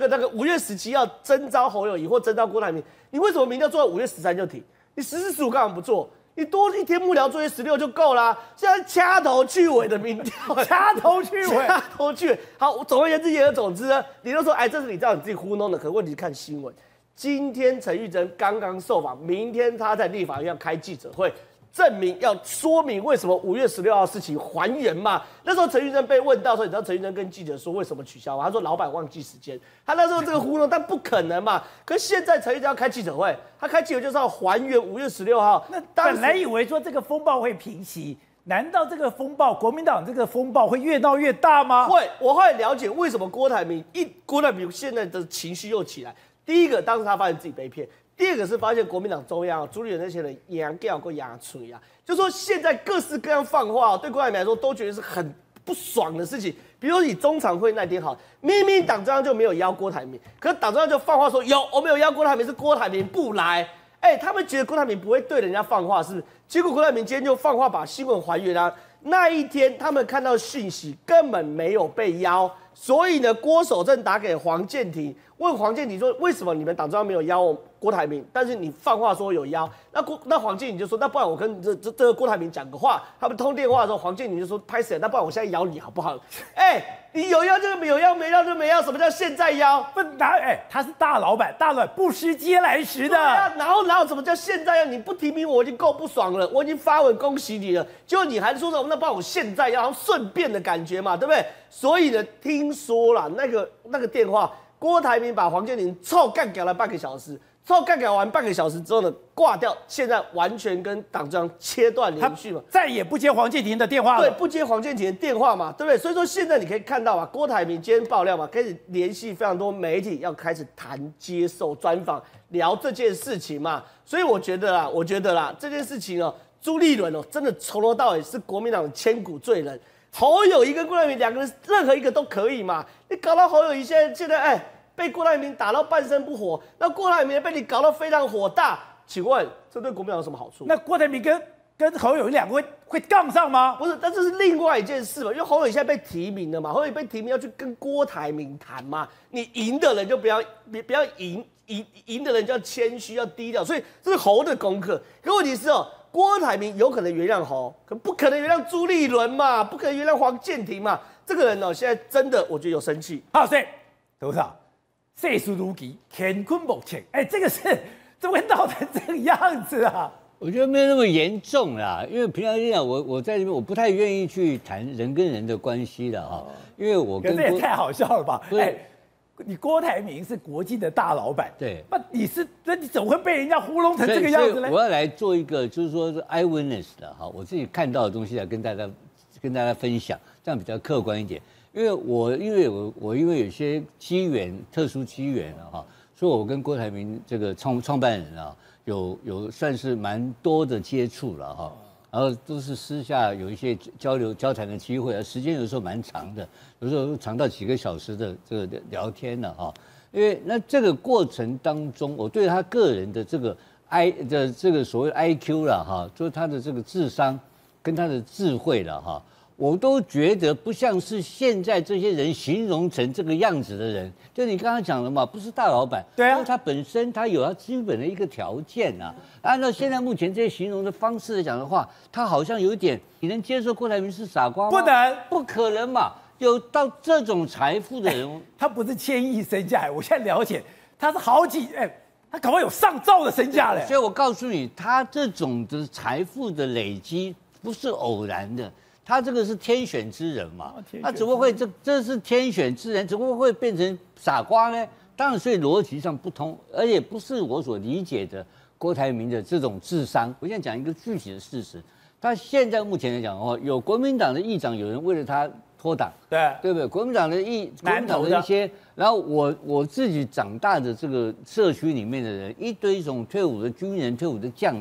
Speaker 5: 5月17号征召侯友宜或征召郭台铭，你为什么民调做到5月13就停？你14、15干嘛不做？你多一天幕僚作业16就够啦，现在掐头去尾的民调，
Speaker 1: 掐头去尾，
Speaker 5: 掐头去尾。好，总而言之，言而总之呢，你都说，哎，这是你知道你自己糊弄的。可问题是看新闻，今天陈玉珍刚刚受访，明天他在立法院要开记者会。证明要说明为什么5月16号事情还原嘛？那时候陈玉珍被问到说，你知道陈玉珍跟记者说为什么取消吗？他说老板忘记时间。他那时候这个糊弄，但不可能嘛。可是现在陈玉珍要开记者会，他开记者会就是要还原5月16号。
Speaker 1: 那本来以为说这个风暴会平息，难道这个风暴，国民党这个风暴会越闹越大吗？
Speaker 5: 会，我后来了解为什么郭台铭现在的情绪又起来。第一个，当时他发现自己被骗。第二个是发现国民党中央朱立伦那些人牙掉过牙吹啊，就说现在各式各样放话，对郭台铭来说都觉得是很不爽的事情。比如说以中常会那天好，明明党中央就没有邀郭台铭，可是党中央就放话说有，我没有邀郭台铭，是郭台铭不来。他们觉得郭台铭不会对人家放话，是不是？结果郭台铭今天就放话把新闻还原啊。那一天他们看到讯息根本没有被邀，所以呢，郭守正打给黄健庭，问黄健庭说为什么你们党中央没有邀郭台铭，但是你放话说有邀，那黄健庭就说那不然我跟这个郭台铭讲个话，他们通电话的时候，黄健庭就说拍谁？那不然我现在邀你好不好？你有邀就有邀，没邀就没邀，什么叫现在邀？
Speaker 1: 不拿他是大老板，大老板不失嗟来食的。
Speaker 5: 然后什么叫现在邀？你不提名我已经够不爽了，我已经发文恭喜你了，结果你还说什么？那不然我现在邀，顺便的感觉嘛，对不对？所以呢，听说啦，那个电话，郭台铭把黄健庭臭干掉了半个小时。之后干搞完半个小时之后呢，挂掉，现在完全跟党中央切断联系嘛，
Speaker 1: 再也不接黄健庭的电话了。
Speaker 5: 对，不接黄健庭的电话嘛，对不对？所以说现在你可以看到啊，郭台铭今天爆料嘛，开始联系非常多媒体，要开始接受专访，聊这件事情嘛。所以我觉得啦，这件事情哦，朱立伦哦，真的从头到尾是国民党的千古罪人。侯友宜跟郭台铭两个人，任何一个都可以嘛。你搞到侯友宜现在被郭台铭打到半身不活，那郭台铭被你搞到非常火大，请问这对国民党有什么好处？
Speaker 1: 那郭台铭跟侯友宜两个会杠上吗？
Speaker 5: 不是，但这是另外一件事嘛，因为侯友宜现在被提名了嘛，侯友宜被提名要去跟郭台铭谈嘛，你赢的人就不要赢的人就要谦虚要低调，所以这是侯的功课。可问题是郭台铭有可能原谅侯，可不可能原谅朱立伦嘛？不可能原谅黄健庭嘛？这个人现在真的我觉得有生气。
Speaker 1: 好，所以董事长。世事如棋，乾坤莫测。这个怎么会闹成这个样子啊？
Speaker 6: 我觉得没有那么严重啦，因为平常讲我在这边我不太愿意去谈人跟人的关系的哈，因为我跟
Speaker 1: 这也太好笑了吧？你郭台铭是国际的大老板，
Speaker 6: 对，
Speaker 1: 那你怎么会被人家糊弄成这个样子呢？
Speaker 6: 我要来做一个就是说是 eyewitness 的哈，我自己看到的东西来跟大家分享，这样比较客观一点。因为我因为有些机缘，特殊机缘哈，所以我跟郭台铭这个创办人啊，有算是蛮多的接触了哈，然后都是私下有一些交流交谈的机会，时间有时候蛮长的，有时候长到几个小时的这个聊天了哈。因为那这个过程当中，我对他个人的这个这个所谓 IQ 了哈，就是他的这个智商跟他的智慧了哈。我都觉得不像是现在这些人形容成这个样子的人，就你刚刚讲的嘛，不是大老板，
Speaker 1: 对啊，
Speaker 6: 他本身他有他基本的一个条件啊。按照现在目前这些形容的方式来讲的话，他好像有一点，你能接受郭台铭是傻瓜吗？
Speaker 1: 不能，
Speaker 6: 不可能嘛！有到这种财富的人，
Speaker 1: 他不是1000亿身价，我现在了解，他是好几他搞不好有上兆的身价嘞。
Speaker 6: 所以我告诉你，他这种的财富的累积不是偶然的。他这个是天选之人嘛？他怎么会这是天选之人，怎么会变成傻瓜呢？当然，所以逻辑上不通，而且不是我所理解的郭台铭的这种智商。我现在讲一个具体的事实，他现在目前来讲的话，有国民党的议长有人为了他脱党，对不对？国民党的一些，然后我自己长大的这个社区里面的人，一堆这种退伍的军人、退伍的将领。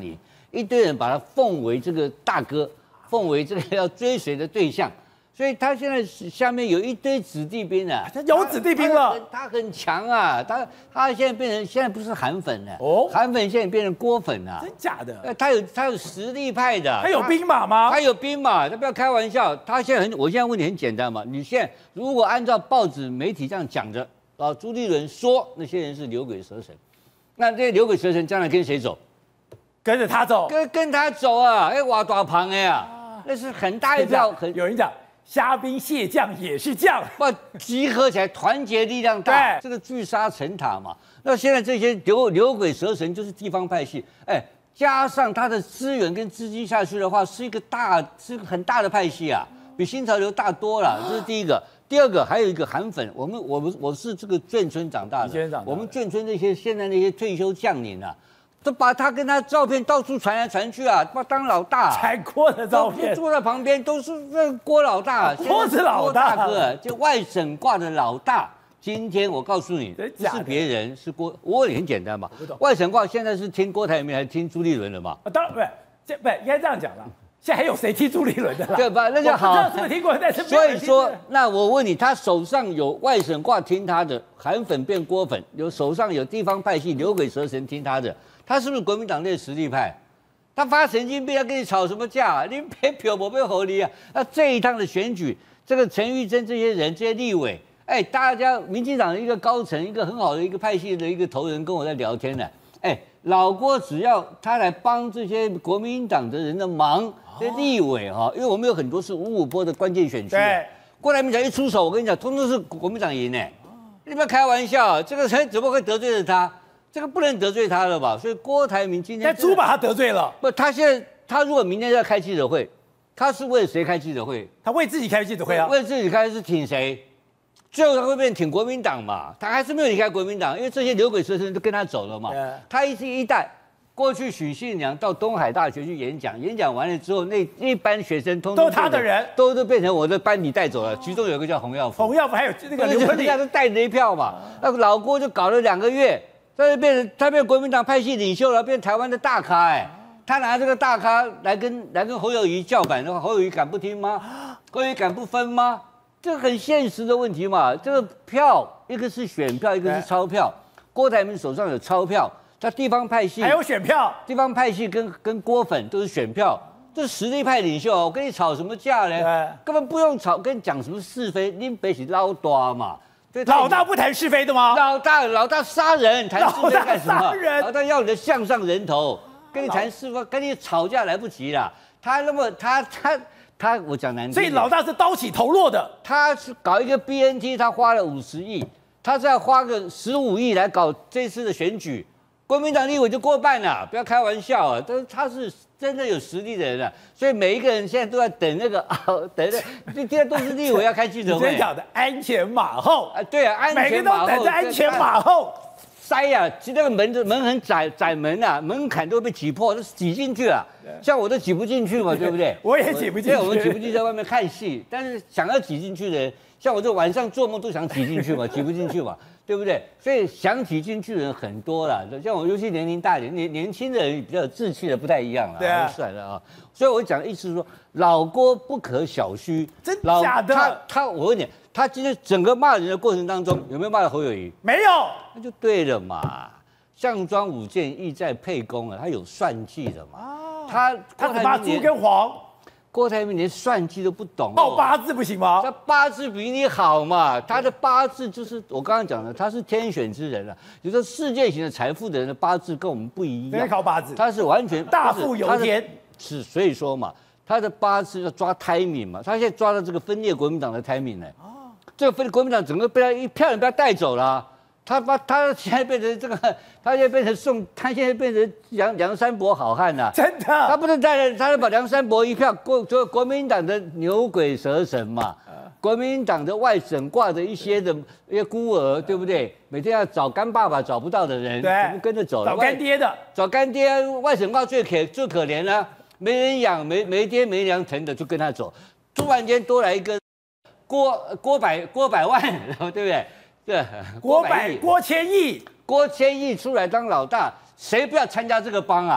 Speaker 6: 一堆人把他奉为这个大哥，奉为这个要追随的对象。所以他现在下面有一堆子弟兵啊，
Speaker 1: 他有子弟兵了，
Speaker 6: 他很强啊，他现在变成现在不是韩粉了，韩粉现在变成郭粉了，
Speaker 1: 真假的？
Speaker 6: 他有实力派的，
Speaker 1: 他有兵马吗？
Speaker 6: 他有兵马，他不要开玩笑，他现在我现在问你很简单嘛，你现在如果按照报纸媒体这样讲着啊，朱立伦说那些人是牛鬼蛇神，那这些牛鬼蛇神将来跟谁走？
Speaker 1: 跟着他走，
Speaker 6: 跟他走啊，挖大棚那是很大一票，
Speaker 1: 有人讲。虾兵蟹将也是将，
Speaker 6: 不集合起来，团结力量大，这个聚沙成塔嘛。那现在这些牛鬼蛇神就是地方派系，加上他的资源跟资金下去的话，是很大的派系啊，比新潮流大多了。这是第一个。第二个还有一个韩粉，我是这个眷村长大的，我们眷村现在那些退休将领啊。都把他跟他照片到处传来传去啊，把当老大，
Speaker 1: 采郭的照片，
Speaker 6: 坐在旁边都是那郭老大，
Speaker 1: 郭是老大
Speaker 6: 哥，就外省挂的老大。今天我告诉你，不是别人，是郭。我也很简单嘛，外省挂现在是听郭台铭还是听朱立伦的嘛？
Speaker 1: 当然不应该这样讲了。现在还有谁听朱立伦的啦？
Speaker 6: 对吧？那就好。
Speaker 1: 我不知道是不是听过，但是
Speaker 6: 所以说，那我问你，他手上有外省挂听他的，韩粉变郭粉，手上有地方派系牛鬼蛇神听他的。他是不是国民党内实力派？他发神经病要跟你吵什么架？你别票我被合理啊！那这一趟的选举，这个陈玉珍这些人这些立委，大家民进党的一个高层，一个很好的一个派系的一个头人跟我在聊天呢。老郭只要他来帮这些国民党的人的忙，这些立委哈，因为我们有很多是55波的关键选区，郭台铭只要一出手，我跟你讲，通通是国民党赢呢。你不要开玩笑，这个人怎么会得罪了他？这个不能得罪他了吧？所以郭台铭今天
Speaker 1: 但猪把他得罪了。
Speaker 6: 不，他现在他如果明天要开记者会，他是为谁开记者会？
Speaker 1: 他为自己开记者会啊？
Speaker 6: 为自己开是挺谁？最后他会变挺国民党嘛？他还是没有离开国民党，因为这些牛鬼蛇神都跟他走了嘛。他一代过去许信良到东海大学去演讲，演讲完了之后，那班学生通
Speaker 1: 都是他的人，
Speaker 6: 都变成我的班里带走了。其中有一个叫洪耀福，
Speaker 1: 还有那个刘坤立，
Speaker 6: 都带着一票嘛。那老郭就搞了2个月。他变国民党派系领袖了，变台湾的大咖他拿这个大咖来跟侯友宜叫板的话，侯友宜敢不听吗？侯友宜敢不分吗？这个很现实的问题嘛。这个票，一个是选票，一个是钞票。郭台铭手上有钞票，他地方派系
Speaker 1: 还有选票，
Speaker 6: 地方派系跟郭粉都是选票，这是实力派领袖。我跟你吵什么架呢？根本不用吵，跟你讲什么是非，你北是老大嘛。
Speaker 1: 老大不谈是非的吗？
Speaker 6: 老大杀人，谈是非干什么？老大要你的项上人头，跟你谈是非，跟你吵架来不及了。他我讲难听，
Speaker 1: 所以老大是刀起头落的。
Speaker 6: 他是搞一个 BNT， 他花了50亿，他再花个15亿来搞这次的选举，国民党立委就过半了，不要开玩笑啊！但是他是真的有实力的人啊，所以每一个人现在都在等那个等现在都是立委要开记者会。
Speaker 1: 你讲的鞍前马后
Speaker 6: 对啊，鞍前马后，
Speaker 1: 每个都等着鞍前马后。
Speaker 6: 塞呀，其实那个门很窄门啊，门槛都被挤破，都挤进去了。像我都挤不进去嘛，对不对？
Speaker 1: 我也挤不进去。
Speaker 6: 我们挤不进去，在外面看戏，但是想要挤进去的人，像我这晚上做梦都想挤进去嘛，挤不进去嘛，对不对？所以想挤进去的人很多了。像我，尤其年龄大一点，年轻的人比较有志气的不太一样了。
Speaker 1: 对啊，
Speaker 6: 算了啊。所以我讲的意思是说，老郭不可小觑。
Speaker 1: 真假的？
Speaker 6: 我问你。他今天整个骂人的过程当中，有没有骂到侯友宜？
Speaker 1: 没有，
Speaker 6: 那就对了嘛。项庄舞剑，意在沛公啊，他有算计的嘛。他
Speaker 1: 只骂猪跟黄，
Speaker 6: 郭台铭连算计都不懂。
Speaker 1: 报八字不行吗？
Speaker 6: 他八字比你好嘛，他的八字就是我刚刚讲的，他是天选之人啊。有说世界型的财富的人的八字跟我们不一样，
Speaker 1: 靠八字，
Speaker 6: 他是完全
Speaker 1: 大富由天。
Speaker 6: 是，所以说嘛，他的八字要抓 timing 嘛，他现在抓到这个分裂国民党的 timing 呢。这个国民党整个被他一票人被他带走了，他现在变成这个，他现在变成梁山伯好汉了，
Speaker 1: 真的，
Speaker 6: 他不是他把梁山伯一票国民党的牛鬼蛇神嘛，国民党的外省挂的一些孤儿，对不对？每天要找干爸爸找不到的人，全部跟着走了，
Speaker 1: 找干爹的，
Speaker 6: 找干爹，外省挂最可怜了，没人养，没爹没娘疼的就跟他走，突然间多来一个。郭百万，对不对？对，郭千亿出来当老大，谁不要参加这个帮啊？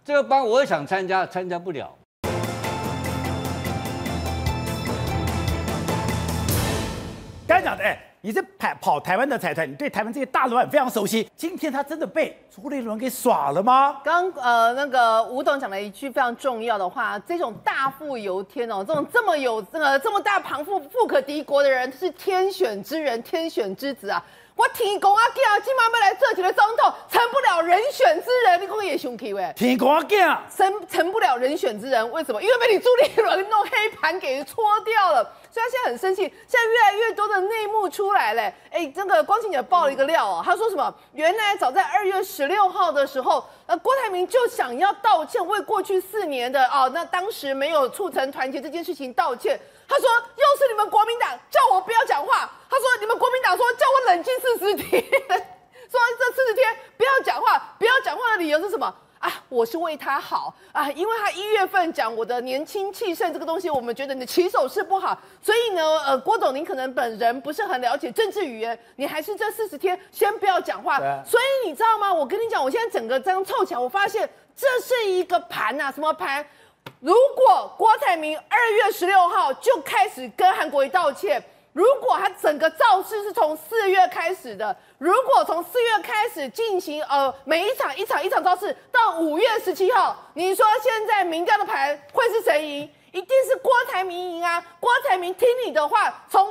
Speaker 6: 这个班我也想参加，参加不了。
Speaker 1: 刚才讲的，你是跑台湾的财团，你对台湾这些大老板非常熟悉。今天他真的被朱立伦给耍了吗？
Speaker 4: 刚那个吴董讲了一句非常重要的话，这种大富由天哦，这么有这么大庞富可敌国的人是天选之人，天选之子啊！我天公啊囝，今晚要来做一个总统，成不了人选之人，你讲也生气喂？
Speaker 1: 天公啊囝，
Speaker 4: 成不了人选之人，为什么？因为被你朱立伦弄黑盘给戳掉了。所以他现在很生气，现在越来越多的内幕出来了。这个光晴姐爆了一个料哦，他说什么？原来早在2月16号的时候，郭台铭就想要道歉，为过去4年的那当时没有促成团结这件事情道歉。他说又是你们国民党叫我不要讲话，他说你们国民党说叫我冷静40天，说这40天不要讲话，不要讲话的理由是什么？我是为他好啊，因为他1月份讲我的年轻气盛这个东西，我们觉得你的起手式不好，所以呢，郭董您可能本人不是很了解政治语言，你还是这40天先不要讲话。所以你知道吗？我跟你讲，我现在整个这样凑起来，我发现这是一个盘啊，什么盘？如果郭台铭2月16号就开始跟韩国瑜道歉。如果他整个造势是从4月开始的，如果从4月开始进行每一场造势到5月17号，你说现在民调的盘会是谁赢？一定是郭台铭赢啊！郭台铭听你的话，从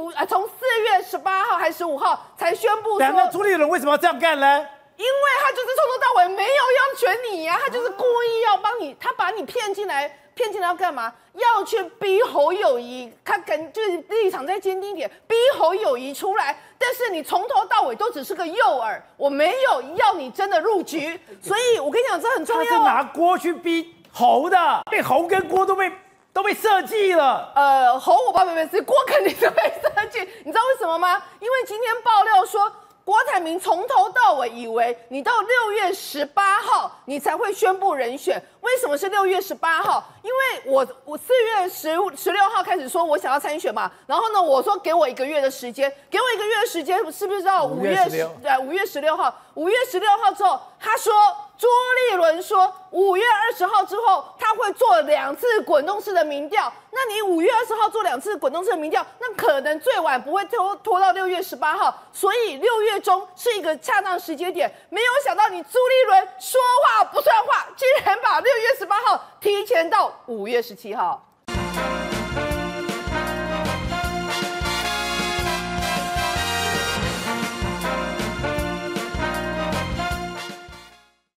Speaker 4: 4月18号还是15号才宣布说，
Speaker 1: 那朱立伦为什么要这样干呢？
Speaker 4: 因为他就是从头到尾没有要选你呀，他就是故意要帮你，他把你骗进来要干嘛？要去逼侯友宜，他就是立场再坚定一点，逼侯友宜出来。但是你从头到尾都只是个诱饵，我没有要你真的入局，所以我跟你讲，这很重要。
Speaker 1: 他是拿锅去逼侯的，被侯跟锅都被设计了。
Speaker 4: 侯我爸没事，锅肯定是被设计。你知道为什么吗？因为今天爆料说，郭台铭从头到尾以为你到6月18号你才会宣布人选。为什么是6月18号？因为我4月16号开始说我想要参选嘛，然后呢，我说给我1个月的时间，是不是到5月16号？5月16号之后，他说朱立伦说5月20号之后他会做2次滚动式的民调。那你5月20号做2次滚动式的民调，那可能最晚不会拖到6月18号，所以6月中是一个恰当时间点。没有想到你朱立伦说话不算话，竟然把6月18号提前到5月17号。